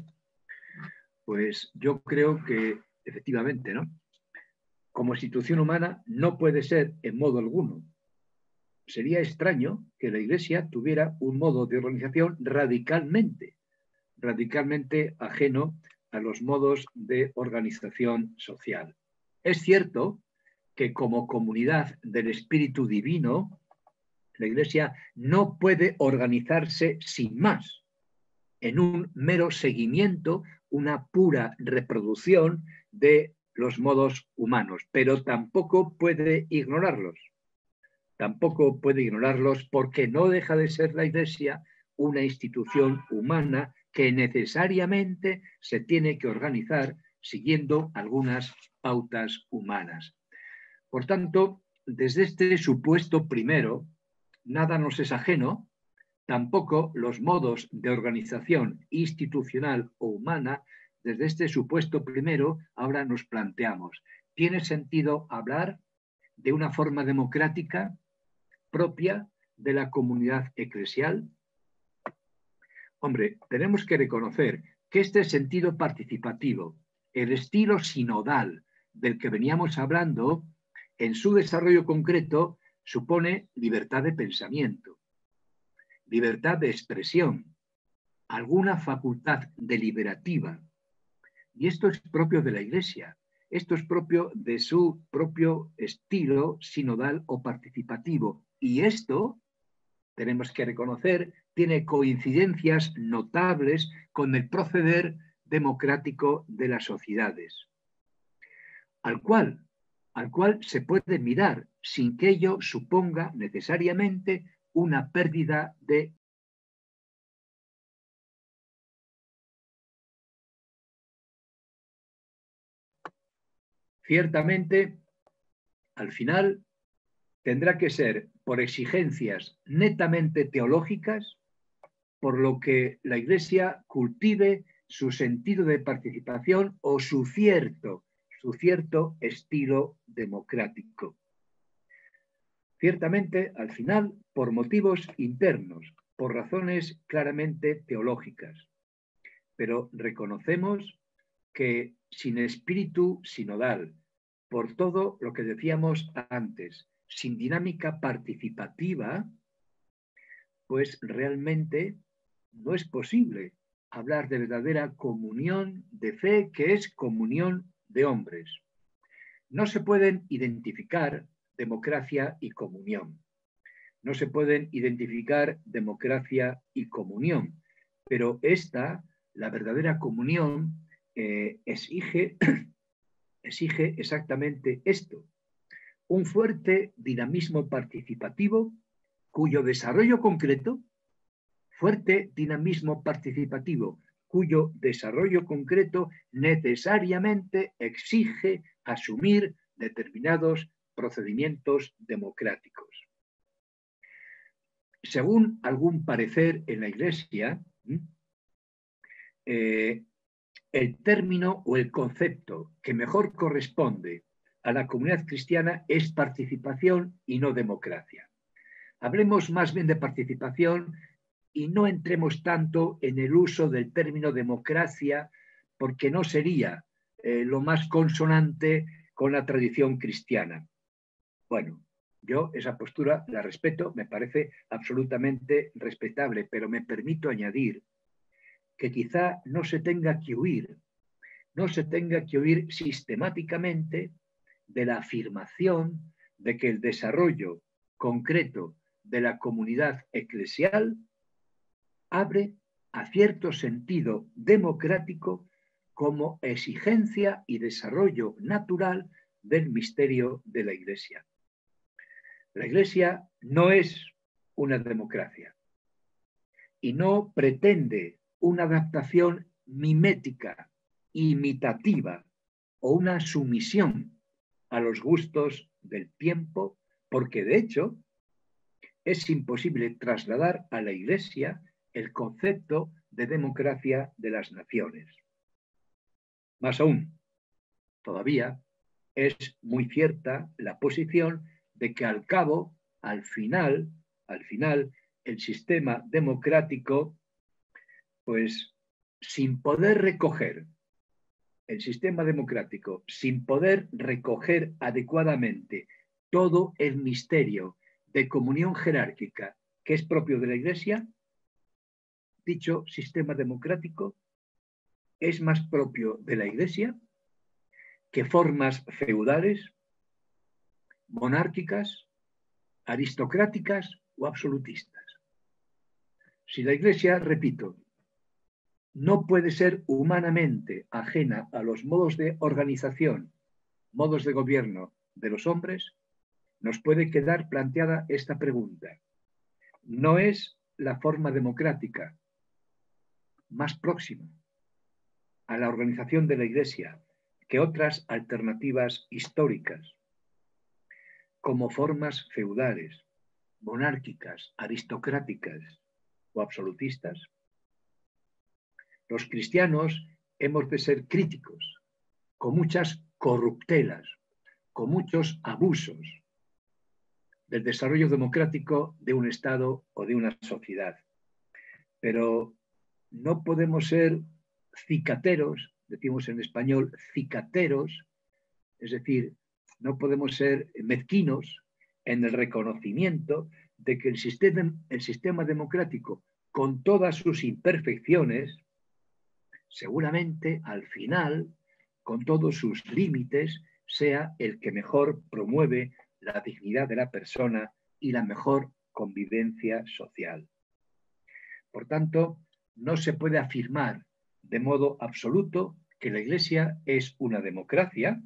Pues yo creo que efectivamente, ¿no? Como institución humana no puede ser en modo alguno. Sería extraño que la Iglesia tuviera un modo de organización radicalmente, radicalmente ajeno a los modos de organización social. Es cierto que como comunidad del Espíritu Divino, la Iglesia no puede organizarse sin más, en un mero seguimiento, una pura reproducción de los modos humanos, pero tampoco puede ignorarlos. Tampoco puede ignorarlos porque no deja de ser la Iglesia una institución humana que necesariamente se tiene que organizar siguiendo algunas pautas humanas. Por tanto, desde este supuesto primero, nada nos es ajeno, tampoco los modos de organización institucional o humana. Desde este supuesto primero, ahora nos planteamos, ¿tiene sentido hablar de una forma democrática propia de la comunidad eclesial? Hombre, tenemos que reconocer que este sentido participativo, el estilo sinodal del que veníamos hablando, en su desarrollo concreto supone libertad de pensamiento, libertad de expresión, alguna facultad deliberativa. Y esto es propio de la Iglesia, esto es propio de su propio estilo sinodal o participativo. Y esto, tenemos que reconocer, tiene coincidencias notables con el proceder democrático de las sociedades, al cual, al cual se puede mirar sin que ello suponga necesariamente una pérdida de ciertamente, al final, tendrá que ser por exigencias netamente teológicas, por lo que la Iglesia cultive su sentido de participación o su cierto, su cierto estilo democrático. Ciertamente, al final, por motivos internos, por razones claramente teológicas. Pero reconocemos que sin espíritu sinodal, por todo lo que decíamos antes, sin dinámica participativa, pues realmente no es posible hablar de verdadera comunión de fe, que es comunión de hombres. No se pueden identificar democracia y comunión. No se pueden identificar democracia y comunión, pero esta, la verdadera comunión, eh, exige exige exactamente esto: un fuerte dinamismo participativo cuyo desarrollo concreto, fuerte dinamismo participativo cuyo desarrollo concreto necesariamente exige asumir determinados procedimientos democráticos. Según algún parecer en la Iglesia, eh, el término o el concepto que mejor corresponde a la comunidad cristiana es participación y no democracia. Hablemos más bien de participación y no entremos tanto en el uso del término democracia, porque no sería eh, lo más consonante con la tradición cristiana. Bueno, yo esa postura la respeto, me parece absolutamente respetable, pero me permito añadir que quizá no se tenga que huir, no se tenga que huir sistemáticamente de la afirmación de que el desarrollo concreto de la comunidad eclesial abre a cierto sentido democrático como exigencia y desarrollo natural del misterio de la Iglesia. La Iglesia no es una democracia y no pretende una adaptación mimética, imitativa o una sumisión a los gustos del tiempo, porque de hecho es imposible trasladar a la Iglesia el concepto de democracia de las naciones. Más aún, todavía es muy cierta la posición de que al cabo, al final, al final, el sistema democrático, pues sin poder recoger, el sistema democrático, sin poder recoger adecuadamente todo el misterio de comunión jerárquica que es propio de la Iglesia, dicho sistema democrático es más propio de la Iglesia que formas feudales, monárquicas, aristocráticas o absolutistas. Si la Iglesia, repito, no puede ser humanamente ajena a los modos de organización, modos de gobierno de los hombres, nos puede quedar planteada esta pregunta. ¿No es la forma democrática más próxima a la organización de la Iglesia que otras alternativas históricas, como formas feudales, monárquicas, aristocráticas o absolutistas? Los cristianos hemos de ser críticos, con muchas corruptelas, con muchos abusos del desarrollo democrático de un Estado o de una sociedad. Pero no podemos ser cicateros, decimos en español cicateros, es decir, no podemos ser mezquinos en el reconocimiento de que el sistema, el sistema democrático, con todas sus imperfecciones, seguramente al final, con todos sus límites, sea el que mejor promueve la dignidad de la persona y la mejor convivencia social. Por tanto, no se puede afirmar de modo absoluto que la Iglesia es una democracia,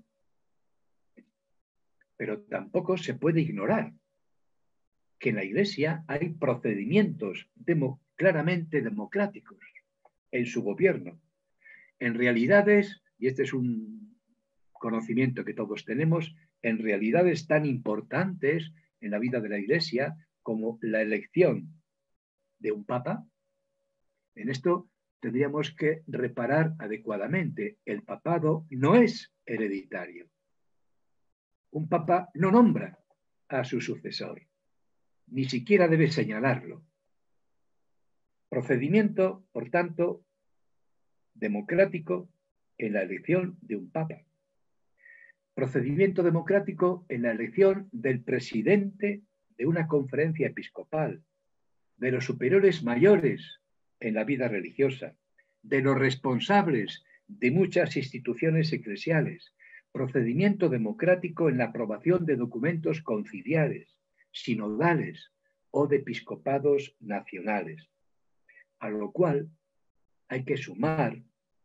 pero tampoco se puede ignorar que en la Iglesia hay procedimientos demo, claramente democráticos en su gobierno. En realidades, y este es un conocimiento que todos tenemos, en realidades tan importantes en la vida de la Iglesia como la elección de un papa, en esto tendríamos que reparar adecuadamente. El papado no es hereditario. Un papa no nombra a su sucesor, ni siquiera debe señalarlo. Procedimiento, por tanto, democrático en la elección de un papa. Procedimiento democrático en la elección del presidente de una conferencia episcopal, de los superiores mayores en la vida religiosa, de los responsables de muchas instituciones eclesiales. Procedimiento democrático en la aprobación de documentos conciliares, sinodales o de episcopados nacionales. A lo cual hay que sumar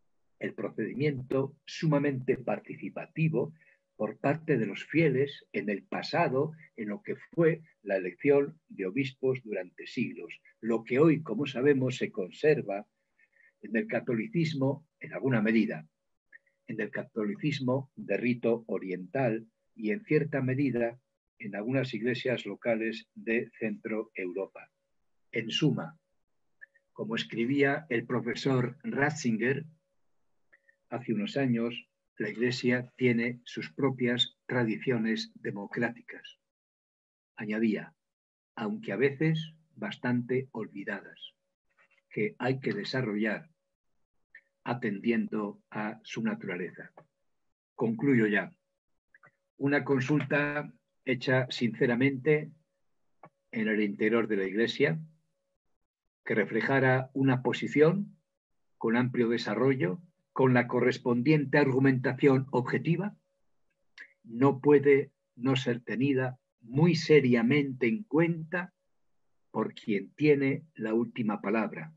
el procedimiento sumamente participativo por parte de los fieles en el pasado, en lo que fue la elección de obispos durante siglos, lo que hoy, como sabemos, se conserva en el catolicismo en alguna medida, en el catolicismo de rito oriental y en cierta medida en algunas iglesias locales de Centro Europa. En suma, como escribía el profesor Ratzinger hace unos años, la Iglesia tiene sus propias tradiciones democráticas. Añadía, aunque a veces bastante olvidadas, que hay que desarrollar atendiendo a su naturaleza. Concluyo ya. Una consulta hecha sinceramente en el interior de la Iglesia, que reflejara una posición con amplio desarrollo, con la correspondiente argumentación objetiva, no puede no ser tenida muy seriamente en cuenta por quien tiene la última palabra.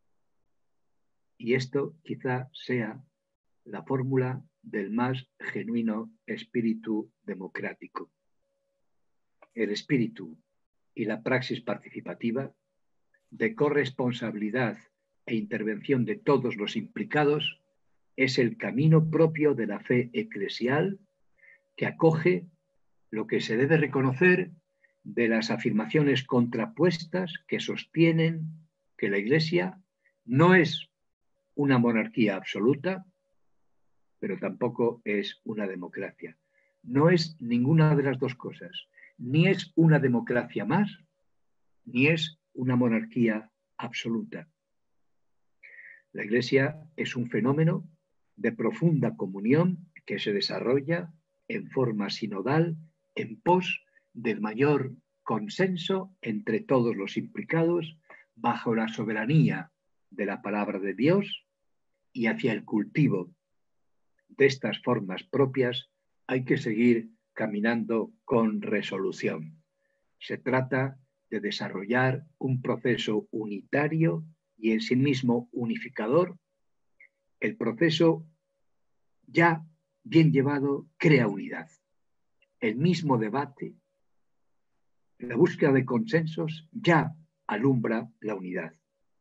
Y esto quizá sea la fórmula del más genuino espíritu democrático. El espíritu y la praxis participativa de corresponsabilidad e intervención de todos los implicados es el camino propio de la fe eclesial que acoge lo que se debe reconocer de las afirmaciones contrapuestas que sostienen que la Iglesia no es una monarquía absoluta, pero tampoco es una democracia. No es ninguna de las dos cosas. Ni es una democracia más, ni es una monarquía absoluta. La Iglesia es un fenómeno de profunda comunión que se desarrolla en forma sinodal en pos del mayor consenso entre todos los implicados bajo la soberanía de la palabra de Dios, y hacia el cultivo de estas formas propias hay que seguir caminando con resolución. Se trata de desarrollar un proceso unitario y en sí mismo unificador. El proceso ya bien llevado crea unidad. El mismo debate, la búsqueda de consensos ya alumbra la unidad.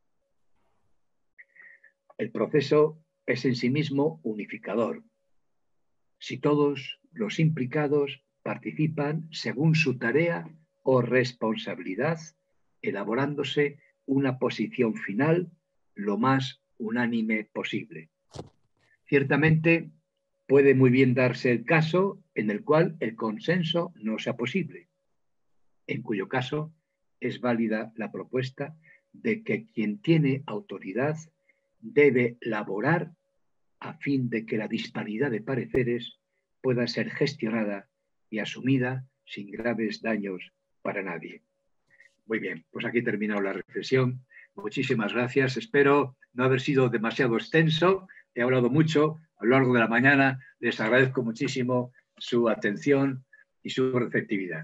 El proceso es en sí mismo unificador. Si todos los implicados participan según su tarea o responsabilidad, elaborándose una posición final lo más unánime posible. Ciertamente puede muy bien darse el caso en el cual el consenso no sea posible, en cuyo caso es válida la propuesta de que quien tiene autoridad debe laborar a fin de que la disparidad de pareceres pueda ser gestionada y asumida sin graves daños para nadie. Muy bien, pues aquí he terminado la reflexión. Muchísimas gracias. Espero no haber sido demasiado extenso. He hablado mucho a lo largo de la mañana. Les agradezco muchísimo su atención y su receptividad.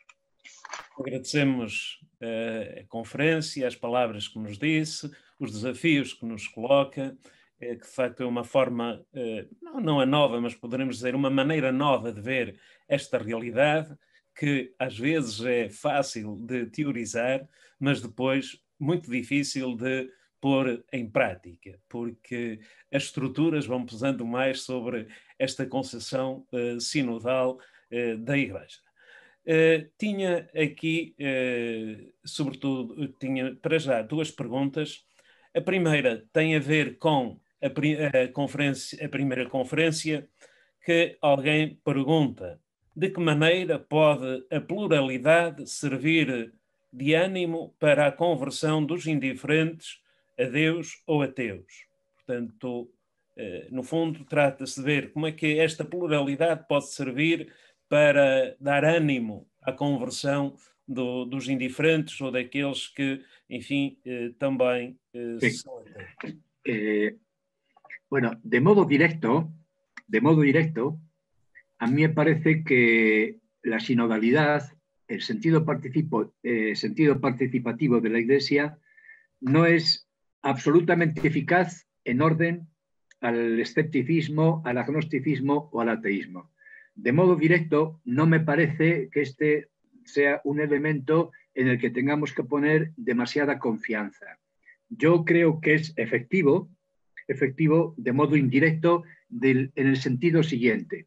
Agradecemos uh, a conferência, as palavras que nos disse, os desafios que nos coloca, eh, que de facto é uma forma, uh, não, não é nova, mas poderemos dizer uma maneira nova de ver esta realidade, que às vezes é fácil de teorizar, mas depois muito difícil de pôr em prática, porque as estruturas vão pesando mais sobre esta concepção uh, sinodal uh, da Igreja. Uh, tinha aqui, uh, sobretudo, tinha para já duas perguntas. A primeira tem a ver com a, a, conferência, a primeira conferência, que alguém pergunta: de que maneira pode a pluralidade servir de ânimo para a conversão dos indiferentes a Deus ou ateus? Portanto, uh, no fundo, trata-se de ver como é que esta pluralidade pode servir para dar ânimo à conversão do, dos indiferentes ou daqueles que, enfim, eh, também eh, sí. são ateus. Eh, bueno, de modo directo, de modo directo, a mí me parece que la sinodalidad, el sentido, participo, eh, sentido participativo de la Iglesia, no es absolutamente eficaz en orden al escepticismo, al agnosticismo o al ateísmo. De modo directo, no me parece que este sea un elemento en el que tengamos que poner demasiada confianza. Yo creo que es efectivo, efectivo de modo indirecto del, en el sentido siguiente.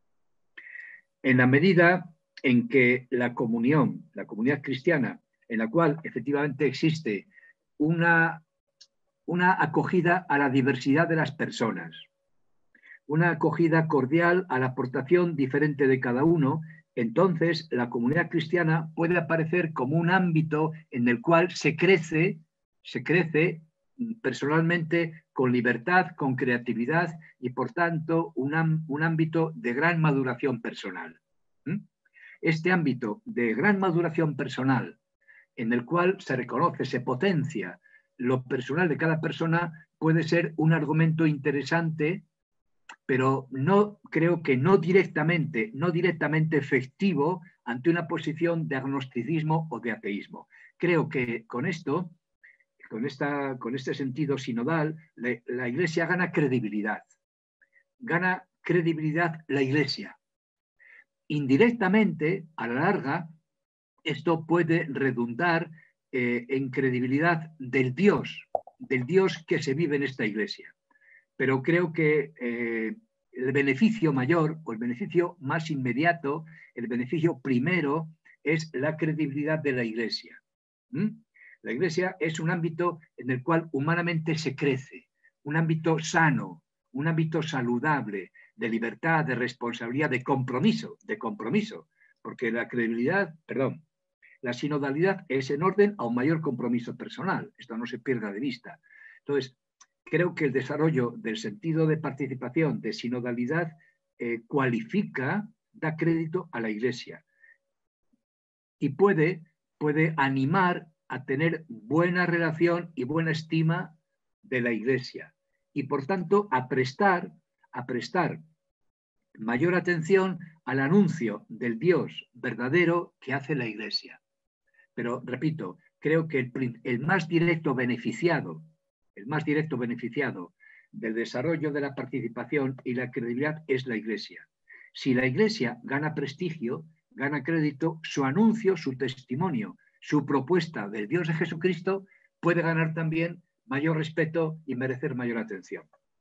En la medida en que la comunión, la comunidad cristiana, en la cual efectivamente existe una, una acogida a la diversidad de las personas, una acogida cordial a la aportación diferente de cada uno, entonces la comunidad cristiana puede aparecer como un ámbito en el cual se crece, se crece personalmente con libertad, con creatividad y por tanto un, un ámbito de gran maduración personal. ¿Mm? Este ámbito de gran maduración personal en el cual se reconoce, se potencia lo personal de cada persona puede ser un argumento interesante, pero no creo que no directamente, no directamente efectivo ante una posición de agnosticismo o de ateísmo. Creo que con esto, con, esta, con este sentido sinodal, la, la Iglesia gana credibilidad. Gana credibilidad la Iglesia. Indirectamente, a la larga, esto puede redundar eh, en credibilidad del Dios, del Dios que se vive en esta Iglesia. Pero creo que eh, el beneficio mayor o el beneficio más inmediato, el beneficio primero, es la credibilidad de la Iglesia. ¿Mm? La Iglesia es un ámbito en el cual humanamente se crece, un ámbito sano, un ámbito saludable, de libertad, de responsabilidad, de compromiso, de compromiso, porque la credibilidad, perdón, la sinodalidad es en orden a un mayor compromiso personal, esto no se pierda de vista. Entonces, creo que el desarrollo del sentido de participación, de sinodalidad, eh, cualifica, da crédito a la Iglesia y puede, puede animar a tener buena relación y buena estima de la Iglesia y por tanto a prestar, a prestar mayor atención al anuncio del Dios verdadero que hace la Iglesia. Pero, repito, creo que el, el más directo beneficiado, el más directo beneficiado del desarrollo de la participación y la credibilidad es la Iglesia. Si la Iglesia gana prestigio, gana crédito, su anuncio, su testimonio, su propuesta del Dios de Jesucristo puede ganar también mayor respeto y merecer mayor atención.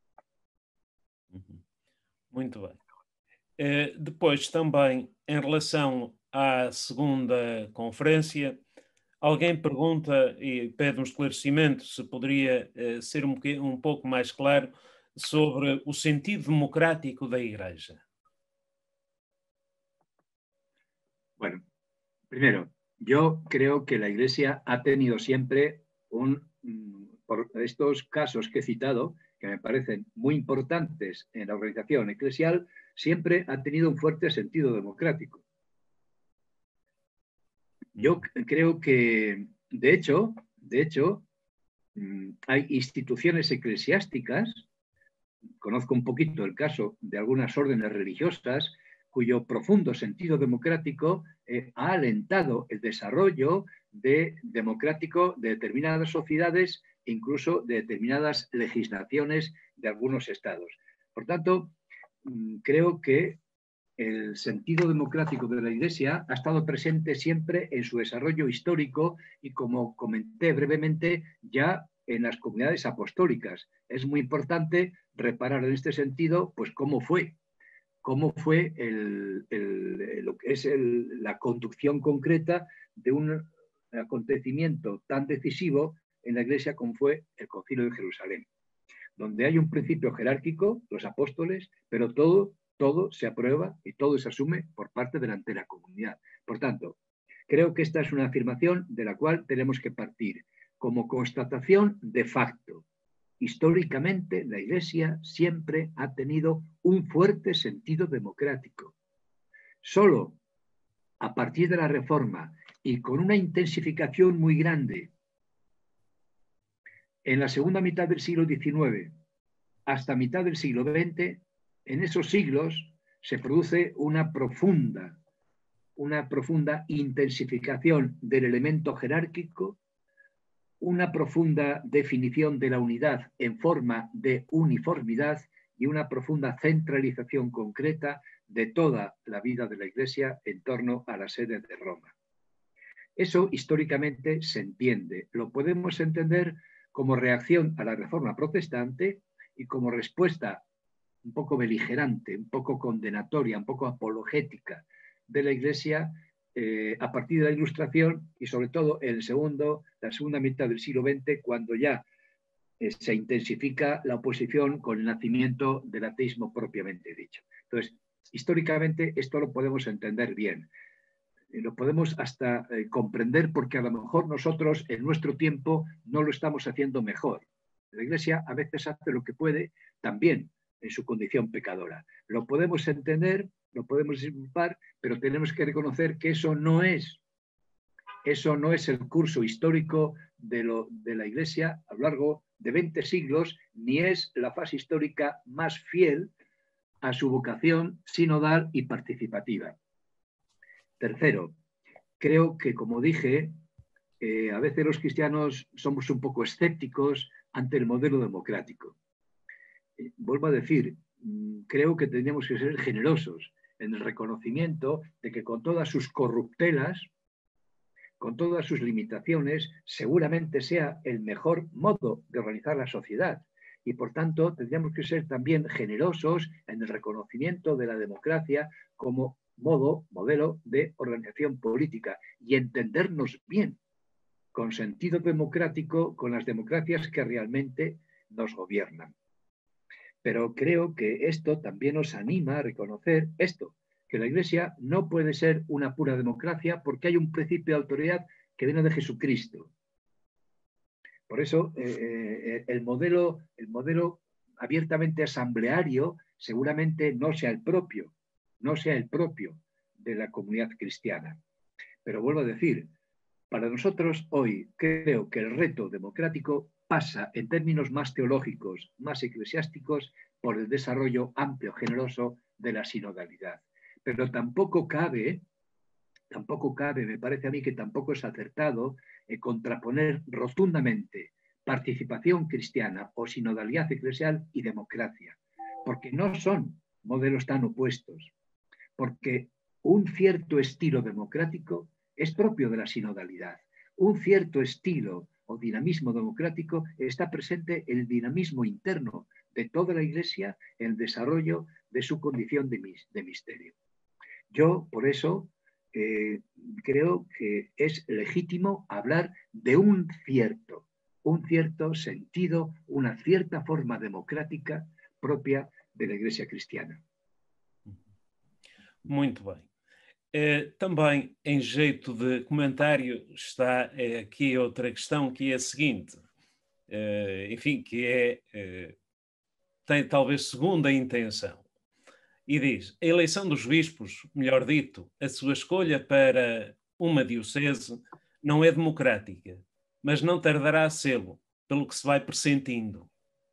Muito bem. Uh, depois, também, em relação à segunda conferência, alguém pergunta e pede um esclarecimento se poderia uh, ser um, um pouco mais claro sobre o sentido democrático da Igreja. Bueno, primero, yo creo que la Iglesia ha tenido siempre un, por estos casos que he citado, que me parecen muy importantes en la organización eclesial, siempre ha tenido un fuerte sentido democrático. Yo creo que, de hecho, de hecho, hay instituciones eclesiásticas, conozco un poquito el caso de algunas órdenes religiosas, cuyo profundo sentido democrático eh, ha alentado el desarrollo de, democrático de determinadas sociedades, incluso de determinadas legislaciones de algunos estados. Por tanto, creo que el sentido democrático de la Iglesia ha estado presente siempre en su desarrollo histórico y, como comenté brevemente, ya en las comunidades apostólicas. Es muy importante reparar en este sentido, pues, cómo fue, cómo fue el, el, lo que es el, la conducción concreta de un acontecimiento tan decisivo en la Iglesia como fue el Concilio de Jerusalén, donde hay un principio jerárquico, los apóstoles, pero todo todo se aprueba y todo se asume por parte de la entera comunidad. Por tanto, creo que esta es una afirmación de la cual tenemos que partir como constatación de facto. Históricamente, la Iglesia siempre ha tenido un fuerte sentido democrático. Solo a partir de la Reforma y con una intensificación muy grande en la segunda mitad del siglo diecinueve hasta mitad del siglo veinte, en esos siglos se produce una profunda, una profunda intensificación del elemento jerárquico, una profunda definición de la unidad en forma de uniformidad y una profunda centralización concreta de toda la vida de la Iglesia en torno a la sede de Roma. Eso históricamente se entiende. Lo podemos entender como reacción a la Reforma Protestante y como respuesta un poco beligerante, un poco condenatoria, un poco apologética de la Iglesia eh, a partir de la Ilustración y sobre todo en el segundo, la segunda mitad del siglo veinte, cuando ya eh, se intensifica la oposición con el nacimiento del ateísmo propiamente dicho. Entonces, históricamente esto lo podemos entender bien. Lo podemos hasta eh, comprender porque a lo mejor nosotros en nuestro tiempo no lo estamos haciendo mejor. La Iglesia a veces hace lo que puede también en su condición pecadora. Lo podemos entender, lo podemos disculpar, pero tenemos que reconocer que eso no es, eso no es el curso histórico de, lo, de la Iglesia a lo largo de veinte siglos, ni es la fase histórica más fiel a su vocación sinodal y participativa. Tercero, creo que, como dije, eh, a veces los cristianos somos un poco escépticos ante el modelo democrático. Eh, vuelvo a decir, creo que tenemos que ser generosos en el reconocimiento de que con todas sus corruptelas, con todas sus limitaciones, seguramente sea el mejor modo de organizar la sociedad. Y por tanto, tendríamos que ser también generosos en el reconocimiento de la democracia como modo, modelo de organización política y entendernos bien, con sentido democrático, con las democracias que realmente nos gobiernan. Pero creo que esto también nos anima a reconocer esto, que la Iglesia no puede ser una pura democracia porque hay un principio de autoridad que viene de Jesucristo. Por eso eh, el, modelo, el modelo abiertamente asambleario seguramente no sea el propio, no sea el propio de la comunidad cristiana. Pero vuelvo a decir, para nosotros hoy creo que el reto democrático pasa en términos más teológicos, más eclesiásticos, por el desarrollo amplio, generoso de la sinodalidad. Pero tampoco cabe, tampoco cabe, me parece a mí que tampoco es acertado eh, contraponer rotundamente participación cristiana o sinodalidad eclesial y democracia, porque no son modelos tan opuestos, porque un cierto estilo democrático es propio de la sinodalidad, un cierto estilo o dinamismo democrático está presente en el dinamismo interno de toda la Iglesia en el desarrollo de su condición de, mis, de misterio. Yo, por eso, eh, creo que es legítimo hablar de un cierto, un cierto sentido, una cierta forma democrática propia de la Iglesia cristiana. Muito bem. Uh, também, em jeito de comentário, está uh, aqui outra questão que é a seguinte, uh, enfim, que é, uh, tem talvez segunda intenção, e diz, a eleição dos bispos, melhor dito, a sua escolha para uma diocese não é democrática, mas não tardará a sê-lo, pelo que se vai pressentindo.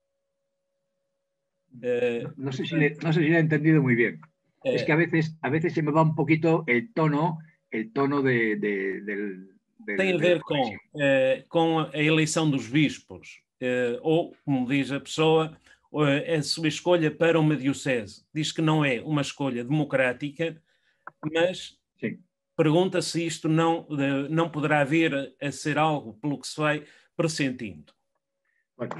Uh, no, no, sé si le, no sé si le he entendido muy bien. Eh, es que a veces, a veces se me va un poquito el tono, el tono de, de, del, del... Tem a ver com, uh, com a eleição dos bispos, uh, ou, como diz a pessoa, uh, a sua escolha para uma diocese. Diz que não é uma escolha democrática, mas Sim. pergunta se isto não, uh, não poderá vir a, a ser algo pelo que se vai pressentindo. Bueno,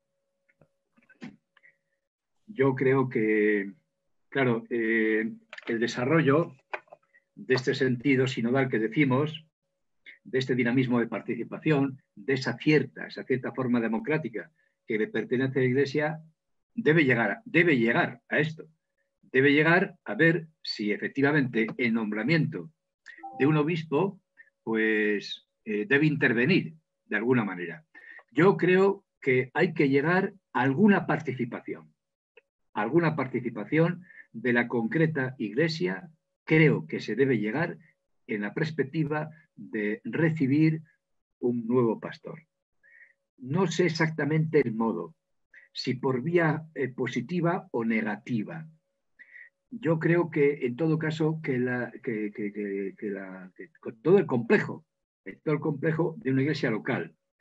yo creo que Claro, eh, el desarrollo de este sentido sinodal que decimos, de este dinamismo de participación, de esa cierta, esa cierta forma democrática que le pertenece a la Iglesia, debe llegar, debe llegar a esto. Debe llegar a ver si efectivamente el nombramiento de un obispo pues, eh, debe intervenir de alguna manera. Yo creo que hay que llegar a alguna participación, alguna participación de la concreta Iglesia, creo que se debe llegar en la perspectiva de recibir un nuevo pastor. No sé exactamente el modo, si por vía eh, positiva o negativa. Yo creo que, en todo caso, que, la, que, que, que, que, la, que con todo el complejo, todo el complejo de una iglesia local,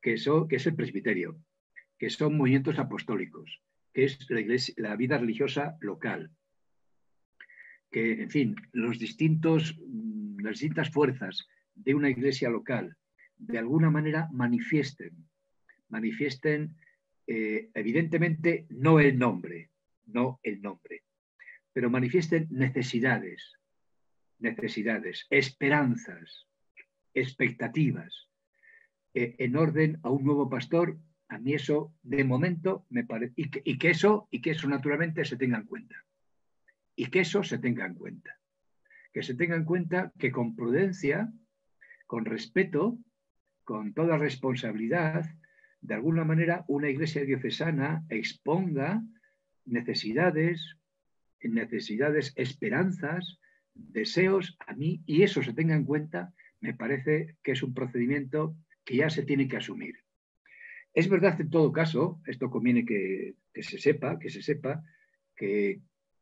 que, son, que es el presbiterio, que son movimientos apostólicos, que es la, iglesia, la vida religiosa local, que, en fin, los distintos, las distintas fuerzas de una iglesia local de alguna manera manifiesten, manifiesten eh, evidentemente no el nombre, no el nombre, pero manifiesten necesidades, necesidades, esperanzas, expectativas, eh, en orden a un nuevo pastor. A mí eso, de momento, me parece, y que, y que eso, y que eso naturalmente se tenga en cuenta, y que eso se tenga en cuenta, que se tenga en cuenta que con prudencia, con respeto, con toda responsabilidad, de alguna manera una iglesia diocesana exponga necesidades, necesidades, esperanzas, deseos a mí, y eso se tenga en cuenta, me parece que es un procedimiento que ya se tiene que asumir. Es verdad, en todo caso, esto conviene que, que se sepa, que se sepa que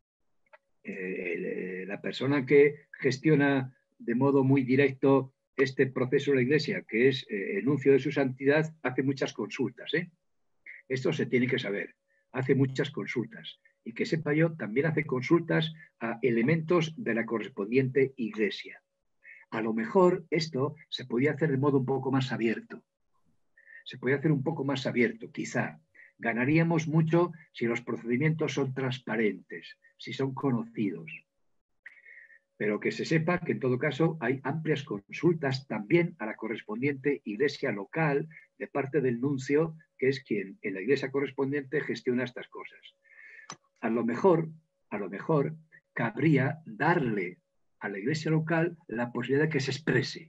eh, la persona que gestiona de modo muy directo este proceso de la Iglesia, que es eh, el nuncio de su santidad, hace muchas consultas, ¿eh? Esto se tiene que saber, hace muchas consultas. Y que sepa yo, también hace consultas a elementos de la correspondiente Iglesia. A lo mejor esto se podía hacer de modo un poco más abierto. Se podía hacer un poco más abierto, quizá. Ganaríamos mucho si los procedimientos son transparentes, si son conocidos. Pero que se sepa que en todo caso hay amplias consultas también a la correspondiente iglesia local de parte del nuncio, que es quien en la iglesia correspondiente gestiona estas cosas. A lo mejor, a lo mejor, cabría darle a la iglesia local la posibilidad de que se exprese.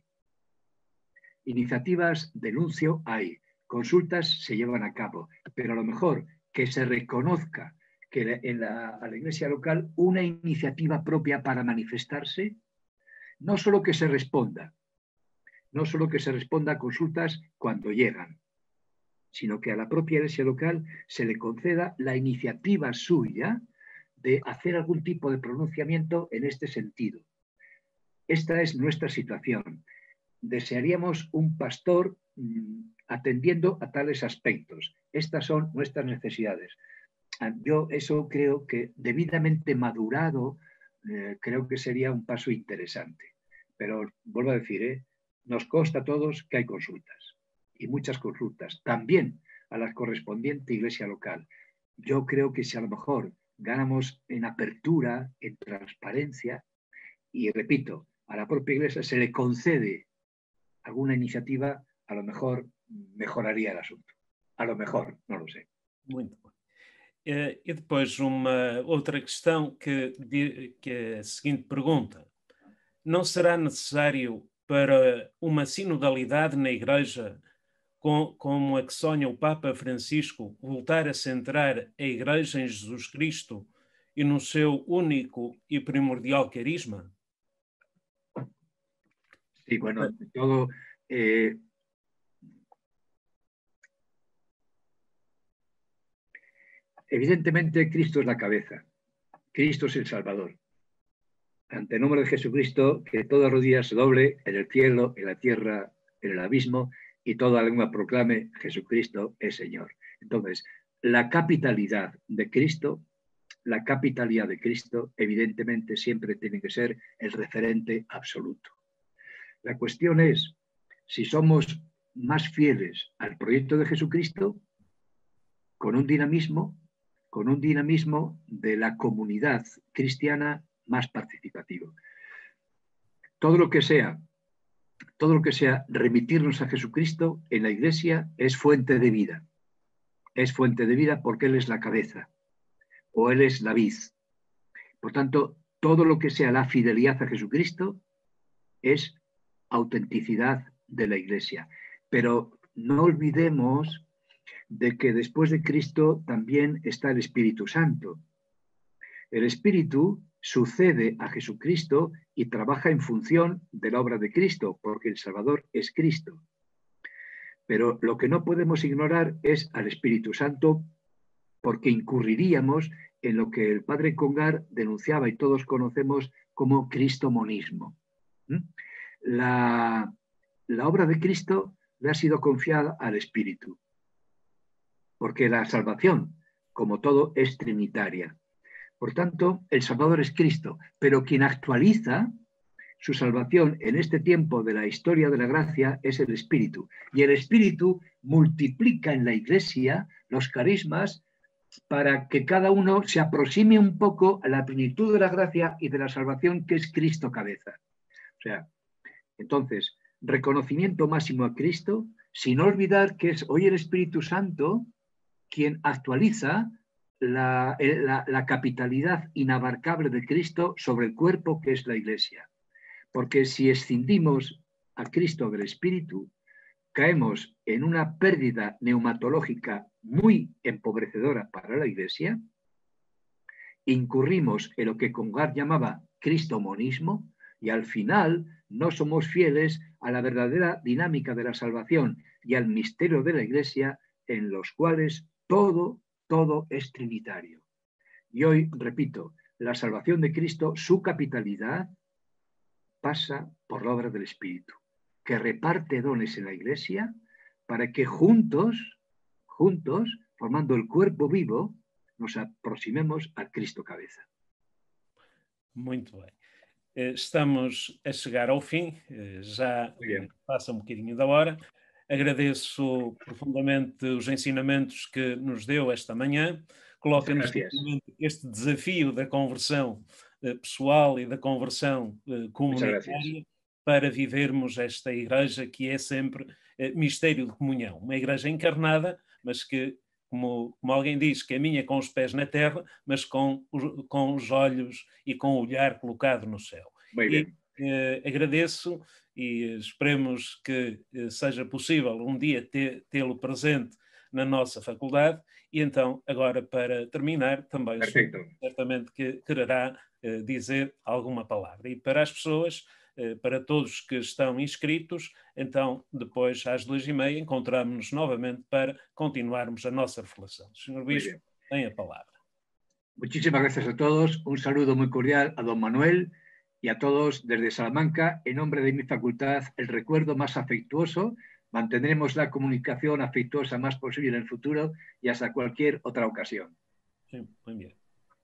Iniciativas de nuncio hay, consultas se llevan a cabo, pero a lo mejor que se reconozca que en la, a la iglesia local una iniciativa propia para manifestarse, no solo que se responda, no solo que se responda a consultas cuando llegan, sino que a la propia iglesia local se le conceda la iniciativa suya de hacer algún tipo de pronunciamiento en este sentido. Esta es nuestra situación. Desearíamos un pastor mmm, atendiendo a tales aspectos. Estas son nuestras necesidades. Yo eso creo que debidamente madurado, eh, creo que sería un paso interesante. Pero vuelvo a decir, eh, nos consta a todos que hay consultas, y muchas consultas, también a la correspondiente iglesia local. Yo creo que si a lo mejor ganamos en apertura, en transparencia, y repito, a la propia iglesia se le concede alguna iniciativa, a lo mejor mejoraría el asunto. A lo mejor, não lo sei. Muito bem. Uh, e depois uma outra questão que, que é a seguinte pergunta. Não será necessário para uma sinodalidade na Igreja, com, como a que sonha o Papa Francisco, voltar a centrar a Igreja em Jesus Cristo e no seu único e primordial carisma? Sí, bueno, todo... Eh, evidentemente Cristo es la cabeza, Cristo es el Salvador. Ante el nombre de Jesucristo, que toda rodilla se doble en el cielo, en la tierra, en el abismo, y toda lengua proclame Jesucristo es Señor. Entonces, la capitalidad de Cristo, la capitalidad de Cristo, evidentemente siempre tiene que ser el referente absoluto. La cuestión es si somos más fieles al proyecto de Jesucristo con un dinamismo, con un dinamismo de la comunidad cristiana más participativo. Todo lo que sea, todo lo que sea remitirnos a Jesucristo en la Iglesia es fuente de vida. Es fuente de vida porque Él es la cabeza o Él es la vid. Por tanto, todo lo que sea la fidelidad a Jesucristo es autenticidad de la Iglesia. Pero no olvidemos de que después de Cristo también está el Espíritu Santo. El Espíritu sucede a Jesucristo y trabaja en función de la obra de Cristo, porque el Salvador es Cristo. Pero lo que no podemos ignorar es al Espíritu Santo, porque incurriríamos en lo que el padre Congar denunciaba y todos conocemos como cristomonismo. La, la obra de Cristo le ha sido confiada al Espíritu. Porque la salvación, como todo, es trinitaria. Por tanto, el Salvador es Cristo, pero quien actualiza su salvación en este tiempo de la historia de la gracia es el Espíritu. Y el Espíritu multiplica en la Iglesia los carismas para que cada uno se aproxime un poco a la plenitud de la gracia y de la salvación que es Cristo cabeza. O sea, entonces, reconocimiento máximo a Cristo, sin olvidar que es hoy el Espíritu Santo quien actualiza la, la, la capitalidad inabarcable de Cristo sobre el cuerpo que es la Iglesia. Porque si escindimos a Cristo del Espíritu, caemos en una pérdida neumatológica muy empobrecedora para la Iglesia, incurrimos en lo que Congar llamaba cristomonismo y al final no somos fieles a la verdadera dinámica de la salvación y al misterio de la Iglesia en los cuales todo, todo es trinitario. Y hoy, repito, la salvación de Cristo, su capitalidad, pasa por la obra del Espíritu, que reparte dones en la Iglesia para que juntos, juntos, formando el cuerpo vivo, nos aproximemos a Cristo cabeza. Muito bem. Estamos a chegar ao fim, já passa um bocadinho da hora. Agradeço profundamente os ensinamentos que nos deu esta manhã. Coloca-nos este desafio da conversão pessoal e da conversão comunitária para vivermos esta igreja que é sempre mistério de comunhão. Uma igreja encarnada, mas que, como, como alguém diz, caminha com os pés na terra, mas com, com os olhos e com o olhar colocado no céu. E eh, agradeço e esperemos que eh, seja possível um dia tê-lo presente na nossa faculdade. E então, agora para terminar, também o senhor certamente que quererá eh, dizer alguma palavra. E para as pessoas, eh, para todos que estão inscritos, então depois às duas e meia encontramos-nos novamente para continuarmos a nossa reflexão. Senhor Bispo, tem a palavra. Muchísimas gracias a todos. Un saludo muy cordial a don Manuel y a todos desde Salamanca. En nombre de mi facultad, el recuerdo más afectuoso. Mantendremos la comunicación afectuosa más posible en el futuro y hasta cualquier otra ocasión. Sí, muy bien.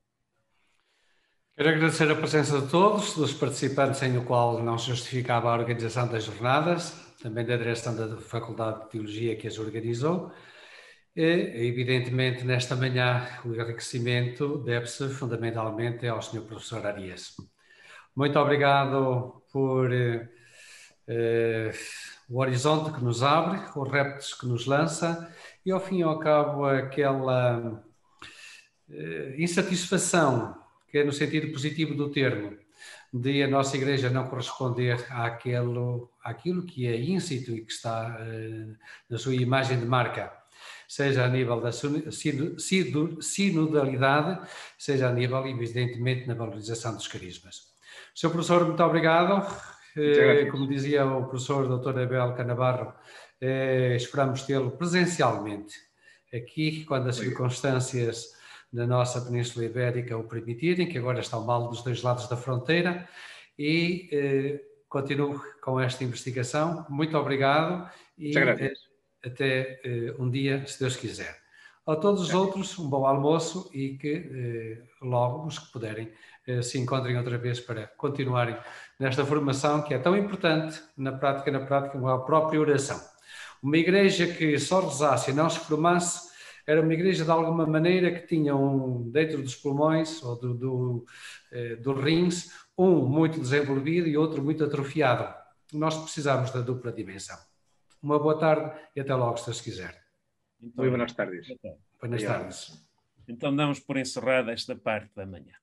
Quero agradecer a presença de todos, dos participantes sem o qual não se justificava a organização das jornadas, também da direção da Faculdade de Teologia que as organizou. E, evidentemente, nesta manhã, o enriquecimento deve-se fundamentalmente ao senhor professor Arias. Muito obrigado por eh, eh, o horizonte que nos abre, os reptos que nos lança e, ao fim e ao cabo, aquela eh, insatisfação, que é no sentido positivo do termo, de a nossa Igreja não corresponder àquilo, àquilo que é íncito e que está eh, na sua imagem de marca, seja a nível da sinodalidade, seja a nível, evidentemente, na valorização dos carismas. senhor Professor, muito obrigado. Eh, como dizia o professor doutor Abel Canabarro, eh, esperamos tê-lo presencialmente aqui, quando as circunstâncias da nossa Península Ibérica o permitirem, que agora estão mal dos dois lados da fronteira, e eh, continuo com esta investigação. Muito obrigado e eh, até eh, um dia, se Deus quiser. A todos os outros, um bom almoço e que eh, logo, os que puderem, eh, se encontrem outra vez para continuarem nesta formação que é tão importante na prática, na prática, como a própria oração. Uma igreja que só rezasse e não se formasse era uma igreja de alguma maneira que tinha um, dentro dos pulmões ou do, do, eh, dos rins, um muito desenvolvido e outro muito atrofiado. Nós precisamos da dupla dimensão. Uma boa tarde e até logo, se Deus quiser. Muy buenas tardes. Buenas tardes. Então damos por encerrada esta parte da manhã.